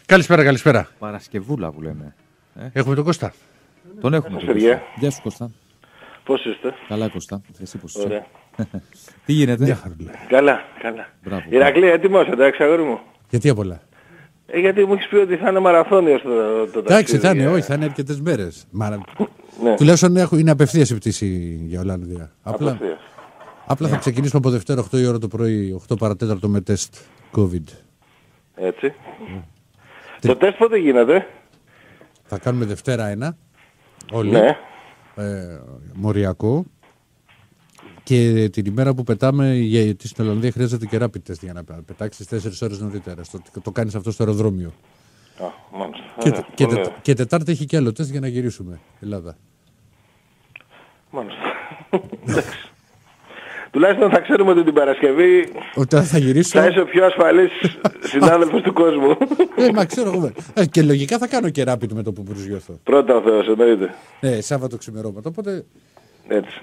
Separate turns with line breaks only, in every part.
Καλησπέρα.
Παρασκευούλα που λέμε.
Έχουμε τον Κώστα.
Τον έχουμε. Γεια σου Κώστα.
Πώς είστε?
Καλά Κώστα. Εσύ πώς είσαι?
Ωραία.
Τι γίνεται?
Καλά. Ηρακλή, έτοιμος, εντάξει αγόρι μου?
Γιατί απ' όλα?
Γιατί μου έχεις πει ότι θα είναι μαραθώνιος το ταξίδι.
Εντάξει, θα είναι, όχι, θα είναι αρκετές μέρες. Ναι. Τουλάχιστον είναι απευθείας η πτήση για Ολλανδία. Απλά θα ξεκινήσουμε από Δευτέρα 8 η ώρα το πρωί, 8 παρατέταρτο με τεστ COVID.
Έτσι. Το τεστ πότε γίνεται?
Θα κάνουμε Δευτέρα 1, όλοι,
ναι.
μοριακό. Και την ημέρα που πετάμε, γιατί στην Ολλανδία χρειάζεται και rapid test για να πετάξεις 4 ώρες νωρίτερα. Το κάνεις αυτό στο αεροδρόμιο. Και Τετάρτη έχει και άλλο τεστ για να γυρίσουμε Ελλάδα.
Μάλιστα. Τουλάχιστον θα ξέρουμε ότι την Παρασκευή
όταν θα γυρίσω
θα είσαι ο πιο ασφαλής συνάδελφος του κόσμου.
Μα ξέρω εγώ. Και λογικά θα κάνω και rapid με το που προσγειωθώ.
Πρώτα ο Θεός, εννοείται.
Ναι, Σάββατο ξημερώματα. Οπότε
έτσι.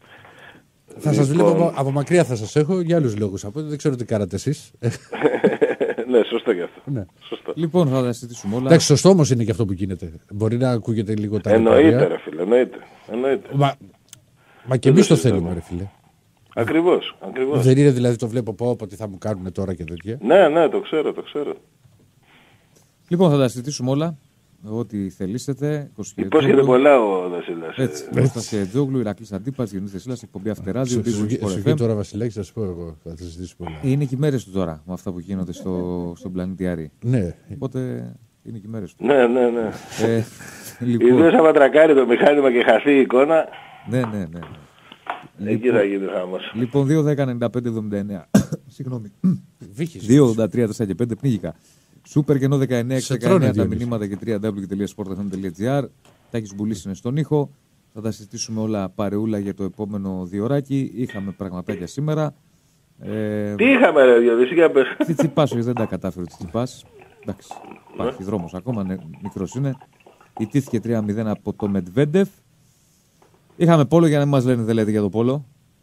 Θα σας βλέπω από μακριά, θα σας έχω για άλλους λόγους. Οπότε δεν ξέρω τι κάνατε εσείς.
Ναι, σωστό και αυτό.
Ναι.
Σωστό.
Λοιπόν, θα τα συζητήσουμε όλα.
Εντάξει, σωστό όμως είναι και αυτό που γίνεται. Μπορεί να ακούγεται λίγο τα
εννοείται, ρε φίλε, εννοείται.
Μα και εμείς το θέλουμε, ρε φίλε.
Ακριβώς.
Δεν είναι δηλαδή το βλέπω από τι θα μου κάνουν τώρα και τέτοια.
Ναι, το ξέρω.
Λοιπόν, θα τα συζητήσουμε όλα. Ό,τι θελήσετε.
Υπόσχεται πολλά ο Βασιλάς.
Έτσι. Κώστας Τζόγλου, Ηρακλής Αντίπας, Διονύσης Θεσίλας, εκπομπή Αυτεράδιο.
Σου πει τώρα Βασιλάκη, θα σου πω εγώ. Θα τα συζητήσουμε πολλά.
Είναι και οι μέρες του τώρα με αυτά που γίνονται στον πλανήτη Άρη.
Ναι.
Οπότε είναι και οι μέρες του.
Ναι.
Λοιπόν.
Ιδίως άμα τρακάρει το μηχάνημα και χαθεί η εικόνα.
Ναι.
Εκεί θα γίνει χάμος.
Λοιπόν, 2-10-95-79. Συγγνώμη. 2-83-4 και 5 πνίγηκα. Σούπερ κενό 19-19 τα μηνύματα και www.sportfm.gr. Τάκης Μπουλής είναι στον ήχο. Θα τα συζητήσουμε όλα παρεούλα για το επόμενο διωράκι. Είχαμε πραγματάκια σήμερα.
Τι είχαμε ρε Διονύση, για πες.
Τσιτσιπάς, δεν τα κατάφερε ο Τσιτσιπάς. Εντάξει, υπάρχει δρόμος ακόμα, μικρός είναι. Ιτήθηκε 3-0 από το Μετβέντεφ. Είχαμε πόλο, για να μην μας λένε δεν λέτε για το πόλο.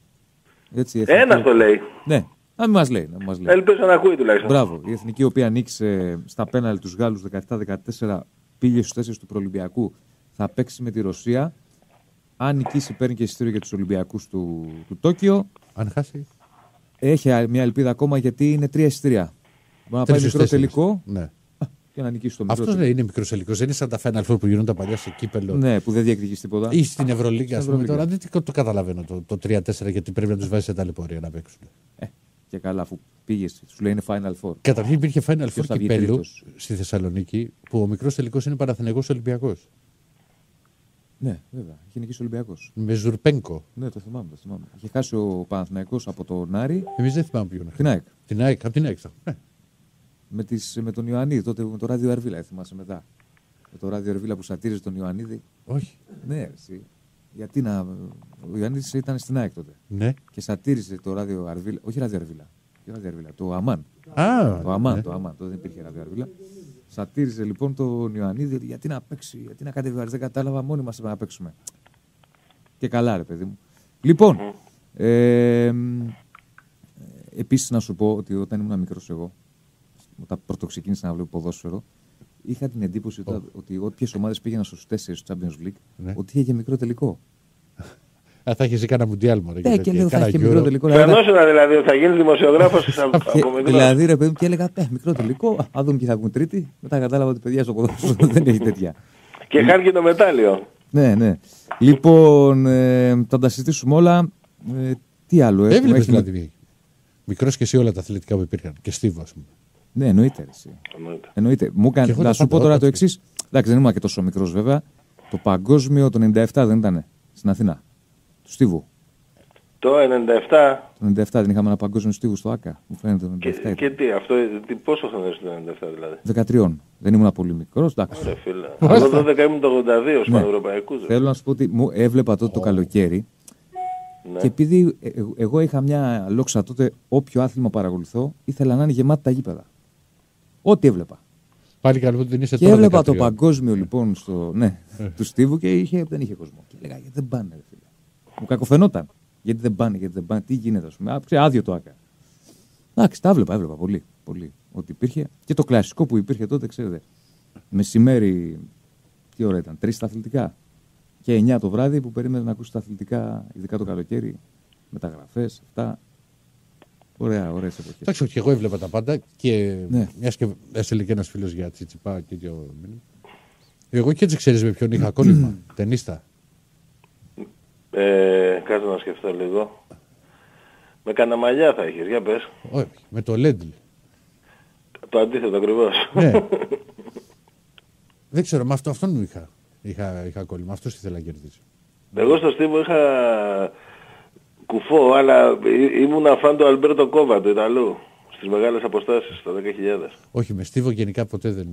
Ένας το λέει.
Ναι. Να μην μας λέει.
Ελπίζω να ακούει τουλάχιστον.
Μπράβο. Η εθνική, η οποία νίκησε στα πέναλ τους Γάλλους 17-14, πήγε στους 4 του Προολυμπιακού, θα παίξει με τη Ρωσία. Αν νικήσει, παίρνει και εισιτήριο για τους Ολυμπιακούς του Τόκιο.
Αν χάσει,
έχει μια ελπίδα ακόμα γιατί είναι 3 εισιτήρια. Μπορεί να πάει μικρό τελικό.
Ναι.
Και να νικήσει το μικρό.
Αυτό δεν είναι μικρό τελικό. Δεν είναι σαν τα Final Four που γίνονται παλιά σε κύπελο.
Ναι, που δεν διεκδικείς τίποτα.
Ή στην Ευρωλίγκα. Τώρα δεν το καταλαβαίνω το 3-4 γιατί πρέπει να του βάζει σε ταλαιπωρία να παίξουν.
Και καλά, αφού πήγε, σου λέει είναι Final Four.
Καταρχήν υπήρχε Final Four κυπέλου στη Θεσσαλονίκη που ο μικρός τελικός είναι Παναθηναϊκός Ολυμπιακός.
Ναι, βέβαια. Είχε νικήσει ο Ολυμπιακός.
Με Ζουρπένκο.
Ναι, το θυμάμαι. Είχε χάσει ο Παναθηναϊκός από τον Άρη.
Εμείς δεν θυμάμαι ποιον.
Την ΑΕΚ.
Από την ΑΕΚ.
Με τον Ιωαννίδη, τότε με το ράδιο Αρβίλα, θυμάσαι μετά. Με το ράδιο Αρβίλα που σατήριζε τον Ιωαννίδη.
Όχι.
Ναι, εσύ. Γιατί να. Ο Ιωαννίδης ήταν στην ΑΕΚ τότε.
Ναι.
Και σατήριζε το ράδιο Αρβίλα. Όχι ράδιο Αρβίλα. Το Αμάν. Το Αμάν. Τότε δεν υπήρχε ράδιο Αρβίλα. Σατήριζε λοιπόν τον Ιωαννίδη γιατί να παίξει, γιατί να κατεβιβάζει. Δεν κατάλαβα, μόνοι μας να παίξουμε. Και καλά, ρε παιδί μου. Λοιπόν, επίσης να σου πω ότι όταν ήμουν μικρός εγώ, όταν πρώτο ξεκίνησα να βλέπω ποδόσφαιρο, είχα την εντύπωση ότι όποιες ομάδες πήγαιναν στους 4 του Champions League, ότι είχε και μικρό τελικό.
Θα είχε ζει κανένα μουντιάλ μωρέ.
Και λέω θα είχε μικρό τελικό.
Φαινόσουνα δηλαδή, θα γίνει δημοσιογράφος από μικρό.
Δηλαδή ρε παιδί μου και έλεγα μικρό τελικό, α δούμε και θα βγουν τρίτη. Μετά κατάλαβα ότι παιδιά στο ποδόσφαιρο δεν έχει τέτοια.
Και χάνει και το μετάλλιο.
Ναι. Λοιπόν, θα τα συζητήσουμε όλα. Τι άλλο έχουμε.
Έβλεπες δηλαδή. Μικρός και εσύ όλα τα αθλητικά που υπήρχαν. Και Στίβο, ας πούμε.
Ναι, εννοείται. Να σου πω τώρα το εξής. Εντάξει, δεν ήμουν και τόσο μικρός βέβαια. Το παγκόσμιο το 97 δεν ήταν στην Αθήνα. Του Στίβου.
Το 97.
Το 97 δεν είχαμε ένα παγκόσμιο Στίβου στο ΆΚΑ. Μου φαίνεται το 97.
Και τι, πόσο χρόνο είναι το 97 δηλαδή.
13. Δεν ήμουν πολύ μικρός.
Ωραία φίλε. Εγώ 12 ήμουν το 82 στους πανευρωπαϊκούς.
Θέλω να σου πω ότι μου έβλεπα τότε το καλοκαίρι. Ναι. Και επειδή εγώ είχα μια λόξα τότε, όποιο άθλημα παρακολουθώ, ήθελα να είναι γεμάτα τα γήπεδα. Ό,τι έβλεπα.
Πάλι καλό που δεν είσαι
και έβλεπα το παγκόσμιο λοιπόν του Στίβου και δεν είχε κόσμο. Και λέγα γιατί δεν πάνε, φίλε. Μου κακοφαινόταν. Γιατί δεν πάνε, τι γίνεται, α πούμε. Άδειο το ΆΚΑ. Εντάξει, τα έβλεπα πολύ. ότι υπήρχε. Και το κλασικό που υπήρχε τότε, ξέρετε. Μεσημέρι, τι ώρα ήταν, 3 τα αθλητικά. Και 9 το βράδυ που περίμενε να ακούσει τα αθλητικά, ειδικά το καλοκαίρι. Μεταγραφές, αυτά. Ωραίες εποχές.
Εντάξει, και εγώ έβλεπα τα πάντα και μιας και έστειλε και ένας φίλος για Τσιτσιπά και δύο μήνες. Εγώ και έτσι ξέρεις με ποιον είχα κόλλημα, ταινίστα.
Κάτσε να σκεφτώ λίγο. Με Καναμαλιά θα είχες, για πες.
Όχι, με το Λέντλ.
Το αντίθετο ακριβώς.
Ναι. Δεν ξέρω, με αυτόν είχα κόλλημα, αυτός ήθελα να κερδίσει.
Εγώ στο Στίβο είχα κουφό, αλλά ήμουν φαν του Αλμπέρτο Κόβα, του Ιταλού, στις μεγάλες αποστάσεις, στα 10.000.
Όχι, με Στίβο γενικά ποτέ δεν...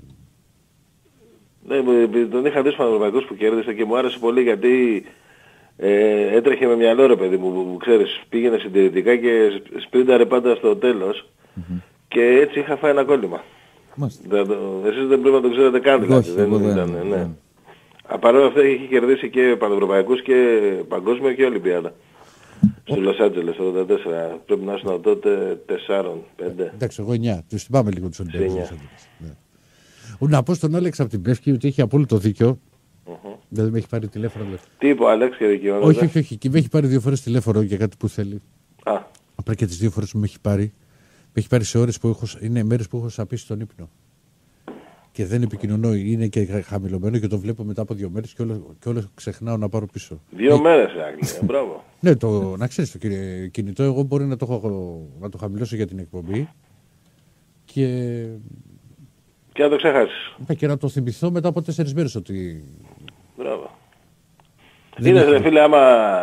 Ναι, τον είχα δει στους Πανευρωπαϊκούς που κέρδισε και μου άρεσε πολύ γιατί έτρεχε με μυαλό ρε παιδί μου, που ξέρεις, πήγαινε συντηρητικά και σπρίνταρε πάντα στο τέλος και έτσι είχα φάει ένα κόλλημα. Εσείς δεν πρέπει να το ξέρετε καν δηλαδή. Ναι. Παρόλα αυτά είχε κερδίσει και Πανευρωπαϊκούς και Παγκόσμιο και Ολυμπιάδα. Στο Λος Άντζελες το 1984. Πρέπει να ήσουν τότε 4-5.
Εντάξει, εγώ 9. Τους θυμάμαι λίγο τους Ολυμπιακούς. Να πω στον Άλεξ από την Πεύκη ότι έχει απόλυτο δίκιο. Δηλαδή με έχει πάρει τηλέφωνο.
Τι είπε ο Άλεξ και δικαιώνεται.
Όχι. Και με έχει πάρει 2 φορές τηλέφωνο για κάτι που θέλει. Απλά και τις 2 φορές που με έχει πάρει. Με έχει πάρει σε ώρες που είναι μέρες που έχω σαπίσει στον ύπνο. Και δεν επικοινωνώ, είναι και χαμηλωμένο και το βλέπω μετά από 2 μέρες και όλο ξεχνάω να πάρω πίσω.
2 μέρες, Άγγλια, μπράβο.
Ναι, να ξέρεις το κινητό, εγώ μπορεί να το χαμηλώσω για την εκπομπή και
να το ξεχάσεις.
Και να το θυμηθώ μετά από 4 μέρες ότι...
Μπράβο. Είναι ρε φίλε, άμα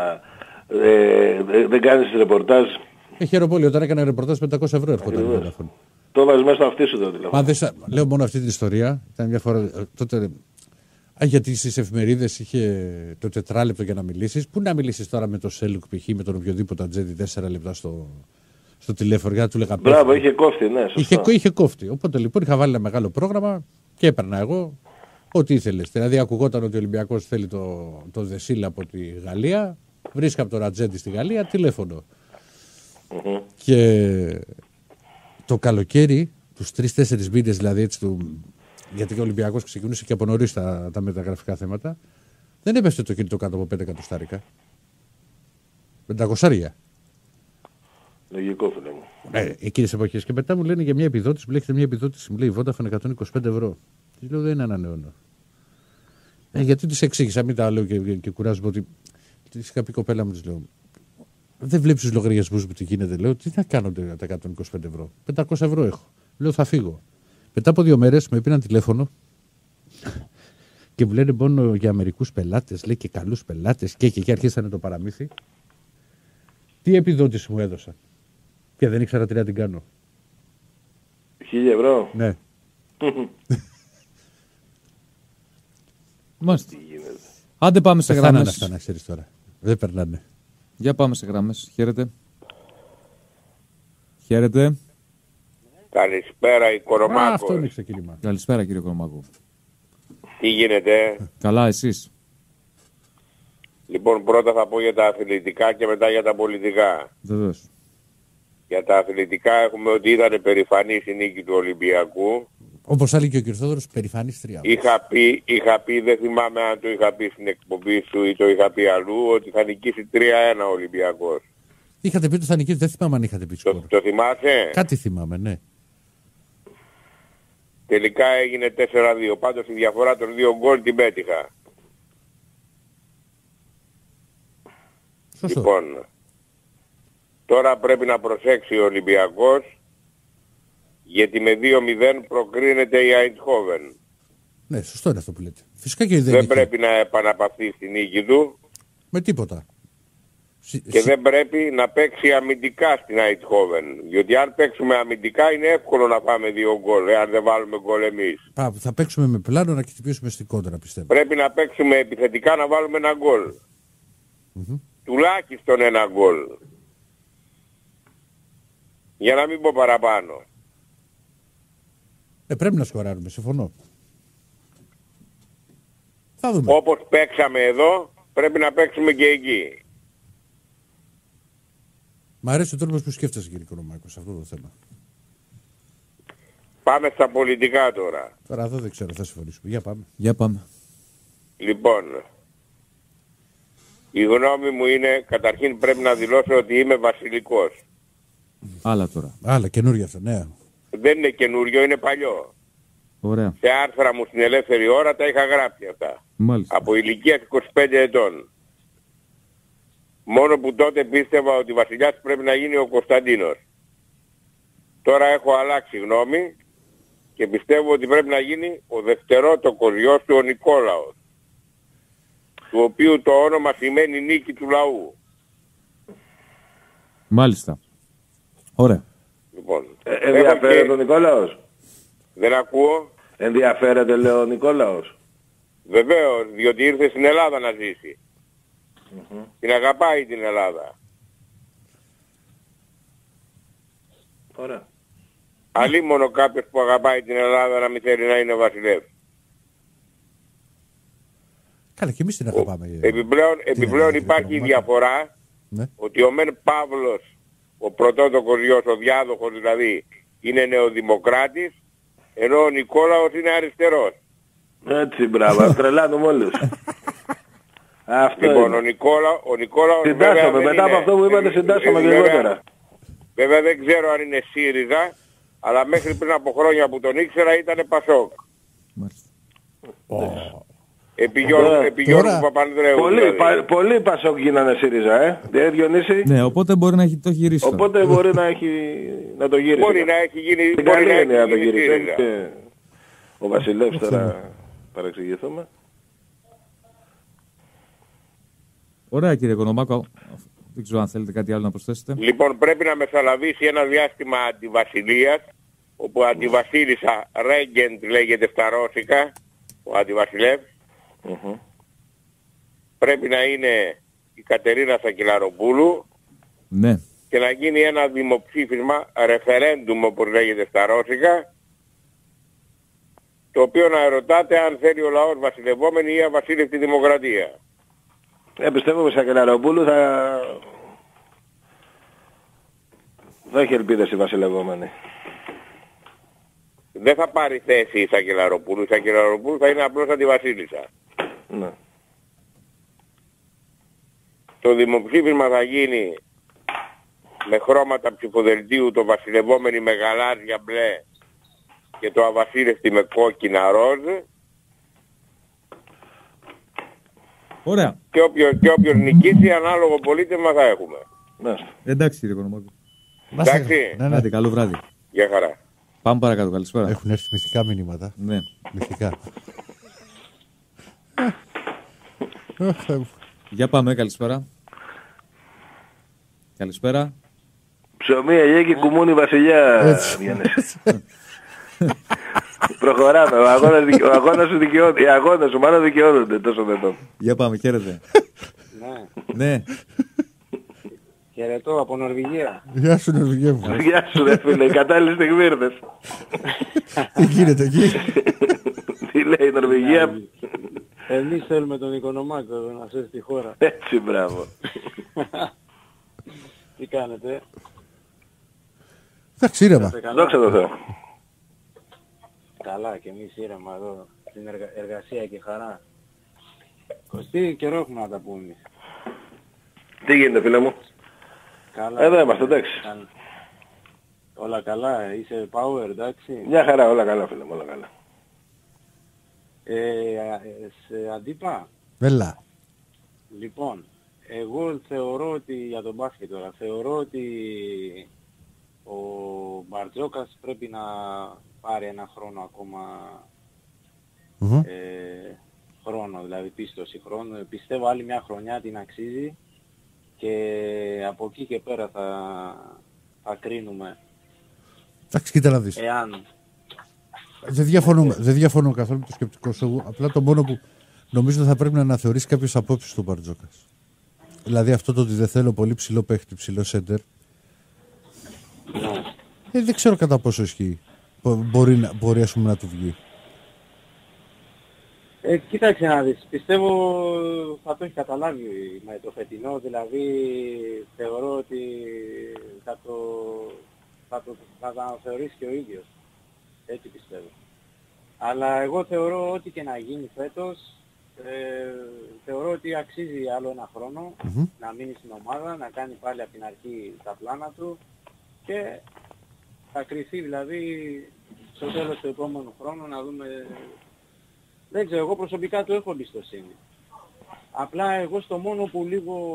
δεν κάνεις ρεπορτάζ...
Χαίρομαι πολύ, όταν έκανα ρεπορτάζ 500 ευρώ έρχονταν.
Το βάζεις μέσα στο αυτί σου το τηλέφωνο.
Λέω μόνο αυτή την ιστορία. Ήταν μια φορά τότε. Γιατί στις εφημερίδες είχε το 4 λεπτό για να μιλήσεις. Πού να μιλήσεις τώρα με το Σέλουκ π.χ. με τον οποιοδήποτε ατζέντη 4 λεπτά στο τηλέφωνο. Για να του λέγα
μπράβο, είχε κόφτη, ναι.
Είχε κόφτη. Οπότε λοιπόν είχα βάλει ένα μεγάλο πρόγραμμα και έπαιρνα εγώ ό,τι ήθελες. Δηλαδή ακουγόταν ότι ο Ολυμπιακός θέλει το Δεσίλα από τη Γαλλία. Βρίσκα από τον ατζέντη στη Γαλλία τηλέφωνο. Και το καλοκαίρι, τους 3-4 μήνες δηλαδή έτσι γιατί και ο Ολυμπιακός ξεκινούσε και από νωρίς τα μεταγραφικά θέματα, δεν έπεφτε το κινητό κάτω από 5 εκατοστάρικα. 500.
Λογικό φίλε μου.
Εκείνες εποχές. Και μετά μου λένε για μια επιδότηση, μου λέγεται μια επιδότηση, μου λέει Vodafone 125 ευρώ. Της λέω δεν ανανεώνω. Γιατί της εξήγησα, μην τα λέω και κουράζομαι ότι της είχα πει κοπέλα μου, της λέω. Δεν βλέπεις τους λογαριασμούς μου τι γίνεται. Λέω τι θα κάνω τα 125 ευρώ. 500 ευρώ έχω. Λέω θα φύγω. Μετά από 2 μέρες με πήραν τηλέφωνο και μου λένε μόνο για μερικούς πελάτες, λέει και καλούς πελάτες και αρχίσανε το παραμύθι. Τι επιδότηση μου έδωσα. Και δεν ήξερα τι να την κάνω.
1.000 ευρώ.
Ναι.
Μάλιστα. Άντε πάμε σε γραμμές.
Αυτά να ξέρεις τώρα. Δεν περνάνε.
Για πάμε σε γραμμές. Χαίρετε. Χαίρετε.
Καλησπέρα, Οικονομάκος.
Αυτό είναι ξεκίνημα.
Καλησπέρα, κύριε Οικονομάκο.
Τι γίνεται?
Καλά, εσείς?
Λοιπόν, πρώτα θα πω για τα αθλητικά και μετά για τα πολιτικά.
Βεβαίως.
Για τα αθλητικά έχουμε ότι ήταν περηφανή η νίκη του Ολυμπιακού.
Όπως άλλοι και ο κ. Θόδωρος, περηφανής 3.
Είχα πει, δεν θυμάμαι αν το είχα πει στην εκπομπή σου ή το είχα πει αλλού, ότι θα νικήσει 3-1 ο Ολυμπιακός.
Είχατε πει ότι θα νικήσει, δεν θυμάμαι αν είχατε πει σκορ.
Το θυμάσαι?
Κάτι θυμάμαι, ναι.
Τελικά έγινε 4-2. Πάντως η διαφορά των 2 γκολ την πέτυχα.
Σωστό.
Λοιπόν, τώρα πρέπει να προσέξει ο Ολυμπιακός, γιατί με 2-0 προκρίνεται η Αιτχόβεν.
Ναι, σωστό είναι αυτό που λέτε. Φυσικά και
δεν πρέπει να επαναπαυθεί στη νίκη του.
Με τίποτα.
Και δεν πρέπει να παίξει αμυντικά στην Αιτχόβεν. Γιατί αν παίξουμε αμυντικά είναι εύκολο να πάμε 2 γκολ, αν δεν βάλουμε γκολ εμείς.
Θα παίξουμε με πλάνο να χτυπήσουμε στην κόντρα, πιστεύω.
Πρέπει να παίξουμε επιθετικά να βάλουμε 1 γκολ. Τουλάχιστον 1 γκολ. Για να μην πω παραπάνω.
Πρέπει να σκοράρουμε, συμφωνώ. Θα δούμε.
Όπως παίξαμε εδώ, πρέπει να παίξουμε και εκεί.
Μ' αρέσει ο τρόπος που σκέφτεσαι, κύριε Οικονομάκο, σε αυτό το θέμα.
Πάμε στα πολιτικά τώρα.
Τώρα εδώ δεν ξέρω, θα συμφωνήσουμε. Για πάμε.
Για πάμε.
Λοιπόν, η γνώμη μου είναι, καταρχήν πρέπει να δηλώσω ότι είμαι βασιλικός.
Άλλα τώρα.
Άλλα, καινούργια αυτό, ναι.
Δεν είναι καινούριο, είναι παλιό.
Ωραία.
Σε άρθρα μου στην Ελεύθερη Ώρα τα είχα γράψει αυτά.
Μάλιστα.
Από ηλικία 25 ετών. Μόνο που τότε πίστευα ότι βασιλιάς πρέπει να γίνει ο Κωνσταντίνος. Τώρα έχω αλλάξει γνώμη και πιστεύω ότι πρέπει να γίνει ο δευτερότοκος γιος του, ο Νικόλαος, του οποίου το όνομα σημαίνει νίκη του λαού.
Μάλιστα. Ωραία.
Λοιπόν,
ενδιαφέρεται ο Νικόλαος.
Δεν ακούω.
Ενδιαφέρεται, λέω, ο Νικόλαος.
Βεβαίως, διότι ήρθε στην Ελλάδα να ζήσει. Την αγαπάει την Ελλάδα.
Ωραία.
Αλίμονο κάποιος που αγαπάει την Ελλάδα να μην θέλει να είναι βασιλεύς.
Καλά, και εμείς την αγαπάμε.
Επιπλέον υπάρχει η διαφορά,
ναι,
ότι ο Μεν Παύλος, ο πρωτότοκος γιος, ο διάδοχος δηλαδή, είναι νεοδημοκράτης, ενώ ο Νικόλαος είναι αριστερός.
Έτσι, μπράβο, τρελάνουμε όλους. Αυτό
λοιπόν,
είναι.
ο Νικόλαος
συντάσσομαι, μετά από αυτό που είπατε συντάσσομαι και λιγότερα.
Βέβαια δεν ξέρω αν είναι ΣΥΡΙΖΑ, αλλά μέχρι πριν από χρόνια που τον ήξερα ήταν Πασόκ.
Μάλιστα.
Επί Γιώργου Παπανδρέου.
Πολλοί Πασόκ γίνανε ΣΥΡΙΖΑ, Διονύση.
Ναι, οπότε μπορεί να έχει το γυρίσει.
Οπότε μπορεί να το γύρισει.
Μπορεί να έχει γίνει.
Την καλή έννοια να το γυρίσει. Ο Βασιλεύς τώρα παρεξηγηθούμε.
Ωραία, κύριε Κονομάκο. Δεν ξέρω αν θέλετε κάτι άλλο να προσθέσετε.
Λοιπόν, πρέπει να μεσολαβήσει ένα διάστημα αντιβασιλείας, όπου αντιβασίλισσα Ρέγκεντ λέγεται στα ρώσικα, ο αντιβασιλεύς. Πρέπει να είναι η Κατερίνα Σακελαροπούλου.
Ναι.
Και να γίνει ένα δημοψήφισμα, referendum όπως λέγεται στα ρώσικα, το οποίο να ερωτάται αν θέλει ο λαός βασιλευόμενη ή αβασίλευτη δημοκρατία.
Πιστεύω ότι Σακελαροπούλου θα έχει ελπίδες η βασιλευόμενη.
Δεν θα πάρει θέση η Σακελαροπούλου. Η Σακελαροπούλου θα είναι απλώς αντιβασίλισσα.
Ναι.
Το δημοψήφισμα θα γίνει με χρώματα ψηφοδελτίου, το βασιλευόμενη με γαλάζια μπλε και το αβασίλευτη με κόκκινα ροζ.
Ωραία.
Και όποιος νικήσει ανάλογο πολίτευμα θα έχουμε.
Ναι.
Εντάξει, κύριε Κονομάκο.
Εντάξει.
Ναι.
Καλό βράδυ.
Γεια χαρά.
Πάμε παρακάτω, καλησπέρα.
Έχουν έρθει μυστικά μηνύματα.
Ναι.
Μυστικά.
Για πάμε, καλησπέρα. Καλησπέρα.
Ψωμί, αγιέ και κουμούνι βασιλιά. Προχωράμε. Ο αγώνας σου δικαιώνεται. Οι αγώνες σου μάλλον δικαιώνονται τόσο δεν.
Για πάμε, χαίρετε. Ναι.
Χαιρετώ από Νορβηγία.
Γεια σου Νορβηγία μου.
Γεια σου ρε φίλε, οι κατάλληλες στιγμοί ήρθες.
Τι γίνεται εκεί?
Τι λέει η Νορβηγία?
Εμείς θέλουμε τον Οικονομάκο να σώσει τη χώρα.
Έτσι, μπράβο.
Τι κάνετε?
Εντάξει, ήρεμα.
Δόξα τω Θεώ.
Καλά, και εμείς ήρεμα εδώ, στην εργασία και χαρά. Κωστή, καιρό έχουμε να τα πούμε.
Τι γίνεται φίλε μου?
Καλά.
Εδώ είμαστε, εντάξει.
Όλα καλά, είσαι power, εντάξει.
Μια χαρά, όλα καλά φίλε μου, όλα καλά.
Σε αντίπα.
Βέλα.
Λοιπόν, εγώ θεωρώ ότι, για τον μπάσκετ τώρα, θεωρώ ότι ο Μπαρτζόκας πρέπει να πάρει ένα χρόνο ακόμα, χρόνο, δηλαδή πίστοση χρόνου. Πιστεύω άλλη μια χρονιά την αξίζει και από εκεί και πέρα θα κρίνουμε.
Εντάξει, κοίτα να δεις.
Εάν...
Δεν διαφωνώ καθόλου με το σκεπτικό σου. Απλά το μόνο που νομίζω θα πρέπει να αναθεωρήσει κάποιες απόψεις του Μπαρτζόκας. Δηλαδή αυτό το ότι δεν θέλω πολύ ψηλό παίχτη, ψηλό σέντερ. Δεν ξέρω κατά πόσο ισχύει. Μπορεί ας πούμε να του βγει.
Κοίταξε να δεις, πιστεύω θα το έχει καταλάβει με το φετινό, δηλαδή θεωρώ ότι θα το αναθεωρήσει και ο ίδιος. Έτσι πιστεύω. Αλλά εγώ θεωρώ ότι και να γίνει φέτος, θεωρώ ότι αξίζει άλλο ένα χρόνο να μείνει στην ομάδα, να κάνει πάλι από την αρχή τα πλάνα του και θα κριθεί δηλαδή στο τέλος του επόμενου χρόνου να δούμε. Δεν ξέρω, εγώ προσωπικά του έχω εμπιστοσύνη. Απλά εγώ στο μόνο που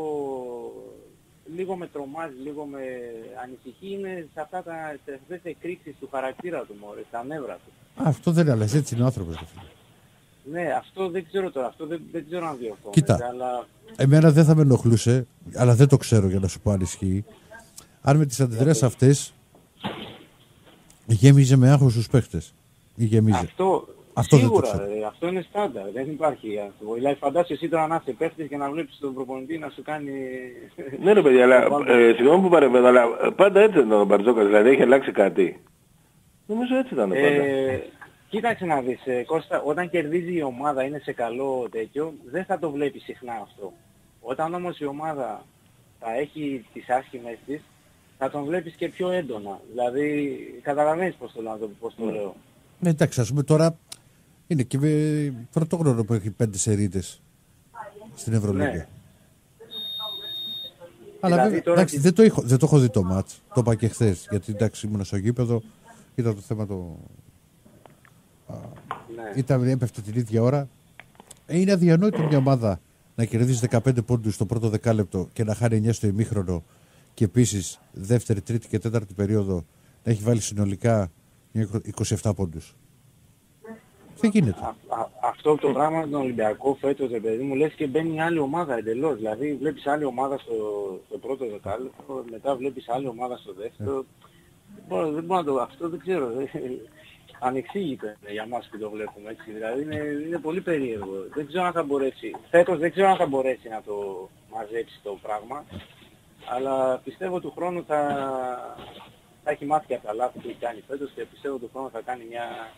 λίγο με τρομάζει, λίγο με ανησυχεί είναι σε αυτές τις εκρήξεις του χαρακτήρα του, μωρέ, στα νεύρα του.
Αυτό δεν αλλάζει, έτσι είναι ο άνθρωπος.
Ναι, αυτό δεν ξέρω τώρα, αυτό δεν ξέρω αν διορθώνεται.
Κοίτα,
αλλά...
εμένα δεν θα με ενοχλούσε, αλλά δεν το ξέρω για να σου πω αν ισχύει. Αν με τις αντιδράσεις αυτές γέμιζε με άγχος τους παίχτες. Αυτό
σίγουρα, αυτό είναι στάνταρ, δεν υπάρχει. Δηλαδή φαντάσου εσύ τώρα να είσαι παίχτης και να βλέπεις τον προπονητή να σου κάνει...
Ναι ρε παιδιά, αλλά συγγνώμη που παρεμβαίνω, αλλά πάντα έτσι ήταν ο Μπαρτζόκας, δηλαδή έχει αλλάξει κάτι. Νομίζω έτσι ήταν πάντα.
Κοίταξε να δεις, Κώστα, όταν κερδίζει η ομάδα, είναι σε καλό τέτοιο, δεν θα το βλέπεις συχνά αυτό. Όταν όμως η ομάδα θα έχει τις άσχημες της, θα τον βλέπεις και πιο έντονα. Δηλαδή, καταλαβαίνεις πώς το λέω.
Ναι, εντάξει, ας πούμε τώρα είναι και πρωτόχρονο που έχει 5 σερίτες στην Ευρωλίγκα. Ναι. Αλλά δηλαδή, εντάξει, δεν το έχω δει το μάτς, το είπα και χθες, γιατί εντάξει ήμουν στο γήπεδο, είδα το θέμα ναι. Έπεφτε την ίδια ώρα. Είναι αδιανόητο μια ομάδα να κερδίζει 15 πόντους στο πρώτο δεκάλεπτο και να χάνει 9 στο ημίχρονο και επίσης δεύτερη, τρίτη και τέταρτη περίοδο να έχει βάλει συνολικά 27 πόντους. Δεν γίνεται.
Αυτό το πράγμα με τον Ολυμπιακό φέτος, παιδί μου, λες και μπαίνει άλλη ομάδα εντελώς. Δηλαδή βλέπεις άλλη ομάδα στο πρώτο δεκάλεπτο, μετά βλέπεις άλλη ομάδα στο δεύτερο. Δεν μπορώ να το... Αυτό δεν ξέρω. Ανεξήγητο για μας που το βλέπουμε, έτσι. Δηλαδή είναι πολύ περίεργο. Δεν ξέρω αν θα μπορέσει. Φέτος δεν ξέρω αν θα μπορέσει να το μαζέψει το πράγμα. Αλλά πιστεύω του χρόνου θα έχει μάθει και από τα λάθη που έχει κάνει φέτος και πιστεύω του χρόνου θα κάνει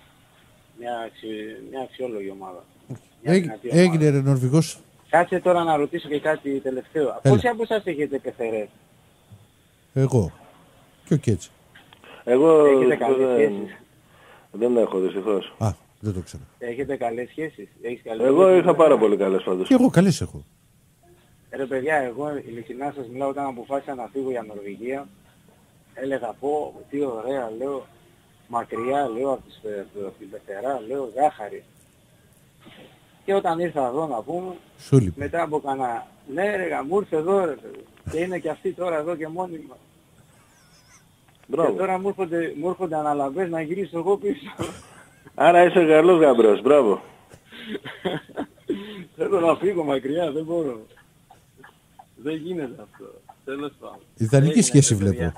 μια αξιόλογη ομάδα.
Έγινε ρε Νορβηγός.
Κάτσε τώρα να ρωτήσω και κάτι τελευταίο. Πόσοι από εσάς έχετε πεθερέ?
Εγώ. Και ο Κέτσι.
Εγώ
έχετε καλές σχέσεις?
Δεν έχω δυστυχώς.
Α, δεν το ξέρω.
Έχετε καλές σχέσεις?
Εγώ είχα πάρα πολύ καλές πάντως.
Και εγώ καλές έχω.
Ρε παιδιά, εγώ ειλικρινά σας μιλάω, όταν αποφάσισα να φύγω για Νορβηγία, έλεγα πω τι ωραία, λέω, μακριά, λέω, από την πεθερά, λέω, ζάχαρη. Και όταν ήρθα εδώ να πούμε, μετά από κανένα, ναι ρε μου ήρθε εδώ ρε, και είναι και αυτή τώρα εδώ και μόνιμα. Και τώρα μου έρχονται αναλαβές να γυρίσω εγώ πίσω.
Άρα είσαι καλός γαμπρός, μπράβο.
Θέλω να φύγω μακριά, δεν μπορώ. Δεν γίνεται αυτό. Τέλος πάντων.
Ιδανική σχέση βλέπω.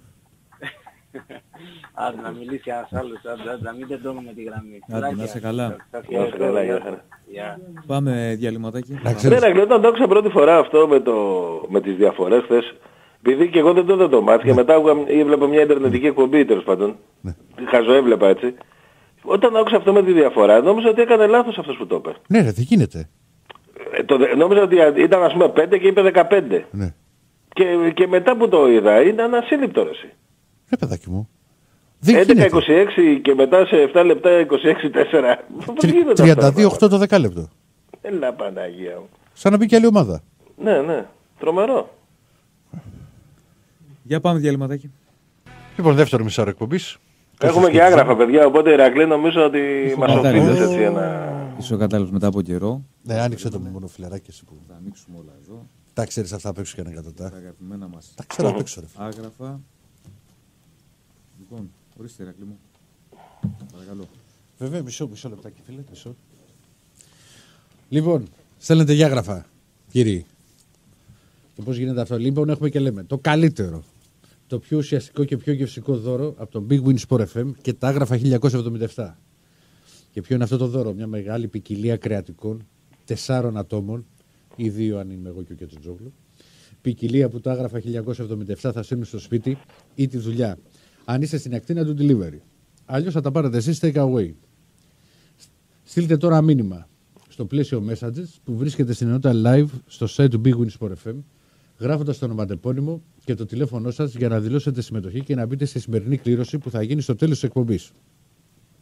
Άντε να μιλήσει ένας άλλος, να μην τεντώνουμε τη γραμμή.
Άντε, να είσαι καλά.
Yeah.
Πάμε διαλυματάκι.
Ναι, όταν το άκουσα πρώτη φορά αυτό με τις διαφορές χθες, επειδή και εγώ δεν το είδα το μάτς και μετά έβλεπα μια ιντερνετική εκπομπή τέλος πάντων. Χαζοέβλεπα έτσι. Όταν άκουσα αυτό με τη διαφορά, νόμιζα ότι έκανε λάθος αυτός που το είπε.
Ναι, ρε, τι γίνεται.
Νόμιζα ότι ήταν ας πούμε 5 και είπε 15.
Ναι.
Και μετά που το είδα ήταν ασύλληπτο ρε εσύ.
Ρε παιδάκι μου.
11-26 και μετά σε 7 λεπτά 26-4.
32-8 το δεκάλεπτο.
Έλα Παναγία μου.
Σαν να μπει και άλλη ομάδα.
Ναι. Τρομερό.
Για πάμε διαλυματάκι.
Λοιπόν, δεύτερο μισάρο εκπομπής.
Έχουμε και άγραφα παιδιά, οπότε Ηρακλή νομίζω ότι μας οφείλεις έτσι ένα...
Είσαι ο κατάλληλος μετά από καιρό.
Ναι, άνοιξε το μονοφιλαράκι εσύ που...
Θα ανοίξουμε όλα εδώ.
Τα ξέρεις αυτά απ' έξω και ένα κατωτά.
Τα αγαπημένα μας.
Τα ξέρω απ' έξω ρε.
Άγραφα. Λοιπόν, ορίστε Ηρακλή μου. Παρακαλώ.
Βέβαια, μισό λεπτάκι φίλε, μισό. Λοιπόν, στέλνετε για άγραφα, κύριοι. Και πώς γίνεται αυτό. Λοιπόν, έχουμε και λέμε το καλύτερο, το πιο ουσιαστικό και πιο γευστικό δώρο από τον Big Win Sport FM και τα άγραφα 1977. Και ποιο είναι αυτό το δώρο? Μια μεγάλη ποικιλία κρεατικών 4 ατόμων, ή 2 αν είμαι εγώ και ο Κετσοτζόγλου. Ποικιλία που τα άγραφα 1977 θα στείλουν στο σπίτι ή τη δουλειά. Αν είστε στην ακτίνα του delivery. Αλλιώς θα τα πάρετε εσείς take away. Στείλτε τώρα μήνυμα στο πλαίσιο messages που βρίσκεται στην ενότητα live στο site του Big Win Sport FM, γράφοντας το ονοματεπώνυμο και το τηλέφωνό σας για να δηλώσετε συμμετοχή και να μπείτε στη σημερινή κλήρωση που θα γίνει στο τέλος της εκπομπής.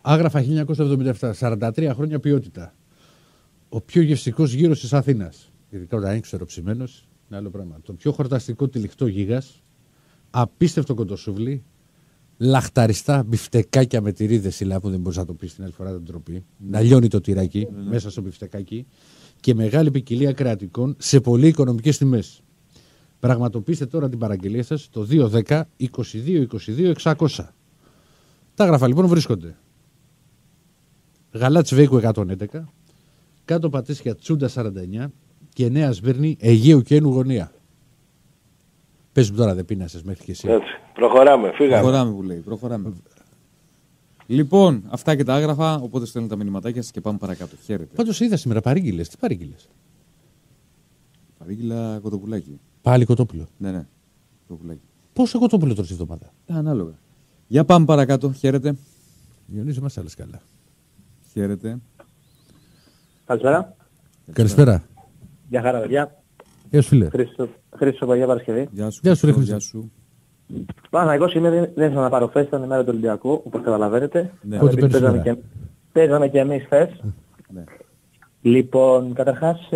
Άγραφα 1977, 43 χρόνια ποιότητα. Ο πιο γευστικός γύρος της Αθήνας. Ειδικά όταν είναι ξεροψημένος, είναι άλλο πράγμα. Το πιο χορταστικό τυλιχτό γίγας. Απίστευτο κοντοσούβλι. Λαχταριστά μπιφτεκάκια με τυρίδες ηλά που δεν μπορείς να το πεις την άλλη φορά, δεν τροπή. Να λιώνει το τυράκι μέσα στο μπιφτεκάκι. Και μεγάλη ποικιλία κρεατικών σε πολύ οικονομικές τιμές. Πραγματοποιήστε τώρα την παραγγελία σας στο 210 22 22 600. Τα άγραφα λοιπόν βρίσκονται. Γαλάτσι Βέικου 111, κάτω Πατήσια Τσούντα 49 και Νέα Σμύρνη Αιγαίου και Ένου γωνία. Πες μου τώρα, δεν πίνασες μέχρι και εσύ.
Έτσι, προχωράμε, φύγαμε.
Προχωράμε που λέει, προχωράμε. Λοιπόν, αυτά και τα άγραφα, οπότε στέλνουν τα μηνυματάκια σας και πάμε παρακάτω. Χαίρετε.
Πάντως είδα σήμερα παρήγγειλες. Τι παρήγγειλες?
Παρήγγειλα κοτοπουλάκι.
Πάλι κοτόπουλο.
Ναι, κοτοπουλάκι.
Πόσο κοτόπουλο τώρα τη εβδομάδα?
Ανάλογα. Για πάμε παρακάτω. Χαίρετε.
Διονύση, μας άλλες καλά.
Χαίρετε.
Καλησπέρα.
Καλησπέρα.
Γεια χαρά, παιδιά.
Γεια σου, φίλε.
Χρήστο Παγιά Παρασκευή.
Γεια σου.
Γεια σου, ρε,
Γεια σου.
Παναγικός είμαι, δεν ήθελα να πάρω φες, ήταν η μέρα του Ολυμπιακού, όπως καταλαβαίνετε.
Ναι.
Πότε παίζαμε
παίζαμε και εμείς φες.
Ναι.
Λοιπόν, καταρχάς,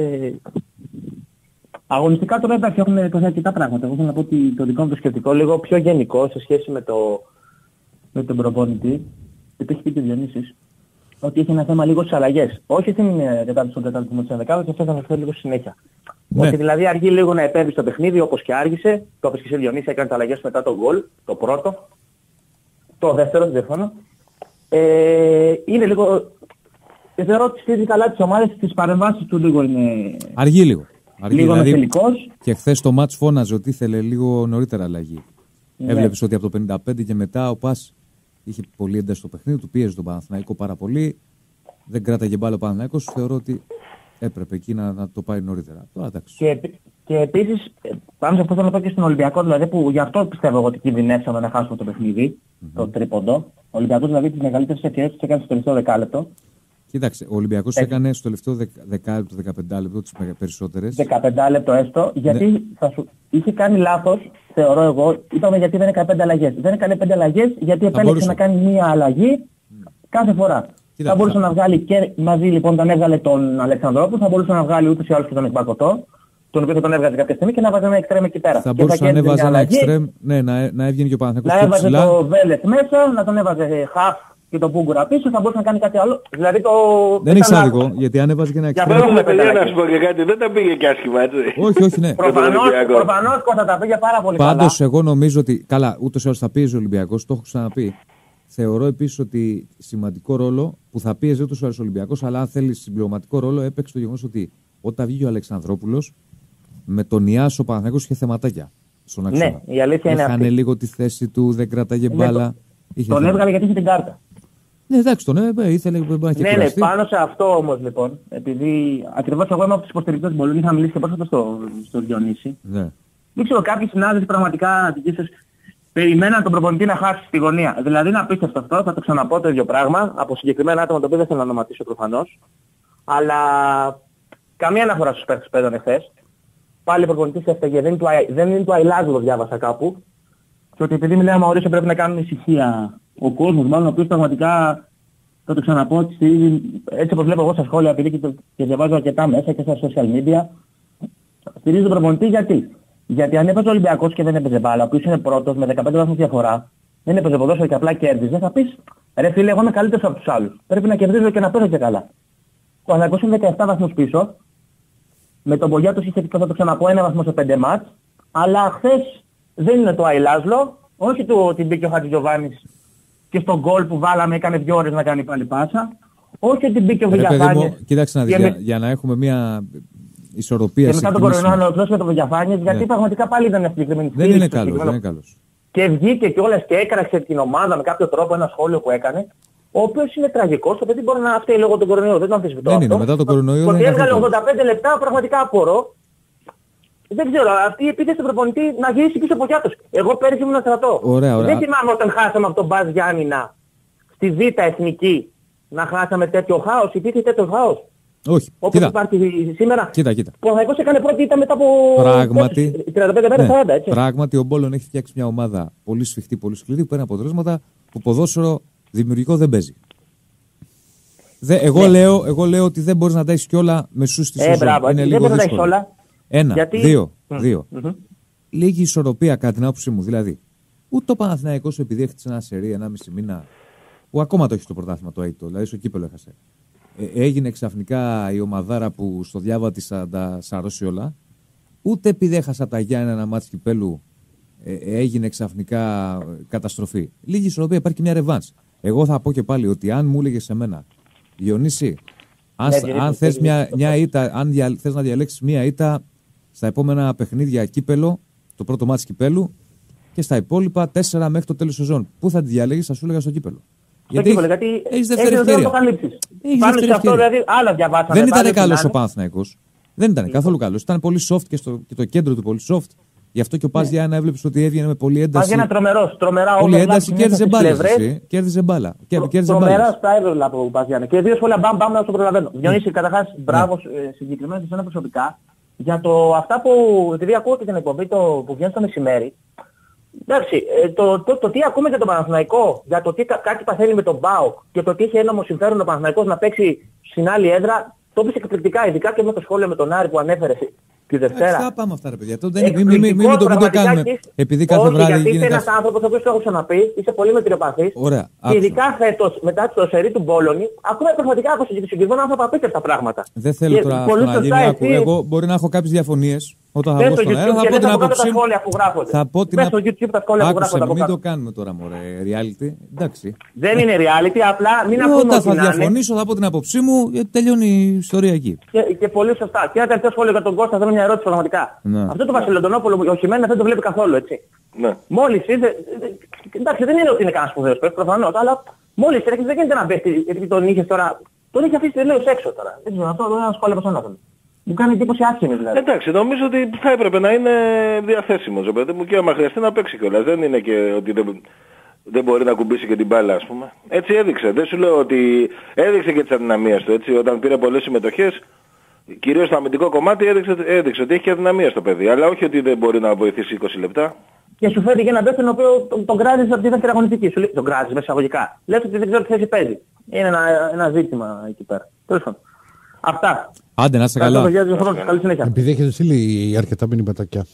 αγωνιστικά τώρα εντάξει έχουμε τόσα αρκετά πράγματα. Εγώ θέλω να πω ότι το δικό μου το σκεπτικό λίγο πιο γενικό σε σχέση με τον προπονητή. Το έχει πει και ο Διονύσης, ότι έχει ένα θέμα λίγο στις αλλαγές. Όχι στην τετάρτη στον τέταρτο της ενδεκάδας, αυτό θα αναφέρω λίγο στη συνέχεια.
Ναι.
Ότι δηλαδή αργεί λίγο να επέμβει στο παιχνίδι όπως και άργησε. Το όπως και εσύ Διονύση έκανε τις αλλαγές μετά το γκολ, το πρώτο. Το δεύτερο, δεν διαφωνώ. Είναι λίγο... Θεωρώ ότι στείλει καλά τις ομάδες, τις παρεμβάσεις του λίγο είναι...
Αργεί λίγο.
Λίγο
δηλαδή,
μεσηλικός.
και χθες το μάτς φώναζε ότι ήθελε λίγο νωρίτερα αλλαγή.
Ναι.
Έβλεπες ότι από το 55 και μετά ο Πας είχε πολύ ένταση στο παιχνίδι, του πίεζε τον Παναθηναϊκό πάρα πολύ. Δεν κράταγε μπάλα ο Παναθηναϊκός. Θεωρώ ότι έπρεπε εκεί να το πάει νωρίτερα. Τώρα,
και επίσης, πάνω σε αυτό θέλω να πω και στον Ολυμπιακό, δηλαδή που γι' αυτό πιστεύω εγώ ότι κινδυνεύσαμε να χάσουμε το παιχνίδι, το τρίποντο. Ο Ολυμπιακός δηλαδή τις μεγαλύτερες ευκαιρίες τους έκανε στο τελευταίο δεκάλεπτο.
Κοίταξε, ο Ολυμπιακός έκανε στο τελευταίο δεκάλεπτο, 15 λεπτό τις περισσότερες.
15 λεπτό έστω, γιατί
Ναι.
είχε κάνει λάθος, θεωρώ εγώ, είπαμε γιατί δεν έκανε 5 αλλαγές. Δεν έκανε 5 αλλαγές γιατί επέλεξε
μπορούσε
να κάνει μία αλλαγή κάθε φορά. Θα μπορούσε να βγάλει και μαζί λοιπόν όταν έβγαλε τον Αλεξανδρόπουλο, θα μπορούσε να βγάλει ούτως ή άλλως και τον Εκπακωτό, τον οποίο θα τον έβγαζε κάποια στιγμή και να βάζει ένα εξτρέμ εκεί πέρα.
Θα μπορούσε να έβαζε ένα εξτρέμ, ναι, να έβγαινε και ο Παναθηναϊκός
να
πιο
έβαζε
ψηλά.
το Βέλετ μέσα, να τον έβαζε χαφ και τον Πούγκουρα πίσω, θα μπορούσε να κάνει κάτι άλλο. Δηλαδή το...
Δεν είναι άδικο, γιατί αν έβαζε και ένα εξτρέμ.
Έχουμε παιδιά να σου πω και κάτι, δεν τα πήγε και άσχημα, έτσι.
Όχι, ναι.
Προφανώς θα τα πήγε πάρα πολύ καλά.
Πάντως, εγώ νομίζω ότι. Καλά, ούτως ή άλλως θα πίεζε ο Ολυμπιακός, το έχω ξαναπεί. Θεωρώ επίσης ότι σημαντικό ρόλο που θα πίεζε ούτως ή άλλως ο Ολυμπιακός, αλλά αν θέλει συμπληρωματικό ρόλο, έπαιξε το γεγονός ότι όταν βγήκε ο Αλεξανδρόπουλος, με τον Ιάσο ο Παναθηναϊκός είχε θεματάκια στον άξονα.
Ναι, η αλήθεια είναι
αυτή. Έχανε λίγο τη θέση του, δεν κράταγε μπάλα.
Τον έβγαλε γιατί είχε την κάρτα.
Ναι, εντάξει, τον ήθελε να
ναι, ναι, πάνω σε αυτό όμως λοιπόν, επειδή ακριβώς εγώ είμαι από τους υποστηρικτές του Μπολόνι, είχα μιλήσει και πρόσφατα στο Διονύση.
Ναι.
Δεν ξέρω, κάποιοι συνάδελφοι πραγματικά περιμέναν τον προπονητή να χάσει στη γωνία. Δηλαδή είναι απίστευτο αυτό, θα το ξαναπώ το ίδιο πράγμα, από συγκεκριμένα άτομα το οποίο δεν θέλω να ονοματίσω προφανώς. Αλλά καμία αναφορά στους παίκτες που παίζανε χθες. Πάλι ο προπονητής έφταγε, δεν είναι του Αιλάζου, διάβασα κάπου. Και ότι επειδή μιλάμε Μαουρίσιο πρέπει να κάνουμε ησυχία. Ο κόσμος μάλλον ο οποίος πραγματικά, θα το ξαναπώ, έτσι όπως βλέπω εγώ στα σχόλια, επειδή και διαβάζω αρκετά μέσα και στα social media, στηρίζει τον προπονητή γιατί αν έπαιζε ο Ολυμπιακός και δεν έπαιζε μπάλα, ο οποίος είναι πρώτος με 15 βαθμούς διαφορά, δεν έπαιζε ποδόσφαιρο και απλά κέρδιζε, θα πεις ρε φίλε, εγώ είμαι καλύτερος από τους άλλους. Πρέπει να κερδίζω και να παίζω και καλά. Ο Ολυμπιακός είναι 17 βαθμούς πίσω. Με τον Πογιά τους είχε, θα το ξαναπώ, 1 βαθμό σε 5 μάτς. Αλλά χθες δεν είναι το Αιλάζλο, όχι το ότι μπήκε ο Χατζηγιοβάνης και στον γκολ που βάλαμε έκανε 2 ώρες να κάνει πάλι πάσα. Όχι ότι μπήκε ο Βηγιαφάνης.
Κοίταξε να δεις, για να έχουμε μια ισορροπία.
Και μετά τον κορονοϊό να ολοκληρώσουμε τον Βηγιαφάνης, γιατί πραγματικά πάλι δεν είναι συγκεκριμένη
θέση. Δεν είναι καλός.
Και βγήκε κιόλας και έκραξε την ομάδα με κάποιο τρόπο ένα σχόλιο που έκανε. Ο οποίος είναι τραγικός, το παιδί μπορεί να φταίει λόγω του κορονοϊού, δεν το αμφισβητώ.
Δεν είναι, μετά τον κορονοϊό.
Ότι έβγαλε 85 λεπτά, πραγματικά απορώ. Δεν ξέρω, αυτή η επίθεση του προπονητή να γυρίσει πίσω από Γιάτος. Εγώ πέρυσι ήμουν στρατό.
Ωραία.
Δεν θυμάμαι όταν χάσαμε από τον Μπάζ Γιάννηνα στη Β' Εθνική να χάσαμε τέτοιο χάος, υπήρχε τέτοιο χάος.
Όχι.
Όπως υπάρχει σήμερα.
Κοίτα.
Ο Παναθηναϊκός έκανε πρώτη ήττα μετά από 35 μέρες 40, έτσι.
Πράγματι ο Μπόλον έχει φτιάξει μια ομάδα πολύ σφιχτή, πολύ σκληρή που παίρνει αποτελέσματα που ποδόσφαιρο δημιουργικό δεν παίζει. Εγώ λέω ότι δεν μπορείς να τα έχεις κιόλα μεσούς στη σεζόν. Είναι λίγο δύσκολο. Ένα, δύο. Λίγη ισορροπία κατά την άποψή μου. Δηλαδή, ούτε ο Παναθηναϊκός επειδή έχτισε ένα σερί 1,5 μήνα, που ακόμα το έχει στο πρωτάθλημα το αίτητο, δηλαδή στο κύπελο έχασε. Έγινε ξαφνικά η ομαδάρα που στο διάβα της θα τα σαρώσει όλα. Ούτε επειδή έχασα τα Γιάννενα ένα μάτς κυπέλου έγινε ξαφνικά καταστροφή. Λίγη ισορροπία, υπάρχει και μια ρεβάνς. Εγώ θα πω και πάλι ότι αν μου έλεγες σε μένα, Διονύση, αν θες να διαλέξεις μια ήττα στα επόμενα παιχνίδια κύπελο, το πρώτο μάτς κυπέλου, και στα υπόλοιπα 4 μέχρι το τέλος σεζόν, πού θα τη διαλέγεις? Θα σου έλεγα στο κύπελο.
Γιατί
έχεις δεύτερη ευκαιρία. Δεν ήταν καλός ο Παναθηναϊκός. Δεν ήταν καθόλου καλός. Ήταν πολύ soft και το κέντρο του πολύ soft. Γι' αυτό και ο Πας Γιάννα έβλεπες ότι έβγαινε με πολλή ένταση.
Πας Γιάννα τρομερά
πολλή ένταση, κέρδιζε μπάλα.
Τρομερά στα έβλεπα από Πας Γιάννα. Και δύο σχόλια μπαμ να το προλαβαίνω. Διονύση, καταρχάς, μπράβο συγκεκριμένα σε εσένα προσωπικά για αυτά που, επειδή ακούω και την εκπομπή που βγαίνει το μεσημέρι. Εντάξει, το τι ακούμε για τον Παναθηναϊκό, για το τι κάτι παθαίνει με τον ΠΑΟΚ και το τι έχει ένομο συμφέρον ο Παναθηναϊκός να παίξει στην άλλη έδρα, το έπαιξε εκπληκτικά, ειδικά και με το σχόλιο με τον Άρη που ανέφερε τη Δευτέρα.
Θα πάμε αυτά, ρε παιδιά. Μην το κάνουμε. Επειδή κάθε βράδυ
γιατί
γίνεται.
είσαι ένας άνθρωπος ο οποίος το έχω ξαναπεί, είσαι πολύ μετριοπαθής.
Ωραία.
Και ειδικά φέτος, μετά το σερί του Μπόλωνη, ακούμε πραγματικά από συγκεκριμένα άνθρωπο απίστευτα πράγματα.
Δεν θέλω τώρα να γίνει. Εγώ μπορεί να έχω κάποιες διαφωνίες. Όταν θα βγω στον αέρα θα πω την άποψή μου. Θα πω την άποψή μου. Μην το κάνουμε τώρα, μωρέ, reality. Εντάξει.
Δεν είναι reality, απλά μην ακούμε.
Όταν θα διαφωνήσω θα πω την άποψή μου, γιατί τελειώνει η ιστορία εκεί.
Και πολύ σωστά. Και ένα τελευταίο σχόλιο για τον Κώστα, θέλω μια ερώτηση πραγματικά. Αυτό το Βασιλοντονόπουλο, ο Χιμένες δεν το βλέπει καθόλου, έτσι. Μόλις ήρθε. Εντάξει, δεν είναι ότι είναι κανένας σπουδαίος παίκτης, προφανώς, αλλά μόλις ήρθε δεν γίνεται να πέφτει, γιατί τον είχες τώρα. Τον είχε αφήσει τελείως έξω τώρα. Δεν ξέρω, αυτό είναι ένα σχόλιο από σένα. Μου κάνει εντύπωση άσχημη δηλαδή.
Εντάξει, νομίζω ότι θα έπρεπε να είναι διαθέσιμος, παιδί μου, και άμα χρειαστεί να παίξει κιόλας. Δεν είναι και ότι δεν μπορεί να κουμπίσει και την μπάλα, ας πούμε. Έτσι έδειξε. Δεν σου λέω ότι έδειξε και τις αδυναμίες του, έτσι. Όταν πήρε πολλές συμμετοχές, κυρίως στο αμυντικό κομμάτι έδειξε ότι έχει και αδυναμίες το παιδί. Αλλά όχι ότι δεν μπορεί να βοηθήσει 20 λεπτά.
Και σου φέρει και έναν παίκτη τον οποίο τον κράζεις από τη δεύτερη αγωνιστική. Σου λέει, τον κράζεις μέσα εισαγωγικά. Λες ότι δεν ξέρω τι θέση παίζει. Είναι ένα ζήτημα εκεί πέρα. Τέλος πάντων. Αυτά.
Άντε, να είσαι καλά.
Καλή συνέχεια.
Επειδή έχετε στείλει αρκετά μηνυματάκια.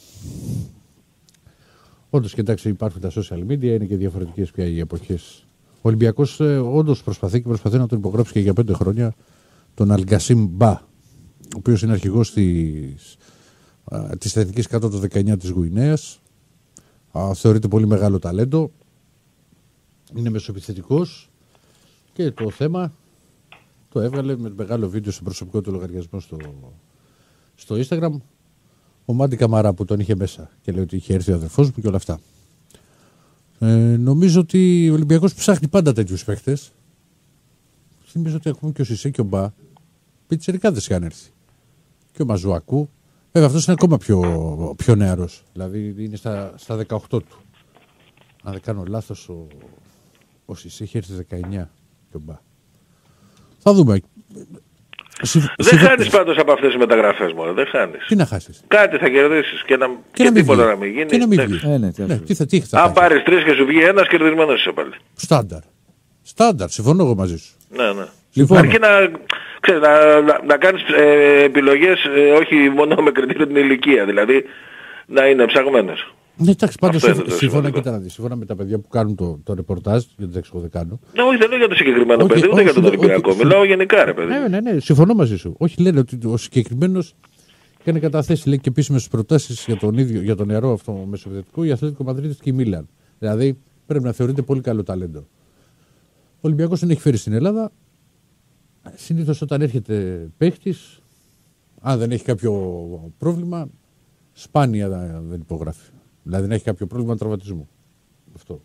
Όντως, κοιτάξτε, υπάρχουν τα social media, είναι και διαφορετικές πια οι εποχές. Ο Ολυμπιακός όντως προσπαθεί να τον υπογράψει και για 5 χρόνια τον Αλγκασίμ Μπα, ο οποίος είναι αρχηγός της εθνικής κάτω το 19 της Γουινέας. Θεωρείται πολύ μεγάλο ταλέντο. Είναι μεσοεπιθετικός και το θέμα το έβγαλε με μεγάλο βίντεο στο προσωπικό του λογαριασμό στο Instagram ο Μάντι Καμαρά που τον είχε μέσα και λέει ότι είχε έρθει ο αδερφός μου και όλα αυτά. Νομίζω ότι ο Ολυμπιακός ψάχνει πάντα τέτοιους παίχτες. Θυμίζω ότι έχουμε και ο Σισέ και ο Μπα. Πιτσιρικάδες είχαν έρθει. Και ο Μαζουακού. Βέβαια αυτός είναι ακόμα πιο νεαρός. Δηλαδή είναι στα 18 του. Αν δεν κάνω λάθος ο Σισέ είχε έρθει 19 και ο Μπα. Θα δούμε.
Δεν χάνεις πάντως από αυτές τις μεταγραφές μόνο. Δεν χάνεις.
Τι να χάσεις.
Κάτι θα κερδίσεις και τίποτα να μην γίνει.
Και να μην βγει.
Αν πάρεις 3 και σου βγει ένας, κερδισμένος είσαι πάλι.
Στάνταρ. Συμφωνώ εγώ μαζί σου.
Ναι.
Λοιπόν.
Αρκεί να κάνεις επιλογές όχι μόνο με κριτήριο την ηλικία. Δηλαδή να είναι ψαγμένες.
Ναι, εντάξει, πάντως συμφωνώ με τα παιδιά που κάνουν το ρεπορτάζ, γιατί δεν κάνω.
Ναι, όχι, δεν λέω για το συγκεκριμένο παιδί, ούτε για τον Ολυμπιακό. Μιλάω γενικά, ρε παιδί.
Ναι, συμφωνώ μαζί σου. Όχι, λένε ότι ο συγκεκριμένος έκανε καταθέσει, λέει, και επίσημες προτάσεις για τον νεαρό αυτό μεσοβιετικό, η Αθλέτικο Μαδρίτης και η Μίλαν. Δηλαδή πρέπει να θεωρείται πολύ καλό ταλέντο. Ο Ολυμπιακός τον έχει φέρει στην Ελλάδα. Συνήθως όταν έρχεται παίχτης, αν δεν έχει κάποιο πρόβλημα, σπάνια δεν υπογράφει. Δηλαδή να έχει κάποιο πρόβλημα τραυματισμού. Αυτό.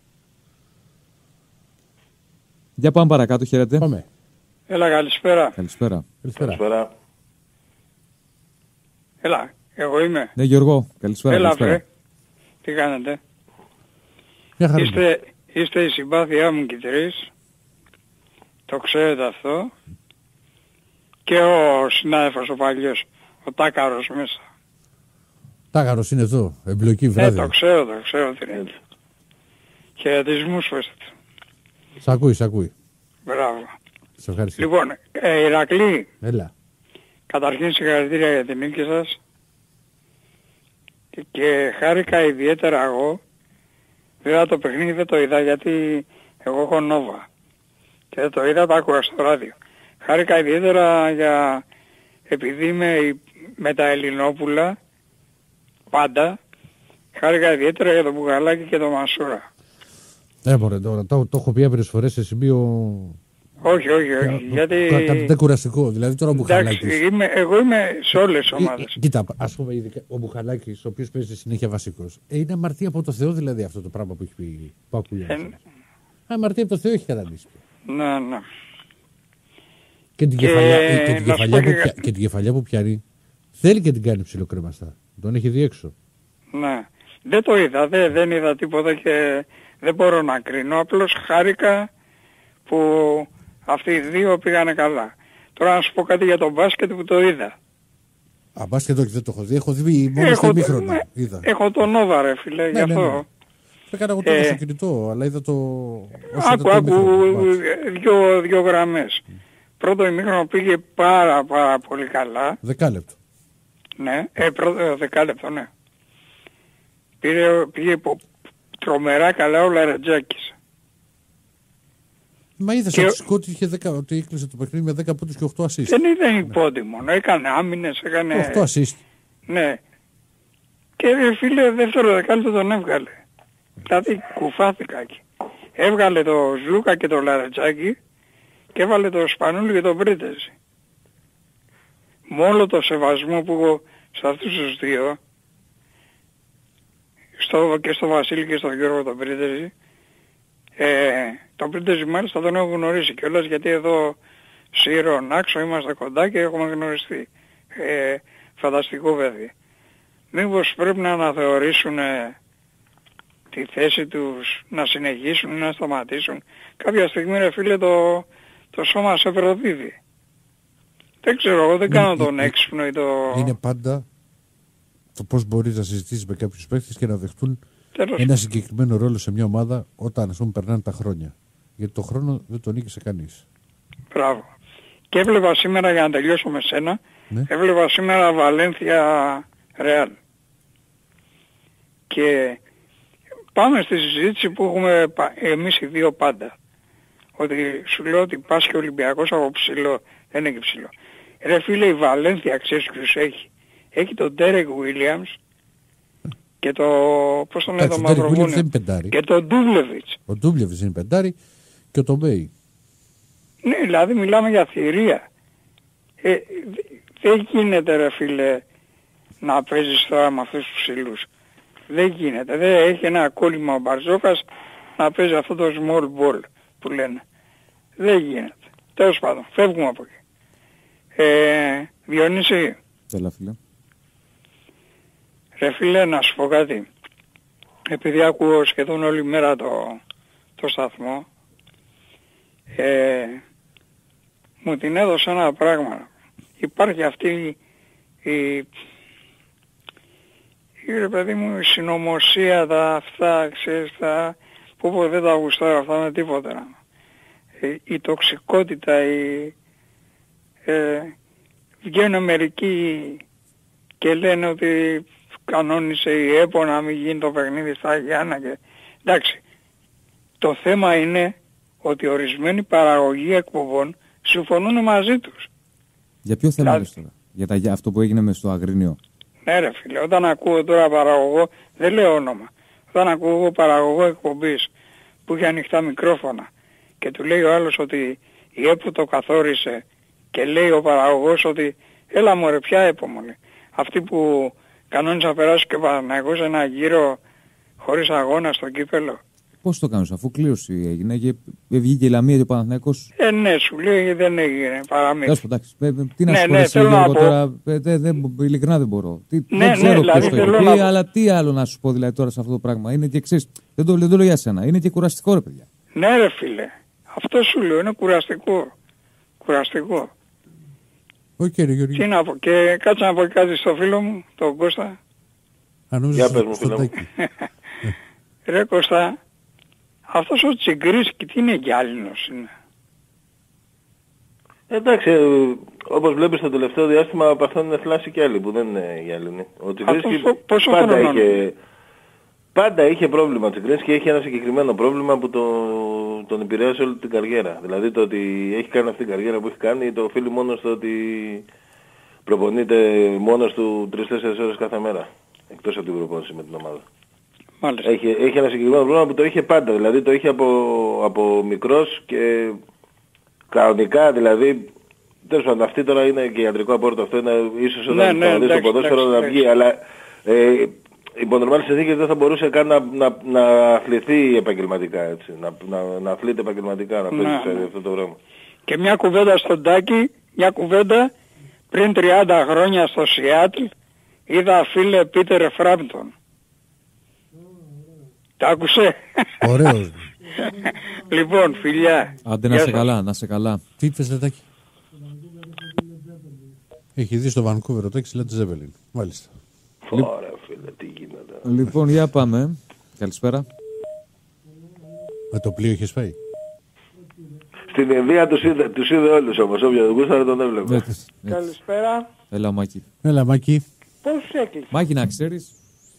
Για πάμε παρακάτω, χαίρετε.
Πάμε.
Έλα, καλησπέρα.
Καλησπέρα.
Έλα, εγώ είμαι.
Ναι, Γιώργο, καλησπέρα.
Έλα, βρε. Τι κάνετε. Είστε η συμπάθειά μου και τρεις. Το ξέρετε αυτό. Και ο συνάδελφος ο παλιός, ο Τάκαρος μέσα.
Τάκαρος είναι εδώ, εμπλοκή βράδυ.
Το ξέρω τι είναι. Χαιρετισμούς πέστε.
Σ' ακούει.
Μπράβο.
Σε ευχαριστώ.
Λοιπόν, Ηρακλή.
Έλα.
Καταρχήν συγχαρητήρια για την νίκη σας. Και χάρηκα ιδιαίτερα εγώ. Βέβαια το παιχνίδι δεν το είδα γιατί εγώ έχω Νόβα. Και δεν το είδα, το άκουγα στο ράδιο. Χάρηκα ιδιαίτερα επειδή είμαι με τα Ελληνόπουλα πάντα. Χάρηκα ιδιαίτερα για τον Μπουγαλάκη και τον Μασούρα.
Μωρέ τώρα, το έχω πει άπειρες φορές σε σημείο...
Όχι, γιατί...
Κάτι κουραστικό, δηλαδή τώρα ο Μπουχαλάκης...
Εγώ είμαι σε όλες τις ομάδες.
Κοίτα, ας πούμε ειδικά ο Μπουχαλάκης, ο οποίος παίζει συνέχεια βασικός, είναι αμαρτία από το Θεό δηλαδή αυτό το πράγμα που έχει πει ο Ακουλιάς. Αμαρτία από το Θεό έχει καταντήσει.
Ναι.
Και την κεφαλιά που πιάνει, θέλει και την κάνει ψιλοκρεμαστά. Τον έχει δει έξω.
Ναι. Δεν το είδα, δεν είδα τίποτα και δεν μπορώ να κρίνω. Απλώς χάρηκα που αυτοί οι δύο πήγανε καλά. Τώρα να σου πω κάτι για τον μπάσκετ που το είδα.
Μπάσκετ όχι, δεν το έχω δει. Έχω δει μόνο στο ημίχρονο.
Έχω τον Νόβα ρε φίλε, γι' αυτό.
Ναι. Έκανα εγώ τώρα στο κινητό, αλλά είδα το...
Άκου, δύο γραμμές. Πρώτο ημίχρονο πήγε πάρα πολύ καλά.
10 λεπτό.
Ναι, πρώτο 10 λεπτό, ναι. Πήγε τρομερά καλά ο Λαρετζάκης.
Μα είδα στο Σκότη ότι έκλεισε το παιχνίδι με 10 πόντους και 8 assist.
Δεν ήταν υπότιμο, έκανε άμυνες, έκανε...
8 assist.
Ναι. Και φίλε δεύτερο δεκάλεπτο τον έβγαλε. Δηλαδή κουφάθηκα εκεί. Έβγαλε το Ζλούκα και το Λαρετζάκη και έβαλε το Σπανούλη και τον Πρίτεζη. Με όλο το σεβασμό που έχω σε αυτούς τους δύο, και στο Βασίλη και στον Γιώργο τον Πρίτεζη, τον Πρίτεζη μάλιστα τον έχω γνωρίσει κιόλας γιατί εδώ Σύρο, Νάξο είμαστε κοντά και έχουμε γνωριστεί. Φανταστικό παιδί. Μήπως πρέπει να αναθεωρήσουν τη θέση τους, να συνεχίσουν ή να σταματήσουν. Κάποια στιγμή ρε φίλε το σώμα σε προδίδει. Δεν ξέρω, εγώ δεν κάνω τον έξυπνο ή το...
Είναι πάντα το πώς μπορείς να συζητήσεις με κάποιους παίκτες και να δεχτούν ένα συγκεκριμένο ρόλο σε μια ομάδα όταν ας πούμε περνάνε τα χρόνια. Γιατί το χρόνο δεν τον νίκησε κανείς.
Μπράβο. Και έβλεπα σήμερα, για να τελειώσω με σένα, έβλεπα σήμερα Βαλένθια Ρεάλ. Και πάμε στη συζήτηση που έχουμε εμείς οι δύο πάντα. Ότι σου λέω ότι πας και ο Ολυμπιακός από ψηλό, δεν έχει ψηλό. Ρε φίλε, η Βαλένθια ξέρεις ποιους έχει. Έχει τον Ντέρεκ Βίλιαμς και το, πώς τον λέει το Μαυροβούνιο, και τον Ντούβλεβιτς.
Ο Ντούβλεβιτς είναι πεντάρι και ο Τομπέι.
Ναι, δηλαδή μιλάμε για θηρία. Δεν γίνεται ρε φίλε να παίζεις τώρα με αυτούς τους ψηλούς. Δεν γίνεται. Δεν έχει ένα κόλλημα ο Μπαρζόκας να παίζει αυτό το small ball που λένε. Δεν γίνεται. Τέλος πάντων, φεύγουμε από εκεί. Διονύση.
Έλα φίλε.
Ρε φίλε, να σου πω κάτι. Επειδή ακούω σχεδόν όλη μέρα το σταθμό, μου την έδωσε ένα πράγμα. Υπάρχει αυτή ρε παιδί μου, η συνωμοσία, αυτά, ξέρεις, που δεν τα γουστάρω αυτά με τίποτα. Η τοξικότητα, βγαίνουν μερικοί και λένε ότι κανόνισε η ΕΠΟ να μην γίνει το παιχνίδι στα Γιάννα και... Εντάξει, το θέμα είναι ότι ορισμένοι παραγωγοί εκπομπών συμφωνούν μαζί τους.
Για ποιο θέμα λες τώρα? Για αυτό που έγινε μες στο Αγρίνιο?
Ναι ρε φίλε, όταν ακούω τώρα παραγωγό, δεν λέω όνομα, όταν ακούω παραγωγό εκπομπής που έχει ανοιχτά μικρόφωνα και του λέει ο άλλος ότι η ΕΠΟ το καθόρισε και λέει ο παραγωγός ότι έλα μωρέ ποια ΕΠΟ μου λέει. Αυτοί που κανόνισε να περάσει και ο Παναθηναϊκός ένα γύρο χωρίς αγώνα στο κύπελο.
Πώς το κάνεις αφού κλήρωση έγινε και βγήκε η Λαμία και ο Παναθηναϊκός?
Ναι, σου λέει δεν έγινε παραμύθι.
Τι να σου πω εσύ Γιώργο τώρα, ειλικρινά δεν μπορώ. Δεν ξέρω ποιος το έχει πει, αλλά τι άλλο να σου πω δηλαδή τώρα σε αυτό το πράγμα. Είναι και ξέρεις, δεν το λέω για σένα, είναι και κουραστικό ρε παιδιά.
Ναι ρε φίλε, αυτό σου λέω, είναι κουραστικό. Κουραστικό. Τι να πω, και κάτσε να πω κάτι στο φίλο μου, τον Κώστα.
Για πες μου φίλο μου.
Ρε Κώστα, αυτός ο Τσιγκρίσκι τι είναι, γυάλινος είναι?
Εντάξει, όπως βλέπεις το τελευταίο διάστημα παθαίνουν θλάση και άλλοι που δεν είναι οι Έλληνες. Ο Τσιγκρίνσκι πάντα είχε πρόβλημα. Ο Τσιγκρίνσκι έχει ένα συγκεκριμένο πρόβλημα που τον επηρεάζει όλη την καριέρα. Δηλαδή το ότι έχει κάνει αυτή την καριέρα που έχει κάνει το οφείλει μόνο στο ότι προπονείται μόνος του 3-4 ώρες κάθε μέρα. Εκτός από την προπόνηση με την ομάδα. Έχει ένα συγκεκριμένο πρόβλημα που το είχε πάντα. Δηλαδή το είχε από μικρός και κανονικά δηλαδή. Τέλος πάντων, αυτή τώρα είναι και ιατρικό απόρριτο. Αυτό είναι ίσως όταν θα δει στο ποδόσφαιρο να βγει. Αλλά υπό νορμάλες συνθήκες δεν θα μπορούσε καν να αθληθεί επαγγελματικά. Έτσι. Να αθλείται επαγγελματικά, να παίζει σε αυτό το πράγμα.
Και μια κουβέντα στον Τάκη, μια κουβέντα πριν 30 χρόνια στο Σιάτλ είδα φίλε Πίτερ Φράμπτον. Τα άκουσε?
Ωραίος.
Λοιπόν, φιλιά.
Άντε να σε καλά, να σε καλά.
Τι είπες Λετάκη? Έχει δει στο Βανκούβερ ο Τάκης Led Zeppelin. Μάλιστα.
Ωραία φίλε, τι γίνεται.
Λοιπόν, για πάμε. Καλησπέρα.
Με το πλοίο είχες πάει?
Στην Ινδία τους είδε όλους όμως, όποιο γούσταρε τον έβλεπε.
Καλησπέρα.
Έλα Μάκη.
Έλα Μάκη.
Πώς έκλεισε?
Μάκη, να ξέρεις,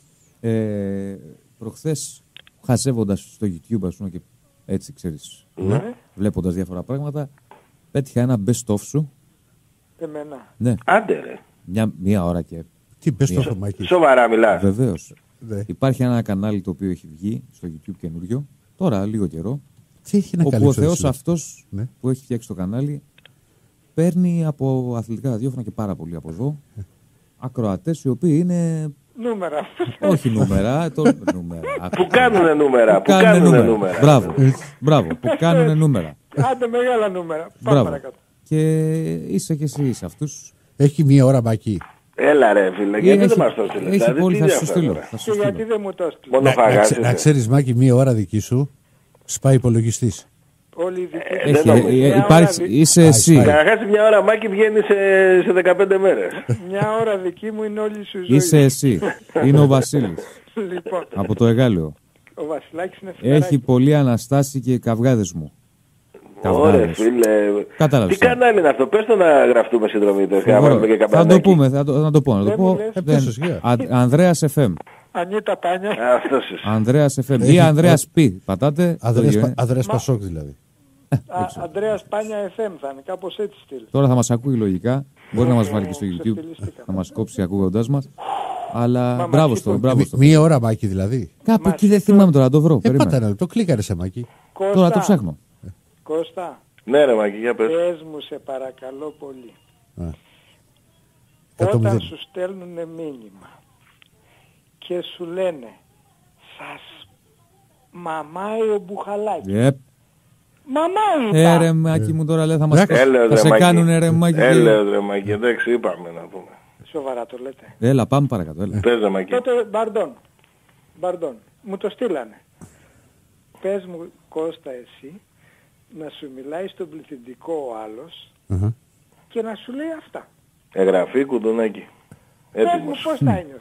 προχθές χαζεύοντας στο YouTube, ας πούμε, και έτσι ξέρεις, βλέποντας διάφορα πράγματα, πέτυχα ένα best of σου.
Εμένα?
Ναι.
Άντε ρε.
Μία ώρα και...
Τι best of Μάκη?
Σοβαρά μιλάς?
Βεβαίως.
Ναι.
Υπάρχει ένα κανάλι το οποίο έχει βγει στο YouTube καινούριο, τώρα λίγο καιρό,
τι έχει να
όπου ο Θεός αυτός που έχει φτιάξει το κανάλι παίρνει από αθλητικά ραδιόφωνα και πάρα πολύ από εδώ ακροατές οι οποίοι είναι...
Νούμερα.
Όχι νούμερα, νούμερα.
Που κάνουνε νούμερα. Που κάνουνε νούμερα.
Μπράβο, που κάνουνε νούμερα.
Άντε μεγάλα νούμερα. Πάμε παρακάτω.
Και είσαι και εσύ σε αυτούς.
Έχει μία ώρα Μάκη.
Έλα ρε φίλε, γιατί δεν μας το στείλες?
Έχει πολύ, θα σου στείλω.
Και γιατί δεν μου το στείλες?
Μόνο φαγάς.
Να ξέρεις Μάκη, μία ώρα δική σου σπάει υπολογιστής.
Όλοι οι δικοί.
Είσαι εσύ.
Καταρχάς μια ώρα Μάκη βγαίνει σε 15 μέρες.
Μια ώρα δική μου είναι όλη σου ζωή.
Είσαι εσύ. Είναι ο Βασίλης.
Λοιπόν.
Από το Εγάλεο.
Ο Βασιλάκης είναι φιλαράκι.
Έχει πολύ Αναστάση και καυγάδες μου.
Ωραία φίλε.
Κατάλαβες.
Τι κανάλι είναι αυτό? Πες το να γραφτούμε συνδρομητές.
Θα το πούμε, θα το πω. Ανδρέας FM.
Ανίτα Πάνια.
Ανδρέας FM ή Ανδρέας Π. Πατάτε.
Ανδρέας Πασόκ δηλαδή.
Ανδρέας Πάνια FM θα είναι, κάπως έτσι στυλ.
Τώρα θα μας ακούει λογικά. Μπορεί να μας βάλει και στο YouTube. Να μας κόψει ακούγοντας μας. Αλλά μπράβο στο.
Μία ώρα Μάκη δηλαδή.
Κάπου εκεί δεν θυμάμαι τώρα να το βρω.
Πάτα ένα λεπτό, κλίκαρε σε Μάκη.
Τώρα το ψάχνω.
Κώστα.
Ναι ρε Μάκη, για πες.
Πες μου σε παρακαλώ πολύ. Όταν σου στέλνουν μήνυμα και σου λένε σας μαμάει ο Μπουχαλάκης. Μαμάει
ρε Μάκη μου τώρα λέει θα σε κάνουνε ρε Μάκη.
Έλεος ρε Μάκη, εντάξει είπαμε να πούμε.
Σοβαρά το λέτε?
Έλα πάμε παρακάτω.
Πες ρε Μάκη.
Τότε Μπαρντών, μου το στείλανε. Πες μου Κώστα εσύ να σου μιλάει στον πληθυντικό ο άλλος και να σου λέει αυτά.
Εγγραφή κουντουνάκι.
Πες μου πώς θα ένιωθες.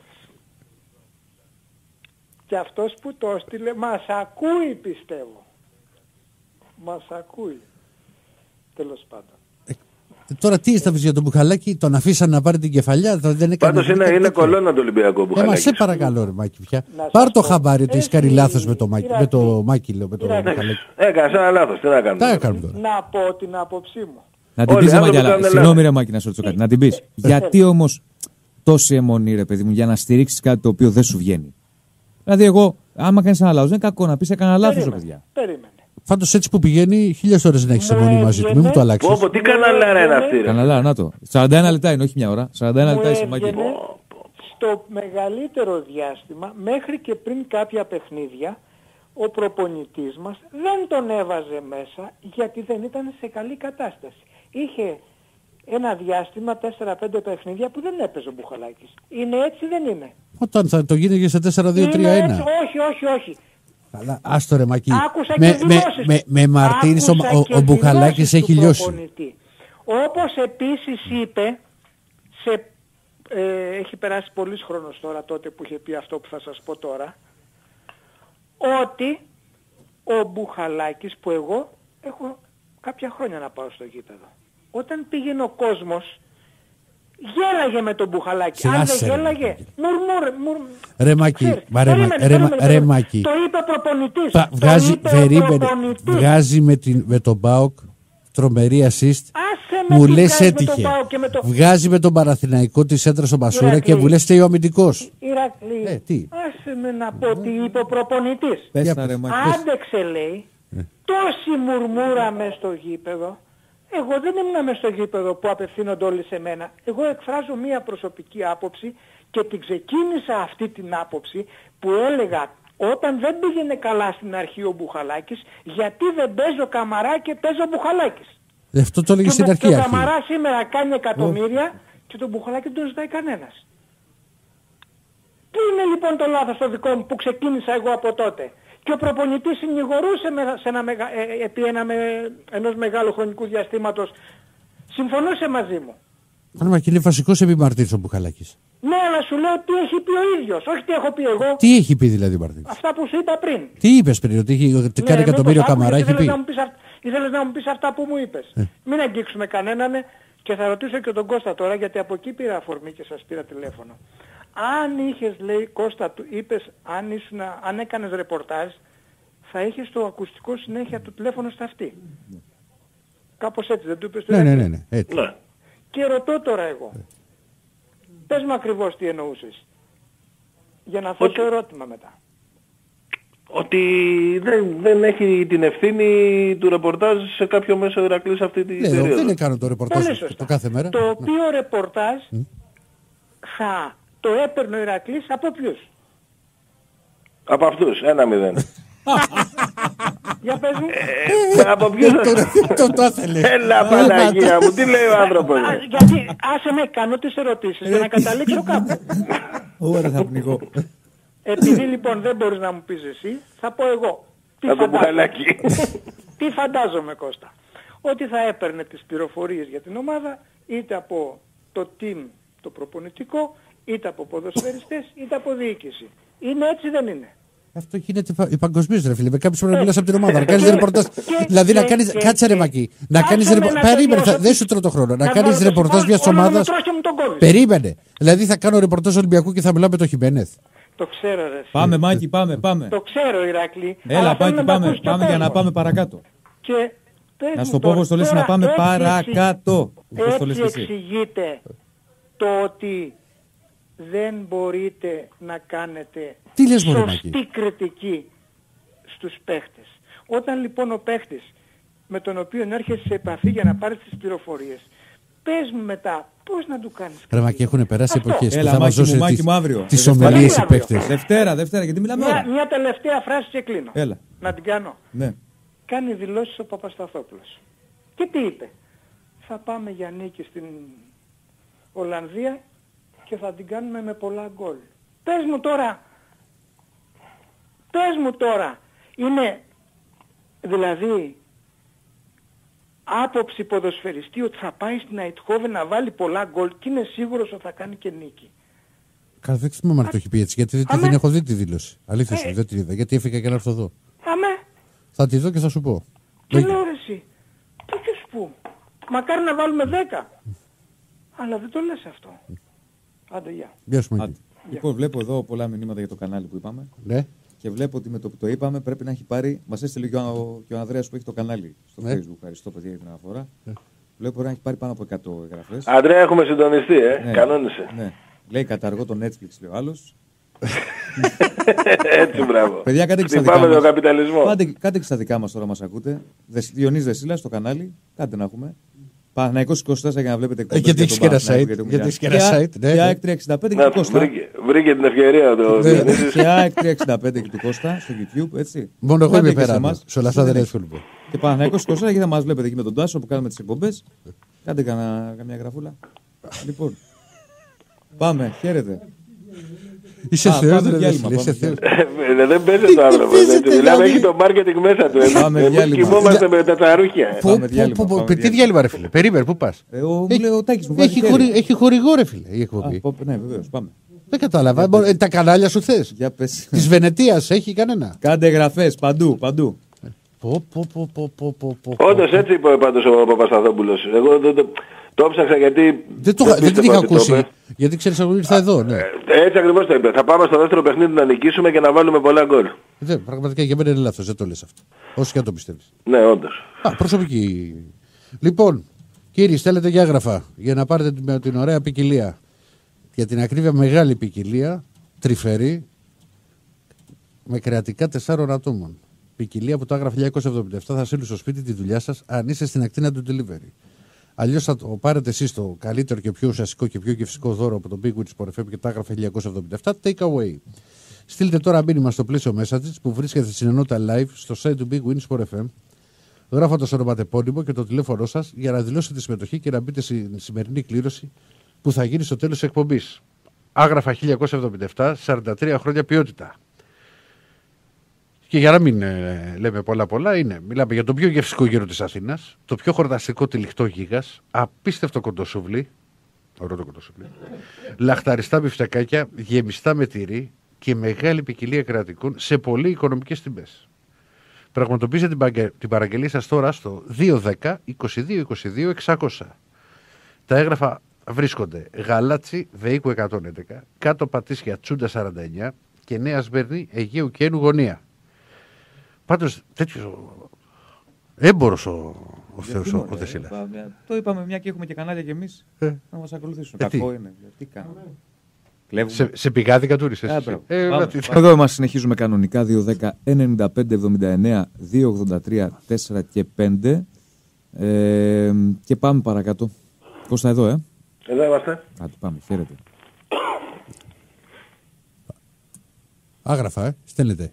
Και αυτός που το έστειλε μας ακούει πιστεύω. Μας ακούει. Τέλος πάντων.
Τώρα τι έσταβες για τον Μπουχαλάκη, τον αφήσαν να πάρει την κεφαλιά,
Πάντως είναι κολόνα το Ολυμπιακό Μπουχαλάκη.
Μα σε παρακαλώ ρε Μάκη πια. Πάρ' το χαμπάρι ότι έχεις κάνει λάθος με το Μάκη, λέω, με το Μπουχαλάκη.
Έκανες ένα λάθος, τι να κάνουμε.
Να πω την άποψή μου.
Να την πεις συγγνώμη ρε Μάκη να σου ρωτήσω κάτι, να την πεις. Γιατί όμως τόση αιμονή ρε παιδί μου για να στηρίξεις κάτι το οποίο δεν σου βγαίνει? Δηλαδή εγώ, άμα κάνεις ένα λάθος, δεν είναι κακό να πεις έκανα λάθος ρε παιδιά.
Περίμενε.
Πάντως έτσι που πηγαίνει, 1000 ώρες να έχεις αιμονή μαζί του. Μην μου το αλλάξεις.
Τι καναλάρα είναι αυτή ρε.
Καναλάρα, να το. 41 λεπτά είναι, όχι μια ώρα. 41 λεπτά είσαι Μάκη.
Στο μεγαλύτερο διάστημα, μέχρι και πριν κάποια παιχνίδια, ο προπονητής μας δεν τον έβαζε μέσα γιατί δεν ήταν σε καλή κατάσταση. Είχε ένα διάστημα 4-5 παιχνίδια που δεν έπαιζε ο Μπουχαλάκης. Είναι έτσι δεν είναι?
Όταν θα το γίνεγε σε 4-2-3-1.
Όχι.
Αλλά άστο ρε Μάκη.
Με
μαρτύρης ο Μπουχαλάκης έχει λιώσει.
Όπως επίσης είπε, έχει περάσει πολύς χρόνος τώρα τότε που είχε πει αυτό που θα σας πω τώρα, ότι ο Μπουχαλάκης που εγώ έχω κάποια χρόνια να πάω στο γήπεδο.
όταν πήγαινε ο κόσμος, γέλαγε με τον Μπουχαλάκη. Αν δεν γέλαγε,
Ρε Μάκη.
Το είπε προπονητής.
Βγάζει με τον ΠΑΟΚ τρομερή assist. Μου λες έτυχε. Βγάζει με τον Παναθηναϊκό τη έντρα στον Πασούρα και μου λες φταίει ο αμυντικός.
Ηρακλή, άσε με να πω τι είπε ο προπονητής. Άντεξε, λέει, τόση μουρμούρα μες στο γήπεδο. Εγώ δεν ήμουν μες στο γήπεδο που απευθύνονται όλοι σε μένα. Εγώ εκφράζω μία προσωπική άποψη και την ξεκίνησα αυτή την άποψη που έλεγα όταν δεν πήγαινε καλά στην αρχή ο Μπουχαλάκης, γιατί δεν παίζω Καμαρά και παίζω Μπουχαλάκης.
Αυτό το έλεγε στην αρχή.
Και ο Καμαρά σήμερα κάνει εκατομμύρια και τον Μπουχαλάκη δεν τον ζητάει κανένας. Πού είναι λοιπόν το λάθος το δικό μου που ξεκίνησα εγώ από τότε? Και ο προπονητής συνηγορούσε επί ενός μεγάλου χρονικού διαστήματος. Συμφωνούσε μαζί μου.
Μα και είναι βασικός επιμαρτύρης ο Μπουχαλάκης.
Ναι, αλλά σου λέω τι έχει πει ο ίδιος, όχι τι έχω πει εγώ.
Τι έχει πει δηλαδή ο Μαρτίνης?
Αυτά που σου είπα πριν.
Τι είπες πριν, ότι κάνει εκατομμύριο Καμαρά, έχει πει?
Ήθελες να μου πεις αυτά που μου είπες. Μην αγγίξουμε κανέναν και θα ρωτήσω και τον Κώστα τώρα, γιατί από εκεί πήρα αφορμή και σας πήρα τηλέφωνο. Αν είχες, λέει Κώστα, του είπες, αν έκανες ρεπορτάζ, θα είχες το ακουστικό συνέχεια του τηλέφωνο στα αυτή. Κάπως έτσι, δεν του είπες?
Ναι, έτσι.
Και ρωτώ τώρα εγώ. Πες μου ακριβώς τι εννοούσες. Για να θέσω ερώτημα μετά.
Ότι δεν έχει την ευθύνη του ρεπορτάζ σε κάποιο μέσο Ηρακλής αυτή την περίοδο.
Δεν έκανε το ρεπορτάζ το κάθε μέρα.
Το οποίο ρεπορτάζ θα το έπαιρνε ο Ηρακλής από ποιους?
Από αυτούς, 1-0.
Για πες μου.
Από ποιους?
Το ήθελε.
Έλα Παναγία μου, τι λέει ο άνθρωπος?
Γιατί άσε με, κάνω τις ερωτήσεις για να καταλήξω κάπου.
Ωραία, θα πνιγώ.
Επειδή λοιπόν δεν μπορείς να μου πεις εσύ, θα πω εγώ. Τι φαντάζομαι, Κώστα? Ότι θα έπαιρνε τις πληροφορίες για την ομάδα είτε από το team το προπονητικό, είτε από ποδοσφαιριστές, είτε από διοίκηση. Είναι έτσι, δεν είναι?
Αυτό γίνεται παγκοσμίως, ρε φίλε. Με κάποιους πρέπει να μιλάς από την ομάδα. Να κάνεις ρεπορτάζ. Δηλαδή να κάνεις. Κάτσε ρε Μακή. Να κάνεις ρεπορτάζ. Περίμενε, δεν σου τρώω το χρόνο. Να κάνεις ρεπορτάζ μιας ομάδας. Περίμενε. Δηλαδή θα κάνω ρεπορτάζ Ολυμπιακού και θα μιλάω με τον Χιμένεθ.
Το ξέρω, ρε.
Πάμε, Μάκη, πάμε.
Το ξέρω, Ηρακλή.
Έλα, Μάκη, πάμε για να πάμε παρακάτω.
Και
να σου πω πώς το λες, να πάμε παρακάτω.
Έτσι εξηγείται το ότι δεν μπορείτε να κάνετε σωστή κριτική στους παίχτες. Όταν λοιπόν ο παίχτης με τον οποίο έρχεσαι σε επαφή για να πάρεις τις πληροφορίες, πες μου μετά πώς να του κάνεις κριτική.
Ρε Μακή, έχουν περάσει εποχές που θα
μας
δώσει τις ομιλίες οι παίχτες.
Δευτέρα, γιατί μιλάμε ώρα.
Μια τελευταία φράση και κλείνω.
Έλα.
Να την κάνω.
Ναι.
Κάνει δηλώσεις ο Παπασταθόπουλος. Και τι είπε? Θα πάμε για νίκη στην Ολλανδία και θα την κάνουμε με πολλά γκολ. Πες μου τώρα, είναι δηλαδή άποψη ποδοσφαιριστή ότι θα πάει στην Αιτχόβεν να βάλει πολλά γκολ και είναι σίγουρος ότι θα κάνει και νίκη?
Καλά, δεν θυμάμαι αν το έχει πει έτσι, γιατί δεν έχω δει τη δήλωση. Αλήθεια σου, δεν την είδα, γιατί έφυγα και να έρθω εδώ. Θα τη δω και θα σου πω.
Τι λέω ρε εσύ, ποιος που, μακάρι να βάλουμε 10. Αλλά δεν το λες αυτό. Άντε, γεια.
Γεια σου, Μακή.
Λοιπόν, βλέπω εδώ πολλά μηνύματα για το κανάλι που είπαμε.
Ναι.
Και βλέπω ότι με το που το είπαμε πρέπει να έχει πάρει. Μας έστειλε και ο Ανδρέας που έχει το κανάλι στο Facebook. Ευχαριστώ, παιδιά, για την αναφορά. Βλέπω να έχει πάρει πάνω από 100 εγγραφές.
Αντρέα, έχουμε συντονιστεί, κανόνισε.
Ναι. Λέει καταργώ το Netflix, λέει ο άλλος.
Έτσι, μπράβο.
Παιδιά, κάντε και στα δικά μας. Κάντε και στα δικά μας τώρα, μας ακούτε. Διονύς Δεσίλα στο κανάλι. Κάντε να έχουμε. Παναθηναϊκός 24 για να βλέπετε εκπομπές.
Γιατί έχεις και ένα site.
Και ΑΕΚ 365 και του Κώστα.
Βρήκε την ευκαιρία το Διονύσης.
Και ΑΕΚ 365 και του Κώστα στο YouTube, έτσι.
Μόνο εγώ είμαι πέρα. Σε όλα αυτά δεν εύκολο.
Και Παναθηναϊκός 24 γιατί θα μας βλέπετε εκεί με τον Τάσο που κάνουμε τις εκπομπές. Κάντε καμιά γραφούλα. Λοιπόν, πάμε, χαίρετε.
Είσαι θεός,
δεν παίζει το άνθρωπο. Μιλάμε, έχει το μάρκετινγκ μέσα του. Εμείς κοιμόμαστε με τα τσαρούχια.
Τι διάλειμμα ρε φίλε, περίμενε, πού πας? Έχει χορηγό ρε φίλε η εκπομπή.
Ναι, βεβαίως, πάμε.
Δεν κατάλαβα, τα κανάλια σου θες? Της Βενετίας έχει κανένα?
Κάντε εγγραφές, παντού.
Όντως έτσι είπε πάντως ο Παπασταθόπουλος. Εγώ το ψάξα γιατί...
Δεν την είχα ακούσει. Γιατί ξέρεις ότι ήρθα εδώ, ναι.
Έτσι ακριβώς το είπε. Θα πάμε στο δεύτερο παιχνίδι να νικήσουμε και να βάλουμε πολλά γκολ.
Πραγματικά για μένα είναι λάθος, δεν το λες αυτό. Όσο και αν το πιστεύεις.
Ναι, όντως.
Προσωπική. Λοιπόν, κύριοι, στέλνετε για έγγραφα για να πάρετε με την ωραία ποικιλία. Για την ακρίβεια, μεγάλη ποικιλία, τρυφερή, με κρεατικά 4 ατόμων. Ποικιλία που το έγραφε 1977 θα στείλουν στο σπίτι τη δουλειά σας αν είστε στην ακτίνα του delivery. Αλλιώς θα το πάρετε εσείς το καλύτερο και πιο ουσιαστικό και πιο γευστικό δώρο από το Big Win Sport FM και το έγραφε 1977 Take Away. Στείλτε τώρα μήνυμα στο πλαίσιο Messages που βρίσκεται στην ενότητα live στο site του Big Win Sport FM, γράφοντας ονοματεπώνυμο και το τηλέφωνό σας για να δηλώσετε συμμετοχή και να μπείτε στη σημερινή κλήρωση που θα γίνει στο τέλος της εκπομπής. Άγραφα 1977, 43 χρόνια ποιότητα. Και για να μην λέμε πολλά, μιλάμε για το πιο γευστικό γύρο της Αθήνας, το πιο χορταστικό τυλιχτό γίγας, απίστευτο κοντοσούβλι, ωραίο το κοντοσούβλι, λαχταριστά μπιφτεκάκια, γεμιστά με τυρί και μεγάλη ποικιλία κρατικών σε πολύ οικονομικές τιμές. Πραγματοποιήστε την παραγγελία σας τώρα στο 210 22 22 600. Τα έγγραφα βρίσκονται Γαλάτσι Βεϊκού 111, κάτω Πατήσια Τσούντα 49 και Νέα Σμύρνη Αιγαίου Κένου γωνία. Πάντως τέτοιο έμπορος ο Θεός ο Δεσίλας.
Το είπαμε μια και έχουμε και κανάλια κι εμείς να μας ακολουθήσουν. Κακό είναι. Τι κάνουμε.
Σε πηγάδικα τούρισες.
Εδώ μας συνεχίζουμε κανονικά 210 95 79 283 4 και 5 και πάμε παρακάτω. Κώστα εδώ
Εδώ είμαστε.
Πάμε, χαίρετε.
Άγραφα στέλνετε.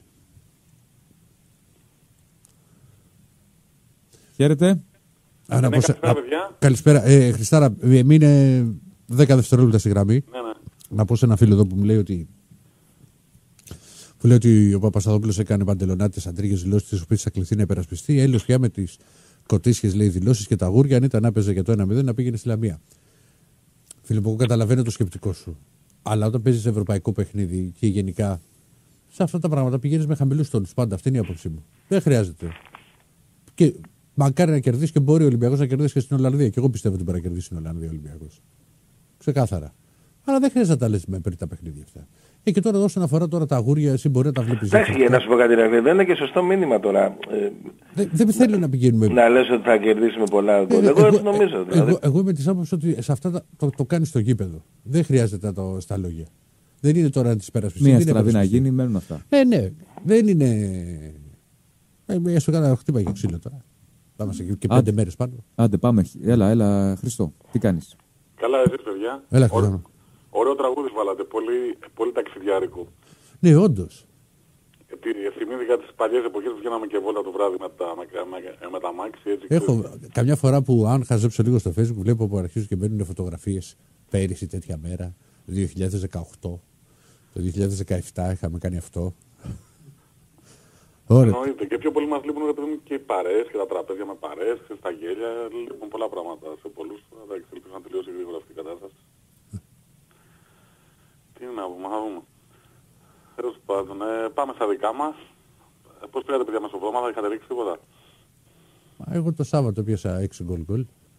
Χαίρετε.
Καλησπέρα. Χριστάρα, μείνε 10 δευτερόλεπτα στη γραμμή.
Ναι.
Να πω σε ένα φίλο εδώ που μου λέει ότι, ο Παπασταθόπουλος έκανε παντελονάτες αντρίγες δηλώσεις τις οποίες θα κληθεί να υπερασπιστεί. Έλεος πια με τις κοτίσιες λέει δηλώσεις και τα γούρια. Αν ήταν άπαιζε για το 1-0 να πήγαινε στη Λαμία. Φίλε μου, εγώ καταλαβαίνω το σκεπτικό σου. Αλλά όταν παίζεις ευρωπαϊκό παιχνίδι και γενικά σε αυτά τα πράγματα πηγαίνεις με χαμηλούς τόνους. Πάντα αυτή είναι η άποψή μου. Δεν χρειάζεται. Και μακάρι να κερδίσει και μπορεί ο Ολυμπιακός να κερδίσει και στην Ολλανδία. Και εγώ πιστεύω ότι μπορεί να κερδίσει στην Ολλανδία ο Ολυμπιακός. Ξεκάθαρα. Αλλά δεν χρειάζεται να τα λες με περί τα παιχνίδια αυτά. Και τώρα όσον αφορά τώρα τα αγούρια, εσύ μπορεί να τα βλέπεις.
Εντάξει, για να σου πω κάτι, δεν είναι και σωστό μήνυμα τώρα.
Δεν θέλει να πηγαίνουμε.
Να λες ότι θα κερδίσουμε πολλά. Εγώ έτσι νομίζω.
Εγώ είμαι της άποψης ότι σε αυτά το κάνει στο γήπεδο. Δεν χρειάζεται στα λόγια. Δεν είναι τώρα να τις περασπιστεί.
Μία στραβή να γίνει, μένουν αυτά.
Ναι. Δεν είναι. Έστω κάνα χτύπα για ξύλο τώρα. Πάμε και 5 μέρες πάνω.
Άντε πάμε. Έλα Χριστό. Τι κάνεις?
Καλά εσείς παιδιά.
Έλα Χριστό.
Ωραίο τραγούδι βάλατε, πολύ ταξιδιάρικο.
Ναι, όντως.
Θυμήθηκα τις παλιές εποχές που βγαίναμε και βόλτα το βράδυ με τα μάξι.
Καμιά φορά που αν χαζέψω λίγο στο Facebook βλέπω που αρχίζουν και μπαίνουν φωτογραφίες πέρυσι τέτοια μέρα, 2018, το 2017 είχαμε κάνει αυτό.
Εννοείται. Και πιο πολύ μας λείπουν και οι παρέες και τα τραπέζια με παρέες και στα γέλια. Λείπουν πολλά πράγματα σε πολλούς. Εντάξει, ελπίζω να τελειώσει γρήγορα αυτή η κατάσταση. Τι να πούμε, θα δούμε. Τέλος πάντων, πάμε στα δικά μας. Πώς πήγατε παιδιά μεσοβδόμαδα, είχατε ρίξει τίποτα?
Εγώ το Σάββατο πιάσα 6 γκολ.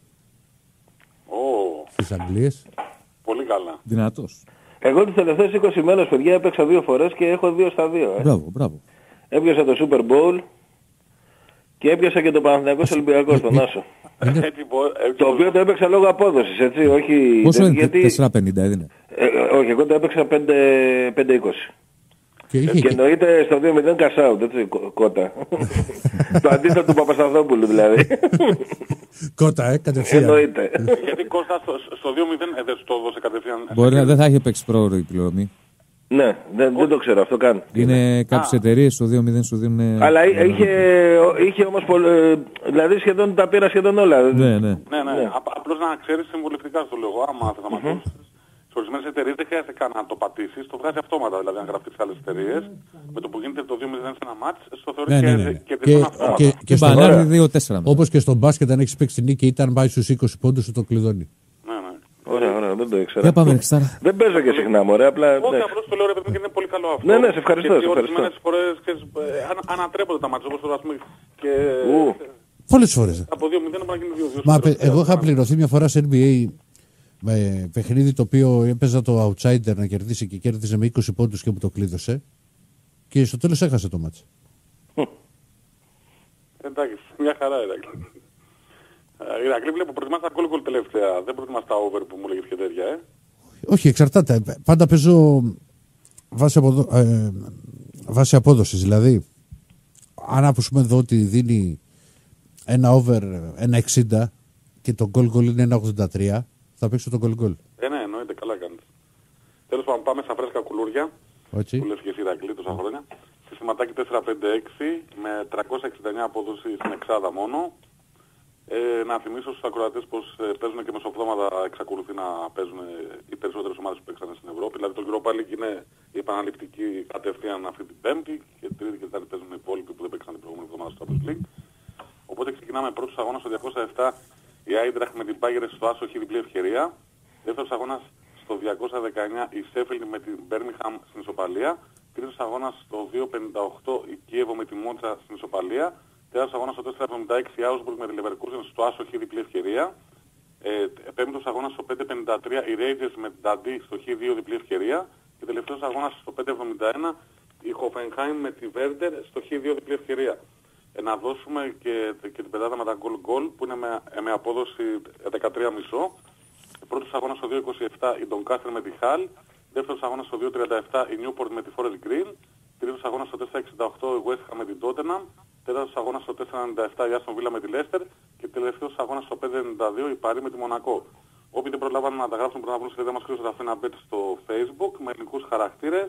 Στις Αγγλίες.
Πολύ καλά.
Δυνατός.
Εγώ τις τελευταίες 20 μέρες παιδιά έπαιξα 2 φορές και έχω 2 στα 2.
Μπράβο.
Έπιασα το Super Bowl και έπιασα και το Παναθηναϊκός Ολυμπιακός στον Άσο. Το οποίο το έπαιξα λόγω απόδοσης, έτσι, όχι...
Πόσο είναι, 4,50 έδινε?
Όχι, εγώ το έπαιξα 5,20. Και εννοείται στο 2-0 cash out, έτσι, κότα. Το αντίθετο του Παπασταθόπουλου δηλαδή.
Κότα, κατευθείαν.
Εννοείται.
Γιατί Κώστα στο 2-0 δεν το έδωσε κατευθείαν.
Μπορεί να δεν θα έχει παίξει πρόωρο η πληρωμή.
Ναι, δεν το ξέρω, αυτό καν.
Είναι κάποιες εταιρείες στο 2-0 σου δίνουν...
Αλλά είχε όμως δηλαδή σχεδόν τα πήρα σχεδόν όλα.
Ναι.
Απλώς να ξέρεις συμβουλευτικά στο λέω, άμα θες να μ' ακούσεις. Σε ορισμένες εταιρείες δεν χρειάζεται καν να το πατήσεις, το βγάζει αυτόματα. Δηλαδή αν γραφτείς σε άλλες εταιρείες, με το που γίνεται το 2-0 σε ένα μάτς, στο θεωρείς και τελειώνει αυτόματα.
Και μπανάρι 2-4.
Όπως και στο μπάσκετ αν έχεις παίξει νίκη, ήταν πάει στους 20 πόντους σου το κλειδώνει.
Ναι.
Ωραία. ξέρω, δεν το ήξερα. Δεν παίζω και συχνά, μωρέ, απλά...
Όχι, απλώς το λέω, ρε παιδί, και είναι πολύ καλό αυτό.
Ναι, σε ευχαριστώ.
Και ορισμένες φορές ανατρέπονται τα μάτια, όπως τώρα, ας πούμε, και...
Πολλές φορές.
Από 2-0 μπορεί να γίνει 2-2.
Μα εγώ είχα πληρωθεί μια φορά σε NBA με παιχνίδι το οποίο έπαιζα το outsider να κερδίσει και κέρδιζε με 20 πόντους και μου το κλείδωσε. Και στο τέλος έχασε το μάτς.
Εντάξει, μια χαρά Ηρακλή. Ηρακλή, βλέπω προτιμάς τα γκολ τελευταία. Δεν προτιμάς τα over που μου λέγες και τέτοια,
Όχι, εξαρτάται. Πάντα παίζω βάση απόδοσης. Δηλαδή, αν ακούσουμε εδώ ότι δίνει ένα over 1,60 και το goal είναι 1,83, θα παίξω το goal.
Ναι, εννοείται, καλά κάνεις. Τέλος πάντων, πάμε στα φρέσκα κουλούρια.
Όχι.
Που λες και εσύ Ηρακλή τόσα χρόνια. Συστηματάκι 4-5-6 με 369 απόδοση στην εξάδα μόνο. Να θυμίσω στους ακροατές πως παίζουν και μεσοπτώματα, εξακολουθεί να παίζουν οι περισσότερες ομάδες που παίξανε στην Ευρώπη. Δηλαδή το Europa League είναι η επαναληπτική κατευθείαν αυτή την Πέμπτη και Τρίτη και Τετάρτη παίζουν οι υπόλοιποι που δεν παίξαν την προηγούμενη εβδομάδα στο Champions League. Οπότε ξεκινάμε πρώτος αγώνας στο 207 η Άιντραχτ με την Bayern στο άσοχη διπλή ευκαιρία. Δεύτερος αγώνας στο 219 η Sheffield με την Birmingham στην ισοπαλία. Τρίτος αγώνας στο 258 η Κίεβο με τη Μόντσα στην ισοπαλία. Τέταρτος αγώνας στο 476 η Augsburg με τη Leverkusen στο άσοχη διπλή ευκαιρία. Πέμπτος αγώνας στο 553 η Rangers με την Dundee στο Χ2 διπλή ευκαιρία. Και τελευταίος αγώνας στο 571 η Hoffenheim με τη Werder στο Χ2 διπλή ευκαιρία. Να δώσουμε και την πεντάδα με τα goal που είναι με απόδοση 13,5. Πρώτος αγώνας στο 227 η Doncaster με τη Hull. Δεύτερος αγώνας στο 237 η Newport με τη Forest Green. Τρίτος αγώνας στο 468 η West Ham με την Tottenham. Τέταρτος αγώνας στο 497 η Aston Villa με τη Leicester. Και τελευταίος αγώνας στο 592 η Paris με τη Μονακό. Όποιοι δεν προλάβανε να τα γράψουν μπορούν να βρουν στη σελίδα μας Χρήστος Bet στο Facebook με ελληνικούς χαρακτήρες.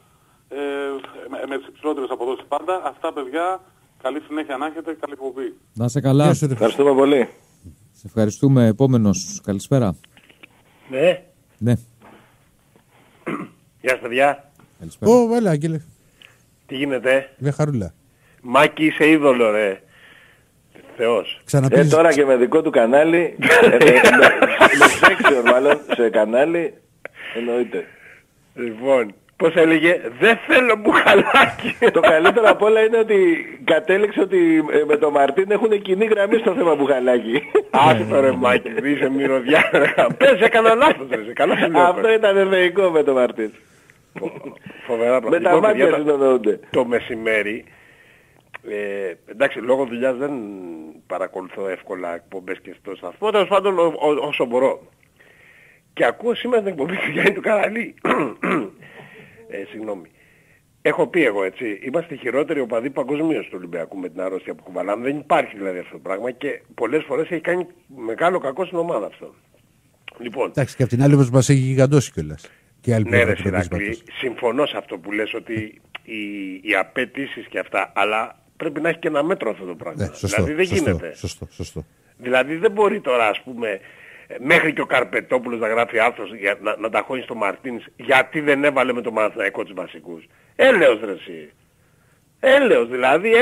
Με τις υψηλότερες αποδόσεις πάντα. Αυτά παιδιά, καλή συνέχεια να έχετε, καλή εκπομπή.
Να είσαι καλά.
Ευχαριστούμε πολύ.
Σε ευχαριστούμε. Επόμενος. Καλησπέρα. Ναι.
Γεια σας παιδιά.
Καλησπέρα. Έλα Άγγελε.
Τι γίνεται?
Μια χαρούλα.
Μάκη είσαι είδωλο ρε. Θεός.
Τώρα και με δικό του κανάλι, με section μάλλον σε κανάλι, εννοείται.
Λοιπόν, πώς έλεγε, δεν θέλω μπουχαλάκι.
Το καλύτερο απ' όλα είναι ότι κατέληξε ότι με τον Μαρτίν έχουν κοινή γραμμή στο θέμα μπουχαλάκι.
Άστο ρε Μάκη, είσαι μυρωδιά. Πες, έκανα λάθος ρε.
Αυτό ήταν θεϊκό με τον Μαρτίν.
Φοβερά πράγματα.
Με τα μάτια συνεννοούνται.
Το μεσημέρι, εντάξει, λόγω δουλειάς δεν παρακολουθώ εύκολα εκπομπές και στο σταθμό, τέλος πάντων όσο μπορώ. Και ακούω σήμερα την εκπομπή του Γιάννη του Καραλή. Συγγνώμη. Έχω πει εγώ έτσι, είμαστε χειρότεροι οπαδοί παγκοσμίως του Ολυμπιακού με την αρρώστια που κουβαλάμε. Δεν υπάρχει δηλαδή αυτό το πράγμα και πολλές φορές έχει κάνει μεγάλο κακό στην ομάδα αυτό. Λοιπόν,
εντάξει, και απ' την άλλη όμως μας έχει γιγαντώσει κιόλας.
Ναι ρε Σιρακλή, συμφωνώ σε αυτό που λες ότι οι απαιτήσεις και αυτά, αλλά πρέπει να έχει και ένα μέτρο αυτό το πράγμα.
Ναι, σωστό,
δηλαδή δεν γίνεται.
Σωστό.
Δηλαδή δεν μπορεί τώρα ας πούμε μέχρι και ο Καρπετόπουλος να γράφει άρθρος να τα χώνει στο Μαρτίνς γιατί δεν έβαλε με το Παναθηναϊκό τους βασικούς. Έλεος ρε εσύ. Έλεος δηλαδή,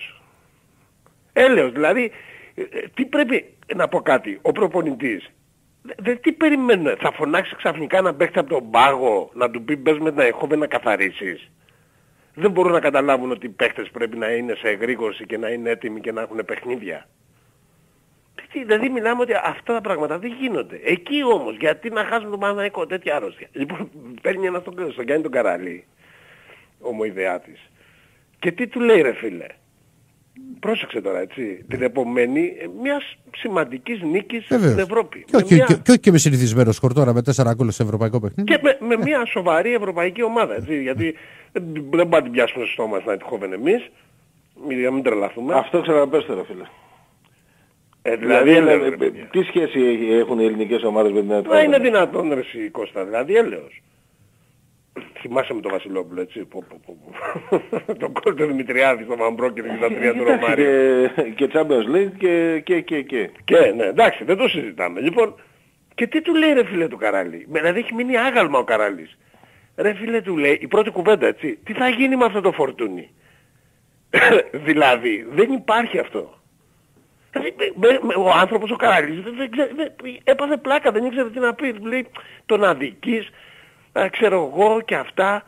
έλεος δηλαδή. Τι πρέπει να πω κάτι, ο προπονητής. Τι περιμένουν, θα φωνάξει ξαφνικά να παίξει από τον πάγο να του πει μπες με την Εχόβε να καθαρίσεις. Δεν μπορούν να καταλάβουν ότι οι παίχτες πρέπει να είναι σε εγρήγορση και να είναι έτοιμοι και να έχουν παιχνίδια. Δηλαδή μιλάμε ότι αυτά τα πράγματα δεν γίνονται. Εκεί όμως, γιατί να χάσουμε τον Παναθηναϊκό, τέτοια αρρώστια. Λοιπόν, παίρνει ένα στον Γιάννη τον Καραλή, ομοειδεάτης. Και τι του λέει ρε φίλε. Πρόσεξε τώρα έτσι, την επομένη μιας σημαντικής νίκης στην Ευρώπη.
Και όχι και με συνηθισμένο σκορ τώρα με 4 γκολ σε ευρωπαϊκό παιχνίδι.
Και με μια σοβαρή ευρωπαϊκή ομάδα. Έτσι, γιατί δεν πάμε να την πιάσουμε στο στόμα να τυχόβεν εμείς. Μην τρελαθούμε.
Αυτό ξαναπέστε ρε φίλε.
Δηλαδή,
τι σχέση έχουν οι ελληνικές ομάδες με την Ελλάδα?
Μα είναι δυνατόν ρε εσύ Κώστα, δηλαδή έλεος. Θυμάσαι με τον Βασιλόπουλο, έτσι, τον κόλ του Δημητριάδη στο Βαμπρόκερ και τα 3 του Ρωμάριου.
Και Champions League και.
Και, ναι, εντάξει, δεν το συζητάμε. Λοιπόν, και τι του λέει ρε φίλε του Καράλη? Δηλαδή έχει μείνει άγαλμα ο Καράλης. Ρε φίλε του λέει, η πρώτη κουβέντα, έτσι, τι θα γίνει με αυτό το φορτούνι? Δηλαδή, δεν υπάρχει αυτό. Ο άνθρωπος ο Καραλής έπαθε πλάκα, δεν ήξερε τι να πει. Λέει τον αδικείς, ξέρω εγώ και αυτά.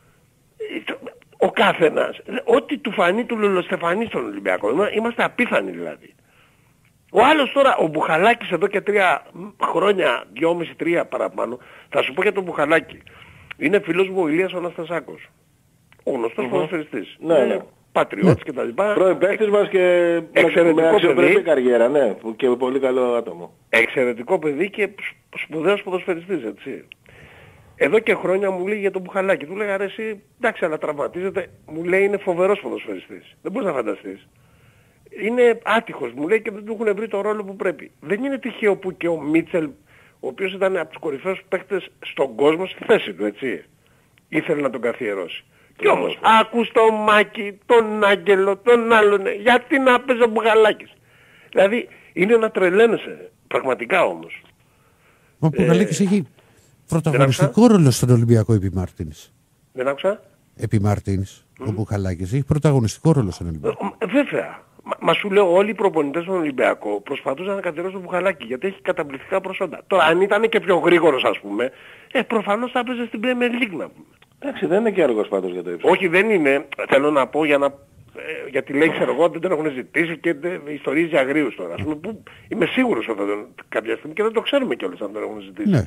Ο κάθενας, ό,τι του φανεί του λολοστεφανεί στον Ολυμπιακό. Είμαστε απίθανοι δηλαδή. Ο άλλος τώρα, ο Μπουχαλάκης εδώ και 3 χρόνια, 2,5-3 παραπάνω, θα σου πω για τον Μπουχαλάκη. Είναι φίλος μου ο Ηλίας ο Αναστασάκος. Ο γνωστός ποδοσφαιριστής.
Ναι.
Πατριώτης και τα λοιπά.
Πρώην παίκτης μας και με αξιοπρεπή καριέρα, ναι. Και πολύ καλό άτομο.
Εξαιρετικό παιδί και σπουδαίος ποδοσφαιριστής, έτσι. Εδώ και χρόνια μου λέει για τον Μπουχαλάκη. Του λέγα ρε εσύ, εντάξει αλλά τραυματίζεται. Μου λέει είναι φοβερός ποδοσφαιριστής. Δεν μπορείς να φανταστείς. Είναι άτυχος μου λέει και δεν του έχουν βρει το ρόλο που πρέπει. Δεν είναι τυχαίο που και ο Μίτσελ, ο οποίος ήταν από τους κορυφαίους παίκτες στον κόσμο στη θέση του, έτσι. Ήθελε να τον καθιερώσει. Κι όμως άκους τον Μάκη, τον Άγγελο, τον άλλον, γιατί να παίζει ο Μπουχαλάκης. Δηλαδή είναι να τρελαίνεσαι, πραγματικά όμως.
Ο Μπουχαλάκης έχει πρωταγωνιστικό ρόλο στον Ολυμπιακό επί Μάρτινς.
Δεν άκουσα.
Επί Μάρτινς, ο Μπουχαλάκης έχει πρωταγωνιστικό ρόλο στον Ολυμπιακό.
Βέβαια. Μα σου λέω όλοι οι προπονητές στον Ολυμπιακό προσπαθούσαν να κατηρώσουν τον Μπουχαλάκη γιατί έχει καταπληκτικά προσόντα. Τώρα αν ήταν και πιο γρήγορος ας πούμε, προφανώς θα έπαιζε στην Premier League να πούμε.
Εντάξει, δεν είναι και άργος πάντως για το ύψος.
Όχι, δεν είναι. Θέλω να πω γιατί λέει ξέρω εγώ δεν τον έχουν ζητήσει και ιστορίες για αγρίους τώρα. Ας πούμε, που είμαι σίγουρος ότι θα τον κάποια στιγμή και δεν το ξέρουμε κιόλας αν τον έχουν ζητήσει.
Ναι.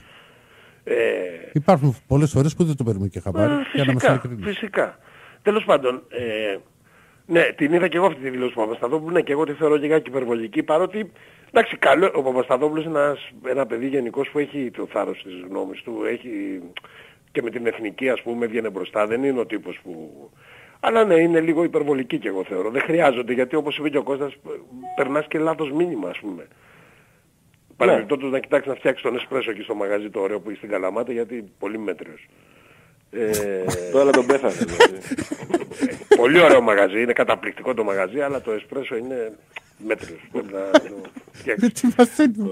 Υπάρχουν πολλές φορές που δεν το παίρνουμε και χαμπάρι.
Φυσικά. Τέλος πάντων, ναι, την είδα και εγώ αυτή τη δήλωση του Παπασταθόπουλου, ναι, και εγώ τη θεωρώ λιγάκι υπερβολική, παρότι, εντάξει, καλό, ο Παπασταθόπουλος είναι ένα παιδί γενικώς που έχει το θάρρος της γνώμης του, έχει και με την εθνική, ας πούμε, βγαίνει μπροστά, δεν είναι ο τύπος που... Αλλά ναι, είναι λίγο υπερβολική και εγώ θεωρώ, δεν χρειάζονται, γιατί όπως είπε και ο Κώστας, περνάς και λάθος μήνυμα, ας πούμε. Παρεμπιπτόντως να κοιτάξει να φτιάξει τον εσπρέσο εκεί στο μαγαζί το ωραίο που έχει στην Καλαμάτα, γιατί πολύ μέτριος.
Τώρα τον πέθανε.
Πολύ ωραίο μαγαζί, είναι καταπληκτικό το μαγαζί, αλλά το εσπρέσο είναι μέτριος.
Δεν τι μαθαίνω.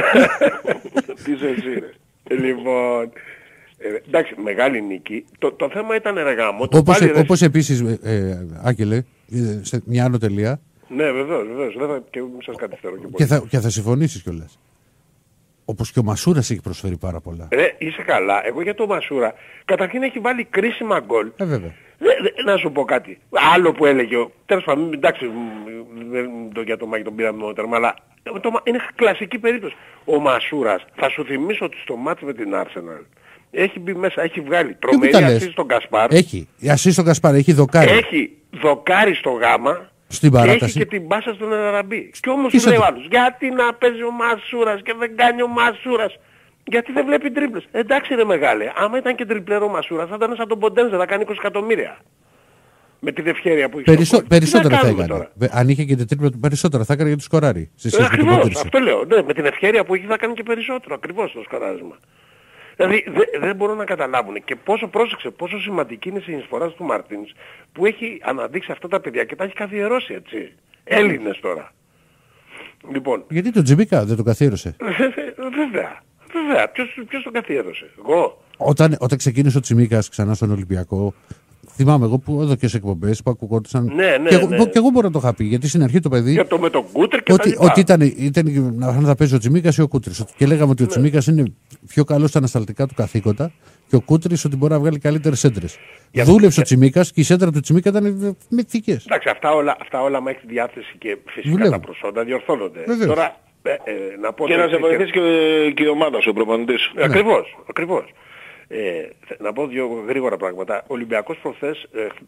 Τι είσαι εσύ ρε. Λοιπόν, εντάξει, μεγάλη νίκη. Το θέμα ήταν ρε γάμο.
Όπως επίσης, Άγγελε, σε μια άνω τελεία.
Ναι, βεβαίως, και μην σας καθυστερώ και πολύ.
Και θα συμφωνήσεις κιόλας. Όπως και ο Μασούρας έχει προσφέρει πάρα πολλά.
Είσαι καλά. Εγώ για τον Μασούρα, καταρχήν έχει βάλει κρίσιμα γκολ.
Βέβαια.
Να σου πω κάτι. Άλλο που έλεγε, τέλος πάντων, εντάξει, για τον Μάκη τον πήραμε το τέρμα, αλλά είναι κλασική περίπτωση. Ο Μασούρας, θα σου θυμίσω ότι στο μάτς με την Arsenal έχει μπει μέσα, έχει βγάλει τρομερή ασίστ στον Κασπάρ.
Έχει ασίστ στον Κασπάρ, έχει δοκάρι.
Έχει δοκάρι στο Γάμα.
Στην παράταση.
Και έχει και την μπάσα στον Αραμπί. Και όμως λέει ο άλλος, γιατί να παίζει ο Μασούρας και δεν κάνει ο Μασούρας. Γιατί δεν βλέπει τρίπλες. Εντάξει ρε μεγάλε, άμα ήταν και τριπλέρο ο Μασούρας θα ήταν σαν τον Ποντένζε, θα κάνει 20 εκατομμύρια. Με την ευχέρεια που έχει.
Περισσότερα θα έκανε. Αν είχε και την τρίπλα του περισσότερα θα έκανε για το σκοράρι.
Ακριβώς, αυτό λέω. Ναι, με την ευχέρεια που έχει θα κάνει και περισσότερο. Ακριβώς το σκοράρισμα. Δηλαδή δεν μπορούν να καταλάβουν και πόσο σημαντική είναι η συνεισφορά του Μαρτίνς που έχει αναδείξει αυτά τα παιδιά και τα έχει καθιερώσει έτσι. Έλληνες τώρα. Λοιπόν.
Γιατί τον Τζιμίκα δεν τον καθιέρωσε.
Βέβαια. Ποιος τον καθιέρωσε. Εγώ.
Όταν ξεκίνησε ο Τσιμίκας ξανά στον Ολυμπιακό, θυμάμαι εγώ που εδώ και σε εκπομπές που ακουγόντουσαν.
Ναι.
Και εγώ μπορώ να το είχα πει. Γιατί στην αρχή το παιδί.
Για το με τον Κούτρ και
ότι ήταν αν θα παίζει ο Τσιμίκας ή ο Κούτρης. Και λέγαμε ότι ο Τσιμίκας είναι πιο καλός στα ανασταλτικά του καθήκοντα και ο Κούτρης ότι μπορεί να βγάλει καλύτερες έντρες. Δούλεψε ο Τσιμίκας και η σέντρα του Τσιμίκα ήταν μυθικές.
Εντάξει, αυτά όλα με έχει διάθεση και φυσικά τα προσόντα διορθώνονται. Τώρα,
και να σε βοηθήσει και η ομάδα σου, ο προπονητής.
Ακριβώς. Να πω δύο γρήγορα πράγματα. Ο Ολυμπιακός προχθές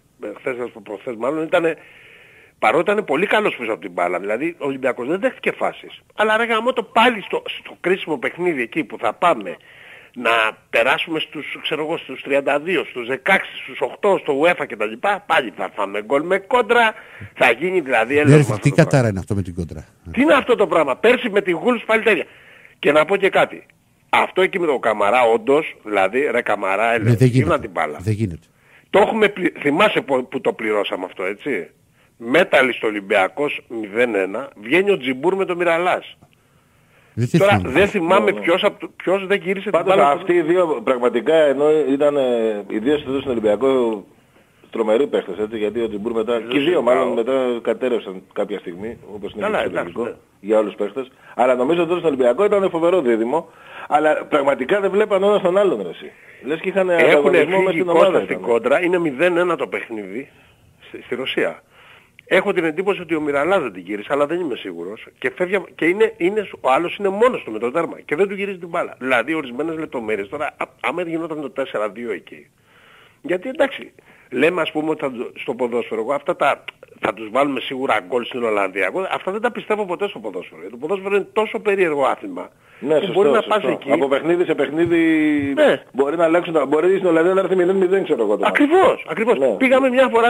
μάλλον παρότι ήταν πολύ καλός πίσω από την μπάλα. Δηλαδή ο Ολυμπιακός δεν δέχτηκε φάσεις. Αλλά ρε γαμώτο πάλι στο κρίσιμο παιχνίδι εκεί που θα πάμε να περάσουμε στους 32, στους 16, στους 8, στο UEFA κτλ. Πάλι θα φάμε γκολ με κόντρα. Θα γίνει δηλαδή έλεγχο.
Τι κατάρα είναι αυτό με την κόντρα.
Τι είναι αυτό το πράγμα. Πέρσι με τη Γούλς πάλι τέτοια. Και να πω και κάτι. Αυτό εκεί με τον Καμαρά όντως, δηλαδή ρε Καμαρά έλεγε την μπάλα.
Δεν γίνεται.
Το έχουμε θυμάσαι που το πληρώσαμε αυτό έτσι. Μέταλλης στο Ολυμπιακός 0-1, βγαίνει ο Τζιμπούρ με το Μιραλάς. Τώρα δεν θυμάμαι ποιος δεν γύρισε την μπάλα.
Αυτοί οι δύο πραγματικά ενώ ήταν οι δύο στον Ολυμπιακό τρομεροί παίχτες, έτσι, γιατί ο Τζιμπούρ μετά, και οι δύο μάλλον μετά κατέρευσαν κάποια στιγμή, όπως είναι φυσιολογικό, για όλους τους παίχτες. Αλλά νομίζω ότι στον Ολυμπιακό ήταν φοβερό δίδυμο, αλλά πραγματικά δεν βλέπαν ο ένας τον άλλον, ρε εσύ. Λες και είχαν ανταγωνισμό μέσα στην ομάδα.
Στην κόντρα, είναι 0-1 το παιχνίδι στη Ρωσία. Έχω την εντύπωση ότι ο Μιραλάς δεν την γύρισε, αλλά δεν είμαι σίγουρος. Και, φεύγει, και ο άλλος είναι μόνος του με το τέρμα και δεν του γυρίζει την μπάλα. Δηλαδή ορισμένες λεπτομέρειες τώρα, άμα γινόταν το 4-2 εκεί. Γιατί εντάξει, λέμε ας πούμε ότι στο ποδόσφαιρο, αυτά θα τους βάλουμε σίγουρα γκολ στην Ολλανδία. Αυτά δεν τα πιστεύω ποτέ στο ποδόσφαιρο. Το ποδόσφαιρο είναι τόσο περίεργο άθλημα.
Ναι, σωστό, μπορεί να πας εκεί. Από παιχνίδι σε παιχνίδι μπορεί να αλλάξουν. Μπορεί στην Ολλανδία να έρθει 0-0, ξέρω εγώ.
Ακριβώς. Ναι. Πήγαμε μια φορά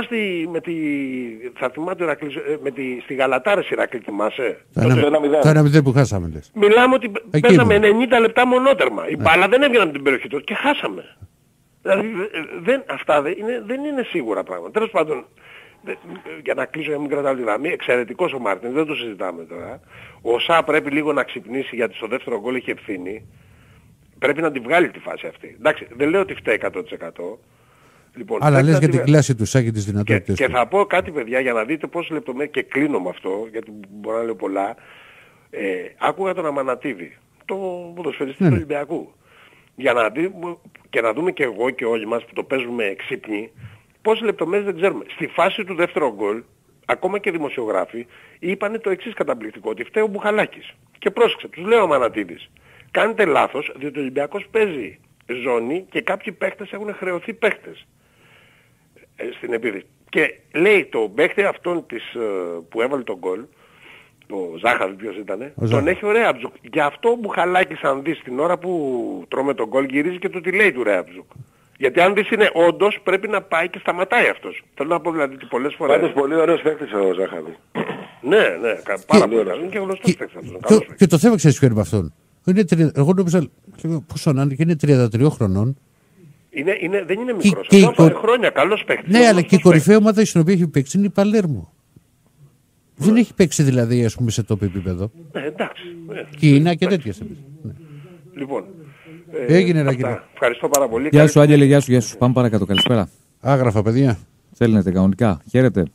θα θυμάται στη Γαλατάρες Ηρακλή, θυμάσαι.
Το 1-0 που χάσαμε, λες.
Μιλάμε ότι παίζαμε 90 λεπτά μονότερμα. Η μπάλα δεν έβγαινε από την περιοχή του και χάσαμε. Δηλαδή αυτά δεν είναι σίγουρα πράγματα. Τέλος πάντων, για να κλείσω για να μην κρατάω τη γραμμή, εξαιρετικός ο Μάρτιν, δεν το συζητάμε τώρα. Ο Σα πρέπει λίγο να ξυπνήσει γιατί στο δεύτερο γκολ έχει ευθύνη. Πρέπει να τη βγάλει τη φάση αυτή. Εντάξει, δεν λέω ότι φταίει 100%. Λοιπόν,
αλλά λες για την κλάση του Σα και τις δυνατότητες.
Και θα πω κάτι, παιδιά, για να δείτε πόσο λεπτομέρεια, και κλείνω με αυτό, γιατί μπορώ να λέω πολλά. Άκουγα τον Αμανατίδη, το ποδοσφαιριστή του Ολυμπιακού. Για να και να δούμε και εγώ και όλοι μας που το παίζουμε ξύπνοι, πόσες λεπτομέρειες δεν ξέρουμε. Στη φάση του δεύτερου γκολ, ακόμα και δημοσιογράφοι, είπανε το εξής καταπληκτικό, ότι φταίει ο Μπουχαλάκης. Και πρόσεξε, τους λέω ο Μανατίδης, κάνετε λάθος, διότι ο Ολυμπιακός παίζει ζώνη και κάποιοι παίχτες έχουν χρεωθεί παίχτες στην επίδυση. Και λέει το παίχτη αυτόν που έβαλε τον γκολ, ο Ζάχαβη ποιος ήτανε, τον έχει ο Ρέαμπζουκ. Γι' αυτό ο Μπουχαλάκης, αν δεις την ώρα που τρώμε τον γκολ, γυρίζει και του τη λέει του Ρέαμπζουκ. Γιατί αν δεις είναι όντως πρέπει να πάει και σταματάει αυτός. Θέλω να πω δηλαδή ότι πολλές φορές...
Πάντως πολύ ωραίος παίκτης ο Ζάχαβη.
Ναι, πάρα πολύ ωραίος. Είναι και γνωστός παίκτης.
Και το θέμα ξέρεις ποιο είναι με αυτόν. Εγώ νόμιζα, πόσο να είναι, και είναι 33 χρονών.
Δεν είναι μικρός. Αυτό χρόνια, καλός παίκτης.
Ναι, αλλά και η κορυφαία ομάδα στην οποία έχει παίξει είναι η Παλέρμο. Δεν έχει παίξει δηλαδή, ας πούμε, σε τόπο επίπεδο.
Εντάξει.
Κίνα και τέτοιες.
Λοιπόν,
έγινε ένα κοινό.
Ευχαριστώ πάρα πολύ.
Γεια σου, Άγγελε, γεια σου. Πάμε παρακάτω. Καλησπέρα.
Άγραφα, παιδιά.
Θέλετε κανονικά. Χαίρετε.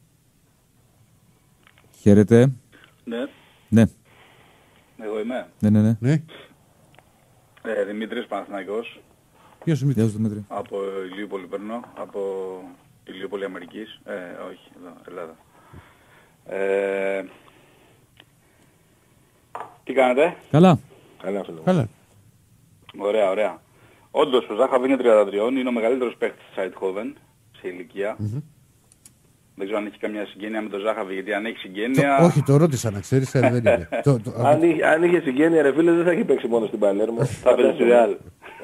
Χαίρετε. Ναι.
Εγώ είμαι.
Ναι.
Δημήτρης Παναθηναϊκός.
Γεια σου,
Δημήτρη.
Από Ηλιούπολη παίρνω. Από Ηλιούπολη Αμερικής. Όχι, εδώ, Ελλάδα. Τι κάνετε?
Καλά.
Ωραία. Όντως ο Ζάχαβ είναι 33, είναι ο μεγαλύτερος παίκτης της Eindhoven σε ηλικία. Δεν ξέρω αν έχει καμιά συγγένεια με τον Ζάχαβ, γιατί αν έχει συγγένεια...
Όχι, το ρώτησα να ξέρεις, δεν είναι.
Αν είχε συγγένεια, ρε φίλε, δεν θα έχει παίξει μόνο στην Παλέρμο.
Θα παίξει στη Ρεάλ.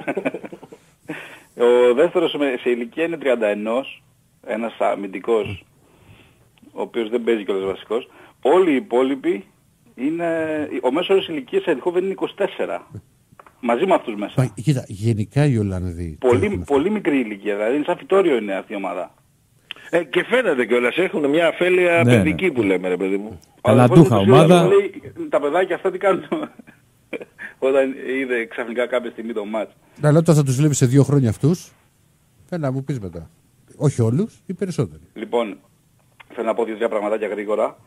Ο δεύτερος σε ηλικία είναι 31, ένας αμυντικός, ο οποίος δεν παίζει κιόλας βασικός. Όλοι οι υπόλοιποι είναι... Ο μέσος όρος ηλικίας σε Eindhoven είναι 24. Μαζί με αυτούς μέσα.
Κοίτα, γενικά οι Ολλανδοί...
Πολύ μικρή ηλικία, δηλαδή είναι σαν φυτόριο είναι αυτή η ομάδα.
Και φαίνεται κιόλας, έχουν μια αφέλεια παιδική που λέμε, ρε παιδί μου.
Καλαντούχα ομάδα.
Τα παιδάκια αυτά τι κάνουν όταν είδε ξαφνικά κάποια στιγμή το μάτς.
Αλλά όταν θα τους βλέπεις σε 2 χρόνια αυτούς, να μου πεις μετά. Όχι όλους, οι περισσότεροι.
Λοιπόν, θέλω να πω 2-3 πραγματάκια γρήγορα.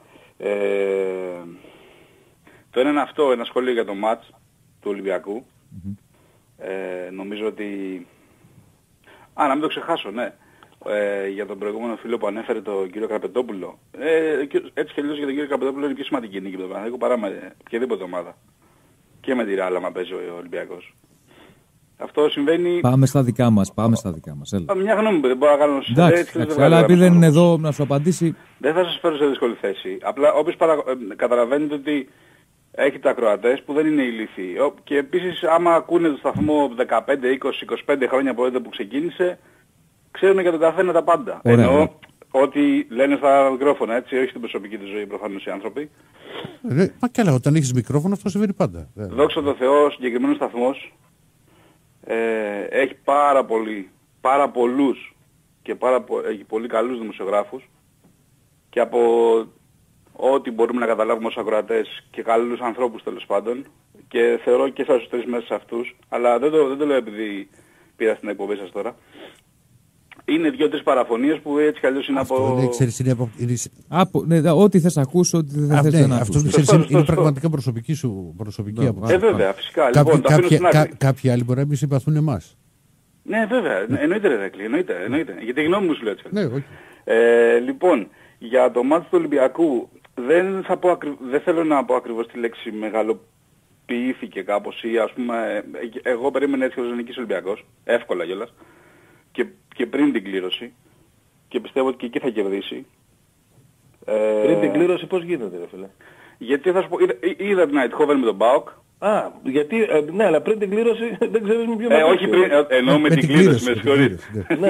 Το ένα είναι αυτό, ένα σχόλιο για το μάτς του Ολυμπιακού. Νομίζω ότι... να μην το ξεχάσω, ναι. Για τον προηγούμενο φίλο που ανέφερε τον κύριο Κραπετόπουλο. Έτσι και αλλιώς για τον κύριο Κραπετόπουλο είναι πιο σημαντική νίκη από τον Παναθηναϊκό παρά με οποιαδήποτε ομάδα. Και με τη Ρεάλ άμα παίζει ο Ολυμπιακός. Αυτό συμβαίνει...
Πάμε στα δικά μας.
Μια γνώμη δεν μπορώ να κάνω...
Εντάξει, αλλά επειδή δεν είναι εδώ να σου απαντήσει...
Δεν θα σας φέρω σε δύσκολη θέση. Απλά όποιος καταλαβαίνετε ότι έχετε ακροατές που δεν είναι ηλίθιοι. Και επίσης άμα ακούνε το σταθμό 15, 20, 25 χρόνια από εδώ που ξεκίνησε, ξέρουν για τον καθένα τα πάντα. Εννοώ ότι λένε στα μικρόφωνα, έτσι, όχι στην προσωπική του ζωή προφανώς οι άνθρωποι.
Μα κι άλλα, όταν έχεις μικρόφωνο αυτό συμβαίνει πάντα.
Δόξα τω Θεώ, ο συγκεκριμένος σταθμός έχει πάρα πολλούς και έχει πολύ καλούς δημοσιογράφους και από ό,τι μπορούμε να καταλάβουμε ως ακροατές και καλούς ανθρώπους τέλος πάντων και θεωρώ και σας τους τρεις μέσα σε αυτούς, αλλά δεν το λέω επειδή πήρα στην εκπομπή σας τώρα. είναι 2-3 παραφωνίες που έτσι κι αλλιώς είναι
από... Ναι, ό,τι θες να ακούσεις, ό,τι δεν θες να ακούσεις.
Αυτό είναι πραγματικά προσωπική άποψη.
Βέβαια, φυσικά.
Κάποιοι άλλοι μπορεί να μην συμπαθούν εμάς.
Ναι, βέβαια. Εννοείται, ρε Δεκλή, εννοείται. Γιατί γνώμη μου σου λέω έτσι.
Ναι, όχι.
Λοιπόν, για το μάτι του Ολυμπιακού, δεν θέλω να πω ακριβώς τη λέξη μεγαλοποιήθηκε κάπως ή ας πούμε, εγώ περίμενα έτσι να νικήσει ο Ολυμπιακός, εύκολα κιόλας, και πριν την κλήρωση, και πιστεύω ότι και εκεί θα κερδίσει.
Πριν την κλήρωση πώς γίνεται, ρε φίλε?
Γιατί θα σου πω, είδα την Eindhoven με τον ΠΑΟΚ.
Γιατί, ναι, αλλά πριν την κλήρωση δεν ξέρεις με ποιον
όχι πριν, εννοώ με την κλήρωση, με συγχωρείτε.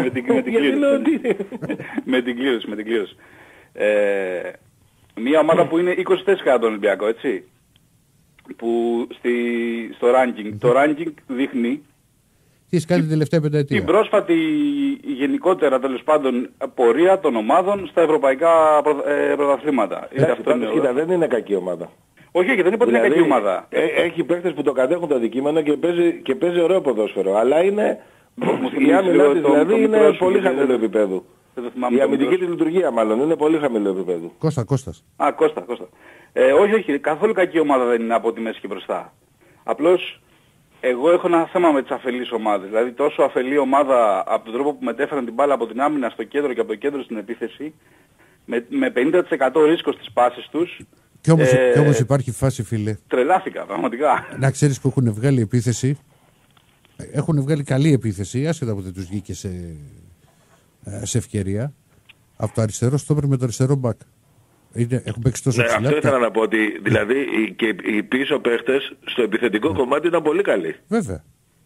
Με την κλήρωση. Μια ομάδα που είναι 20 θέσεις κατά τον Ολυμπιακό, έτσι, που στο ranking, το ranking δείχνει
τι έχει κάνει την τελευταία πενταετία.
Την πρόσφατη γενικότερα τέλος πάντων πορεία των ομάδων στα ευρωπαϊκά πρωταθλήματα.
Κοίτα, δεν είναι κακή ομάδα.
Όχι, δεν είπα ότι είναι κακή ομάδα.
Έχει παίκτες που το κατέχουν το αντικείμενο και παίζει ωραίο ποδόσφαιρο. Αλλά είναι η άμυνα της δηλαδή είναι πολύ χαμηλό επίπεδο. Η αμυντική της λειτουργία μάλλον είναι πολύ χαμηλό επίπεδο.
Κώστας.
Κώστα. Όχι, καθόλου κακή ομάδα δεν είναι από τη μέση και μπροστά. Απλώς εγώ έχω ένα θέμα με τις αφελείς ομάδες. Δηλαδή τόσο αφελή ομάδα από τον τρόπο που μετέφεραν την μπάλα από την άμυνα στο κέντρο και από το κέντρο στην επίθεση, με 50% ρίσκο στις πάσες τους.
Κι όμως υπάρχει φάση, φίλε.
Τρελάθηκα, πραγματικά.
Να ξέρεις που έχουν βγάλει επίθεση. Έχουν βγάλει καλή επίθεση, άσχετα που δεν τους βγήκε σε ευκαιρία. Από το αριστερό στόπερ με το αριστερό μπακ. Έχουν παίξει τόσο ψηλά.
Αυτό ήθελα να πω ότι δηλαδή και οι πίσω παίχτες στο επιθετικό κομμάτι ήταν πολύ καλοί.
Βέβαια.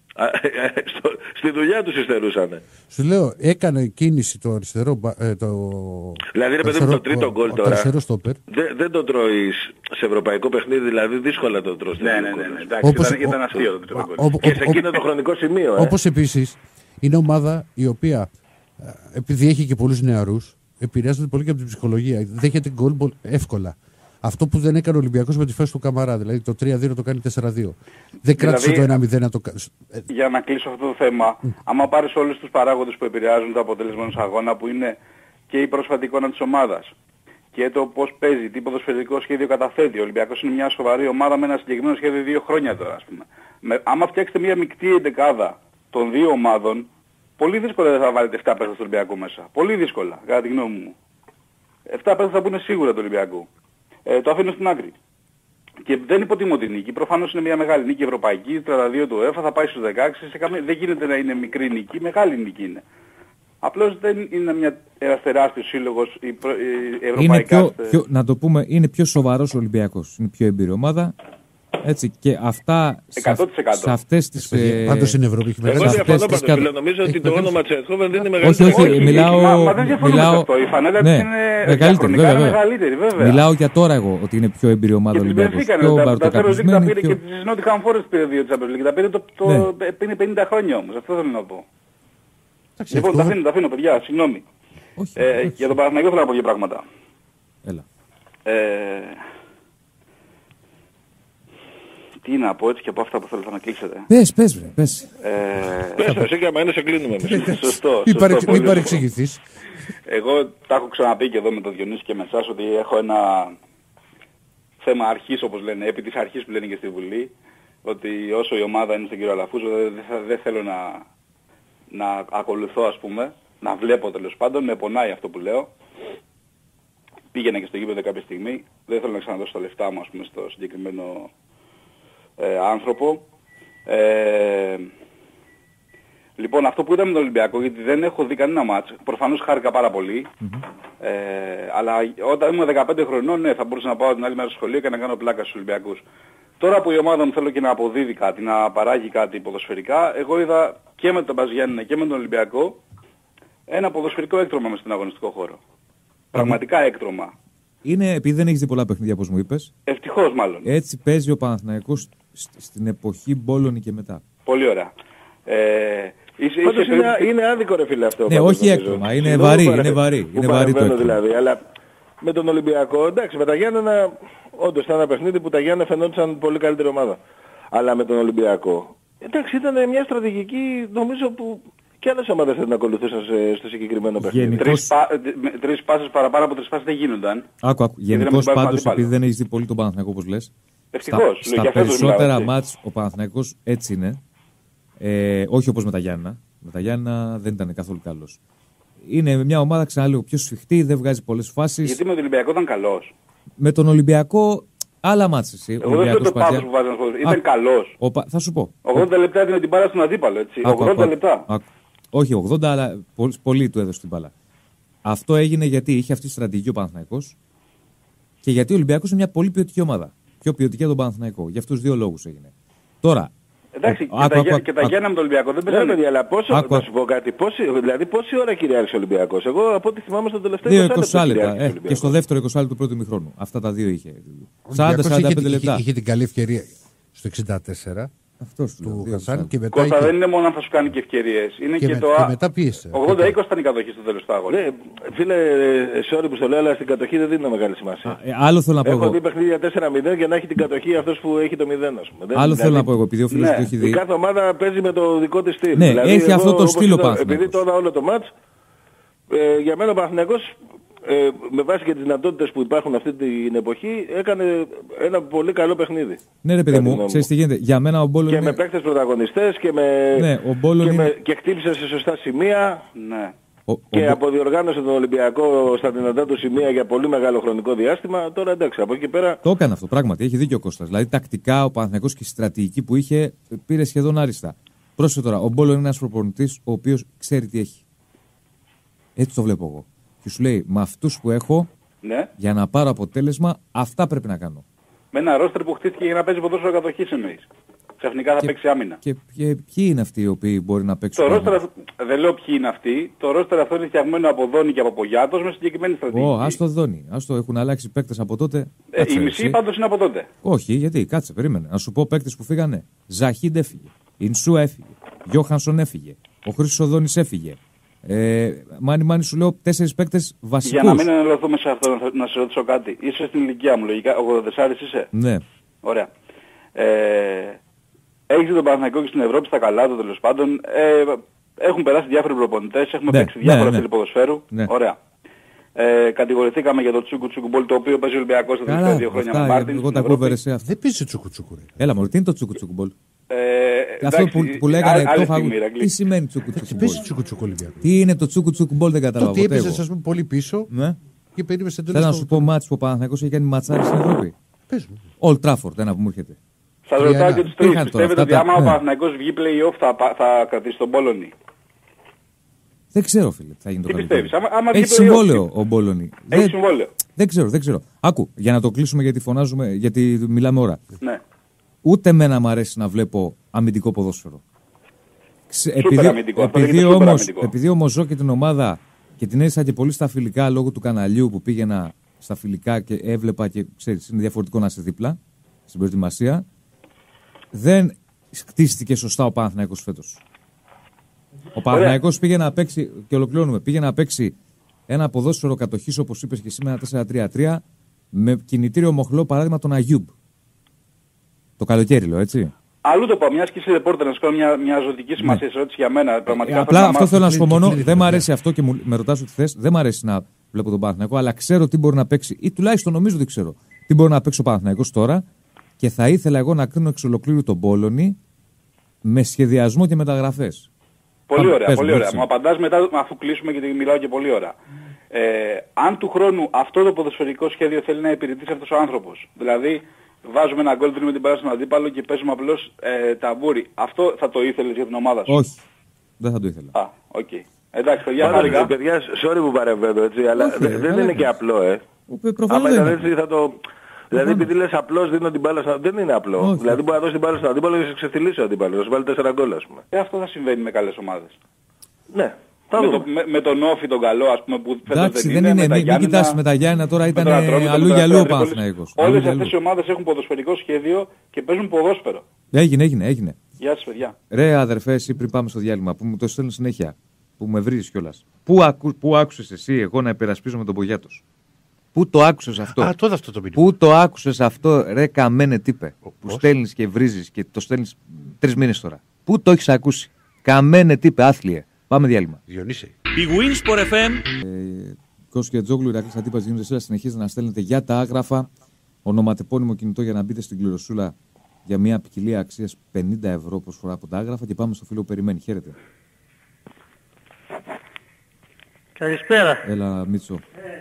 Στη δουλειά τους υστερούσαν.
Σου λέω, έκανε κίνηση το αριστερό.
Δηλαδή, ρε παιδί μου, το τρίτο γκολ τώρα.
Δεν
το τρώεις σε ευρωπαϊκό παιχνίδι, δηλαδή δύσκολα το τρώεις.
Ναι. Ήταν αστείο το τρίτο γκολ.
Και σε εκείνο το χρονικό σημείο.
Όπως επίσης είναι ομάδα η οποία, επειδή έχει και πολλούς νεαρούς, επηρεάζεται πολύ και από την ψυχολογία. Δέχεται γκολ εύκολα. Αυτό που δεν έκανε ο Ολυμπιακός με τη φάση του Καμαρά, δηλαδή το 3-2 το κάνει 4-2. Δεν κράτησε το 1-0 να το κάνει.
Για να κλείσω αυτό το θέμα, άμα πάρεις όλους τους παράγοντες που επηρεάζουν το αποτέλεσμα ενός αγώνα, που είναι και η πρόσφατη εικόνα της ομάδας και το πώς παίζει, τι ποδοσφαιρικό σχέδιο καταθέτει. Ο Ολυμπιακός είναι μια σοβαρή ομάδα με ένα συγκεκριμένο σχέδιο 2 χρόνια τώρα, ας πούμε. Άμα φτιάξετε μια μεικτή εντεκάδα των δύο ομάδων, πολύ δύσκολα δεν θα βάλετε 7 παίκτες του Ολυμπιακού μέσα. Πολύ δύσκολα, κατά τη γνώμη μου. 7 παίκτες θα μπουν σίγουρα του Ολυμπιακού. Το αφήνω στην άκρη. Και δεν υποτιμώ τη νίκη. Προφανώς είναι μια μεγάλη νίκη ευρωπαϊκή, 32 του UEFA, θα πάει στους 16. Δεν γίνεται να είναι μικρή νίκη, μεγάλη νίκη είναι. Απλώς δεν είναι μια τεράστιος σύλλογος ευρωπαϊκά.
Να το πούμε, είναι πιο σοβαρός ο Ολυμπιακός. Είναι πιο εμπειρή ομάδα. Έτσι, και αυτά
100%.
Σε αυτές τις.
Πάντως στην Ευρώπη έχει
μεγάλη. Εγώ διαφωνώ πάντως. Νομίζω ότι το όνομα της Eindhoven δεν είναι μεγαλύτερο.
Όχι, μιλάω.
Μα δεν διαφωνώ με αυτό. Η φανέλα της είναι μεγαλύτερη, βέβαια.
Μιλάω για τώρα εγώ ότι είναι πιο εμπειρή ομάδα Ολυμπιακός.
Τα πήρε και της Nottingham Forest πήρε 2 Champions League. Τα πήρε πριν 50 χρόνια όμως. Αυτό θέλω να πω. Λοιπόν, τα αφήνω παιδιά, συγγνώμη. Για τον Παναθηναϊκό θέλω να πω δύο πράγματα.
Έλα.
Τι να πω έτσι και από αυτά που θέλετε να κλείσετε.
Πες.
Πες εσύ και άμα είναι σε κλείνουμε εμείς.
Σωστό.
Μην παρεξηγηθείς.
Εγώ τα έχω ξαναπεί και εδώ με τον Διονύση και με εσάς ότι έχω ένα θέμα αρχής όπως λένε, επί της αρχής που λένε και στη Βουλή, ότι όσο η ομάδα είναι στον κύριο Αλαφούζο δεν θέλω να ακολουθώ ας πούμε, να βλέπω τέλος πάντων, με πονάει αυτό που λέω. Πήγαινα και στο γήπεδο κάποια στιγμή, δεν θέλω να ξαναδώσω τα λεφτά μου ας πούμε στο συγκεκριμένο άνθρωπο. Λοιπόν, αυτό που είδαμε με τον Ολυμπιακό, γιατί δεν έχω δει κανένα μάτς, προφανώς χάρηκα πάρα πολύ, αλλά όταν ήμουν 15 χρονών, ναι, θα μπορούσα να πάω την άλλη μέρα στο σχολείο και να κάνω πλάκα στους Ολυμπιακούς. Τώρα που η ομάδα μου θέλω και να αποδίδει κάτι, να παράγει κάτι ποδοσφαιρικά, εγώ είδα και με τον Μπαζιάννηνα και με τον Ολυμπιακό ένα ποδοσφαιρικό έκτρωμα μες στον αγωνιστικό χώρο. Πραγματικά έκτρωμα.
Είναι επειδή δεν έχεις δει πολλά παιχνίδια όπως μου είπες.
Ευτυχώς μάλλον.
Έτσι παίζει ο Παναθηναϊκός στην εποχή Μπόλωνη και μετά.
Πολύ ωραία.
Είναι άδικο ρε φίλε αυτό.
Ναι, όχι έκτρωμα, είναι βαρύ. Είναι βαρύ το έκτρωμα.
Δηλαδή, αλλά με τον Ολυμπιακό, εντάξει, με τα Γιάννενα, όντως ήταν ένα παιχνίδι που τα Γιάννενα φαινόντουσαν πολύ καλύτερη ομάδα. Αλλά με τον Ολυμπιακό, εντάξει, ήταν μια στρατηγική νομίζω που Και άλλες ομάδες θα την ακολουθούσαν στο συγκεκριμένο παιχνίδι.
Τρεις πάσες παραπάνω από 3 πάσες δεν γίνονταν.
Άκου. Γενικώς πάντως, επειδή δεν έχεις δει πολύ τον Παναθηναϊκό όπως λες,
ευτυχώς.
Στα περισσότερα μάτς ο Παναθηναϊκός έτσι είναι. Όχι όπως με τα Γιάννα. Με τα Γιάννα δεν ήταν καθόλου καλός. Είναι μια ομάδα, ξαναλέω, πιο σφιχτή, δεν βγάζει πολλές φάσεις.
Γιατί με τον Ολυμπιακό ήταν καλός.
Με τον Ολυμπιακό, άλλα μάτς εσύ.
Εγώ δεν ξέρω το πάθος που βάζει να σχολεί. Ήταν καλός.
Θα σου πω.
80 λεπτά έδινε την μπάλα στον αντίπαλο, έτσι. 80 λεπτά.
Όχι 80, αλλά πολύ του έδωσε την μπάλα. Αυτό έγινε γιατί είχε αυτή τη στρατηγική ο Παναθηναϊκός και γιατί ο Ολυμπιακός είναι μια πολύ ποιοτική ομάδα. Πιο ποιοτική από τον Παναθηναϊκό. Για αυτούς 2 λόγους έγινε. Τώρα.
Εντάξει, και τα Γιάννα με τον Ολυμπιακό δεν παίζανε.
Ναι, αλλά θα σου πω κάτι. Πόση ώρα κυριάρχησε ο Ολυμπιακός? Εγώ από ό,τι θυμάμαι στο τελευταίο
20 λεπτά. Και στο δεύτερο 20 λεπτό του πρώτου ημιχρόνου. Αυτά τα 2 είχε. 40-45 λεπτά.
Είχε την καλή ευκαιρία στο 64.
Αυτός
του Χασάν και μετά.
Κώστα, δεν είναι μόνο αν θα σου κάνει και ευκαιρίες. Είναι και το.
Και μετά πίεσε.
80-20 ήταν η κατοχή στο τέλος του αγώνα.
Ναι, φίλε, sorry που στο λέω, αλλά στην κατοχή δεν δίνω μεγάλη σημασία.
Άλλο θέλω να πω.
Έχω δει παιχνίδια 4-0 και να έχει την κατοχή αυτός που έχει το 0, ας πούμε.
Άλλο θέλω να πω εγώ, επειδή ο φίλος του έχει δει.
Η κάθε ομάδα παίζει με το δικό της στυλ.
Ναι, δηλαδή, έχει αυτό το στυλ ο Παναθηναϊκός.
Επειδή τώρα όλο το μάτς, για μένα ο Παναθηναϊκός, με βάση και τις δυνατότητες που υπάρχουν αυτή την εποχή, έκανε ένα πολύ καλό παιχνίδι.
Ναι, ρε παιδί μου, ξέρεις τι γίνεται. Για μένα ο Μπόλο
και με παίκτες πρωταγωνιστές και και χτύπησε σε σωστά σημεία.
Ναι.
Και αποδιοργάνωσε τον Ολυμπιακό στα δυνατά του σημεία για πολύ μεγάλο χρονικό διάστημα. Τώρα εντάξει, από εκεί πέρα.
Το έκανε αυτό πράγματι. Έχει δίκιο ο Κώστας. Δηλαδή τακτικά ο Παναθηναϊκός και η στρατηγική που είχε πήρε σχεδόν άριστα. Πρόσεχε τώρα, ο Μπόλο είναι ένας προπονητής ο οποίος ξέρει τι έχει. Έτσι το βλέπω εγώ. Και σου λέει, με αυτούς που έχω,
ναι,
για να πάρω αποτέλεσμα, αυτά πρέπει να κάνω.
Με ένα ρόστερ που χτίστηκε για να παίζει ποδόσφαιρο κατοχής εννοείς. Ξαφνικά θα παίξει άμυνα.
Και ποιοι είναι αυτοί οι οποίοι μπορεί να παίξουν?
Το ρόστερ, δεν λέω ποιοι είναι αυτοί. Το ρόστερ αυτό είναι φτιαγμένο από Δόνη και από Πογιάτος με συγκεκριμένη στρατηγική.
Ας το Δόνη. Έχουν αλλάξει παίκτες από τότε.
Οι μισοί πάντως είναι από τότε.
Όχι, γιατί, κάτσε, περίμενε. Να σου πω παίκτες που φύγανε. Ζαχίντ έφυγε. Ινσού έφυγε. Γιώχανσον έφυγε. Ο Χρήστος Οδόνης έφυγε. Μάνι σου λέω 4 παίκτες βασικούς.
Για να μην ενελωθούμε σε αυτό, να σε ρωτήσω κάτι. Είσαι στην ηλικία μου, λογικά. 84 είσαι.
Ναι.
Ωραία. Έχεις τον Παναθηναϊκό και στην Ευρώπη στα καλά του τέλος πάντων. Έχουν περάσει διάφοροι προπονητές, έχουμε παίξει διάφορα στυλ ποδοσφαίρου.
Ναι.
Ωραία. Κατηγορηθήκαμε για το τσούκου-τσούκου-μπολ το οποίο παίζει ο Ολυμπιακός τα τελευταία 2 χρόνια με Μάρτιν.
Εγώ τα κόβερε σε αυτό.
Δεν παίζει τσούκου-τσούκου.
Έλα μου, τι είναι το τσούκου-τσούκου-μπολ? Αυτό που λέγανε τι σημαίνει
τσούκου-τσούκου-μπολ?
Τι είναι το τσούκου-τσούκου-μπολ, δεν κατάλαβα.
Το ότι έπαιζε, ας πούμε, πολύ πίσω και περίμενε εντελώς.
Θέλω να σου πω μάτς που ο Παναθηναϊκός έχει κάνει ματσάρι στην Ευρώπη. Old Trafford, ένα που μου έρχεται.
Σας ρωτάω και τους τρεις. Πιστεύετε ότι άμα ο Παναθηναϊκός βγει play-off θα κρατήσει τον Μπόλωνη?
Δεν ξέρω, φίλε, τι θα γίνει το
καλοκαίρι. Τι πιστεύεις?
Έχει συμβόλαιο ο Μπόλωνη.
Έχει συμβόλαιο.
Δεν ξέρω. Άκου, για να το κλείσουμε γιατί φωνάζουμε, γιατί μιλάμε ώρα.
Ναι.
Ούτε εμένα μου αρέσει να βλέπω αμυντικό ποδόσφαιρο. Επειδή όμως ζω και την ομάδα και την έζησα και πολύ στα φιλικά λόγω του καναλιού που πήγαινα στα φιλικά και έβλεπα και ξέρεις, είναι διαφορετικό να είσαι δίπλα στην προετοιμασία. Δεν χτίστηκε σωστά ο Παναθηναϊκός φέτος. Ο Παναθηναϊκός πήγε να παίξει, και ολοκληρώνουμε, πήγε να παίξει ένα ποδόσφαιρο κατοχής, όπως είπες και εσύ, με ένα 4-3-3, με κινητήριο μοχλό παράδειγμα τον Αγιούμπ. Το καλοκαίρι, λέω, έτσι.
Αλλού το πάω, μιας και είσαι ρεπόρτερ, να σου κάνω μια ζωτική σημασία ερώτηση για μένα. Πραγματικά
απλά αυτό θέλω να σου πω μόνο. Δεν μου αρέσει αυτό και με ρωτάς ό,τι θες. Δεν μου αρέσει να βλέπω τον Παναθηναϊκό, αλλά ξέρω τι μπορεί να παίξει, ή τουλάχιστον νομίζω ότι ξέρω τι μπορεί να παίξει ο Παναθηναϊκός τώρα, και θα ήθελα εγώ να κρίνω εξ ολοκλήρου τον Μπόλωνη με σχεδιασμό και μεταγραφές.
Πολύ ωραία, πολύ ωραία. Μου απαντάς μετά, αφού κλείσουμε, γιατί μιλάω και πολύ ώρα. Αν του χρόνου αυτό το ποδοσφαιρικό σχέδιο θέλει να υπηρετήσει αυτός ο άνθρωπος, δηλαδή βάζουμε ένα γκολ, δίνουμε την μπάλα στον αντίπαλο και παίζουμε απλώς ταμπούρι, αυτό θα το ήθελες για την ομάδα σου?
Όχι, δεν θα το ήθελα.
Οκ. Εντάξει, παιδιά, χάρηκα.
Παιδιά, sorry που παρεμβαίνω, έτσι, αλλά δεν είναι και απλό,
Προφανώς δεν είναι.
Θα το... Δηλαδή, επειδή λες απλώς δίνω την μπάλα στον... Δεν είναι απλό.
Όχι.
Δηλαδή, μπορεί να δώσει την μπάλα στον αντίπαλο και να σε ξεφτυλίσει ο αντίπαλος. Να σου βάλει 4 γκολ, ας πούμε.
Αυτό θα συμβαίνει με καλές ομάδες.
Ναι.
Με τον Όφη τον καλό, ας πούμε, που φέτος
δεν είναι. Μην κοιτάς με τα Γιάννηνα, τώρα ήταν αλλού για αλλού ο Παναθηναϊκός.
Όλες αυτές οι ομάδες έχουν ποδοσφαιρικό σχέδιο και παίζουν ποδόσφαιρο.
Έγινε.
Γεια σας, παιδιά.
Ρε αδερφέ, εσύ πριν πάμε στο διάλειμμα που μου το στέλνει συνέχεια, που με βρίζεις κιόλας. Πού άκουσες εσύ εγώ να υπερασπίζομαι τον Πογιάτος? Πού το άκουσες αυτό?
Τότε αυτό το μήνυμα.
Πού το άκουσες αυτό, ρε καμένε τύπε, που στέλνεις και βρίζεις και το στέλνεις 3 μήνες τώρα? Πού το έχεις ακούσει? Καμένε τύπε, άθλιε. Πάμε διάλειμμα.
Διονύση.
Η Winsport FM.
Κώστος Κετζόγλου, Ηρακλής Αντίπας Γίνονται, συνεχίζει να στέλνετε για τα άγραφα. Ονοματεπώνυμο κινητό για να μπείτε στην κληροσούλα για μια ποικιλία αξίας 50 ευρώ προσφορά από τα άγραφα. Και πάμε στο φίλο που περιμένει. Χαίρετε.
Καλησπέρα.
Έλα, Μίτσο.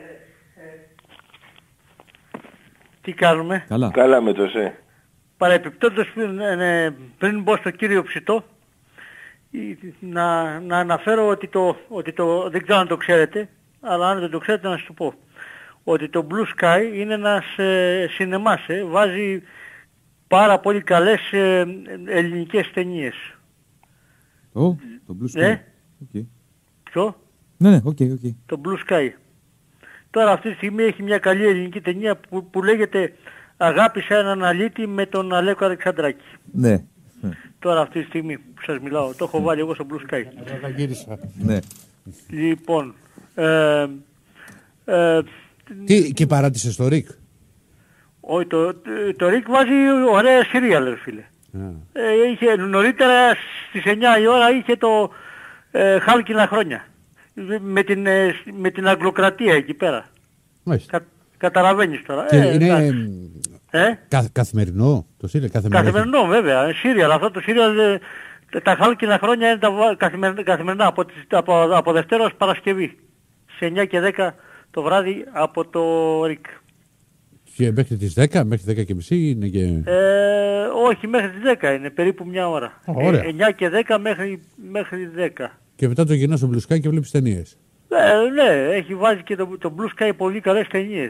Τι κάνουμε?
Καλά.
Καλά, Μίτσο, εσύ.
Παρεπιπτόντως, πριν μπω στο κύριο ψητό, να αναφέρω ότι δεν ξέρω αν το ξέρετε, αλλά αν δεν το ξέρετε να σας το πω. Ότι το Blue Sky είναι ένας σινεμάς, βάζει πάρα πολύ καλές ελληνικές ταινίες.
Το Blue Sky. Okay.
Ποιο?
Ναι, οκ.
Το Blue Sky. Τώρα αυτή τη στιγμή έχει μια καλή ελληνική ταινία που λέγεται «Αγάπησα έναν αλήτη» με τον Αλέκο Αλεξανδράκη.
Ναι.
Τώρα αυτή τη στιγμή που σας μιλάω, το έχω βάλει εγώ στο Blue Sky.
Ναι.
Λοιπόν,
τι και παράτησε στο Ρικ?
Όχι, το Ρικ βάζει ωραία σιρία, φίλε. Είχε νωρίτερα στις 9 η ώρα είχε το Χάλκινα χρόνια. Με την αγγλοκρατία εκεί πέρα. Καταλαβαίνεις τώρα.
Είναι καθημερινό το σύριαλ?
Καθημερινό βέβαια. Σύριαλ. Αυτό το σύριαλ τα Χάλκινα χρόνια είναι τα καθημερινά από Δευτέρα ως Παρασκευή. Σε 9 και 10 το βράδυ από το ΡΙΚ.
Και μέχρι τις 10, μέχρι 10 και μισή είναι και...
όχι, μέχρι τις 10 είναι, περίπου μια ώρα. 9 και 10 μέχρι 10.
Και μετά το γυρνάς στο Blue Sky και βλέπεις ταινίες.
Ναι, έχει βάζει και το Blue Sky πολύ καλές ταινίες.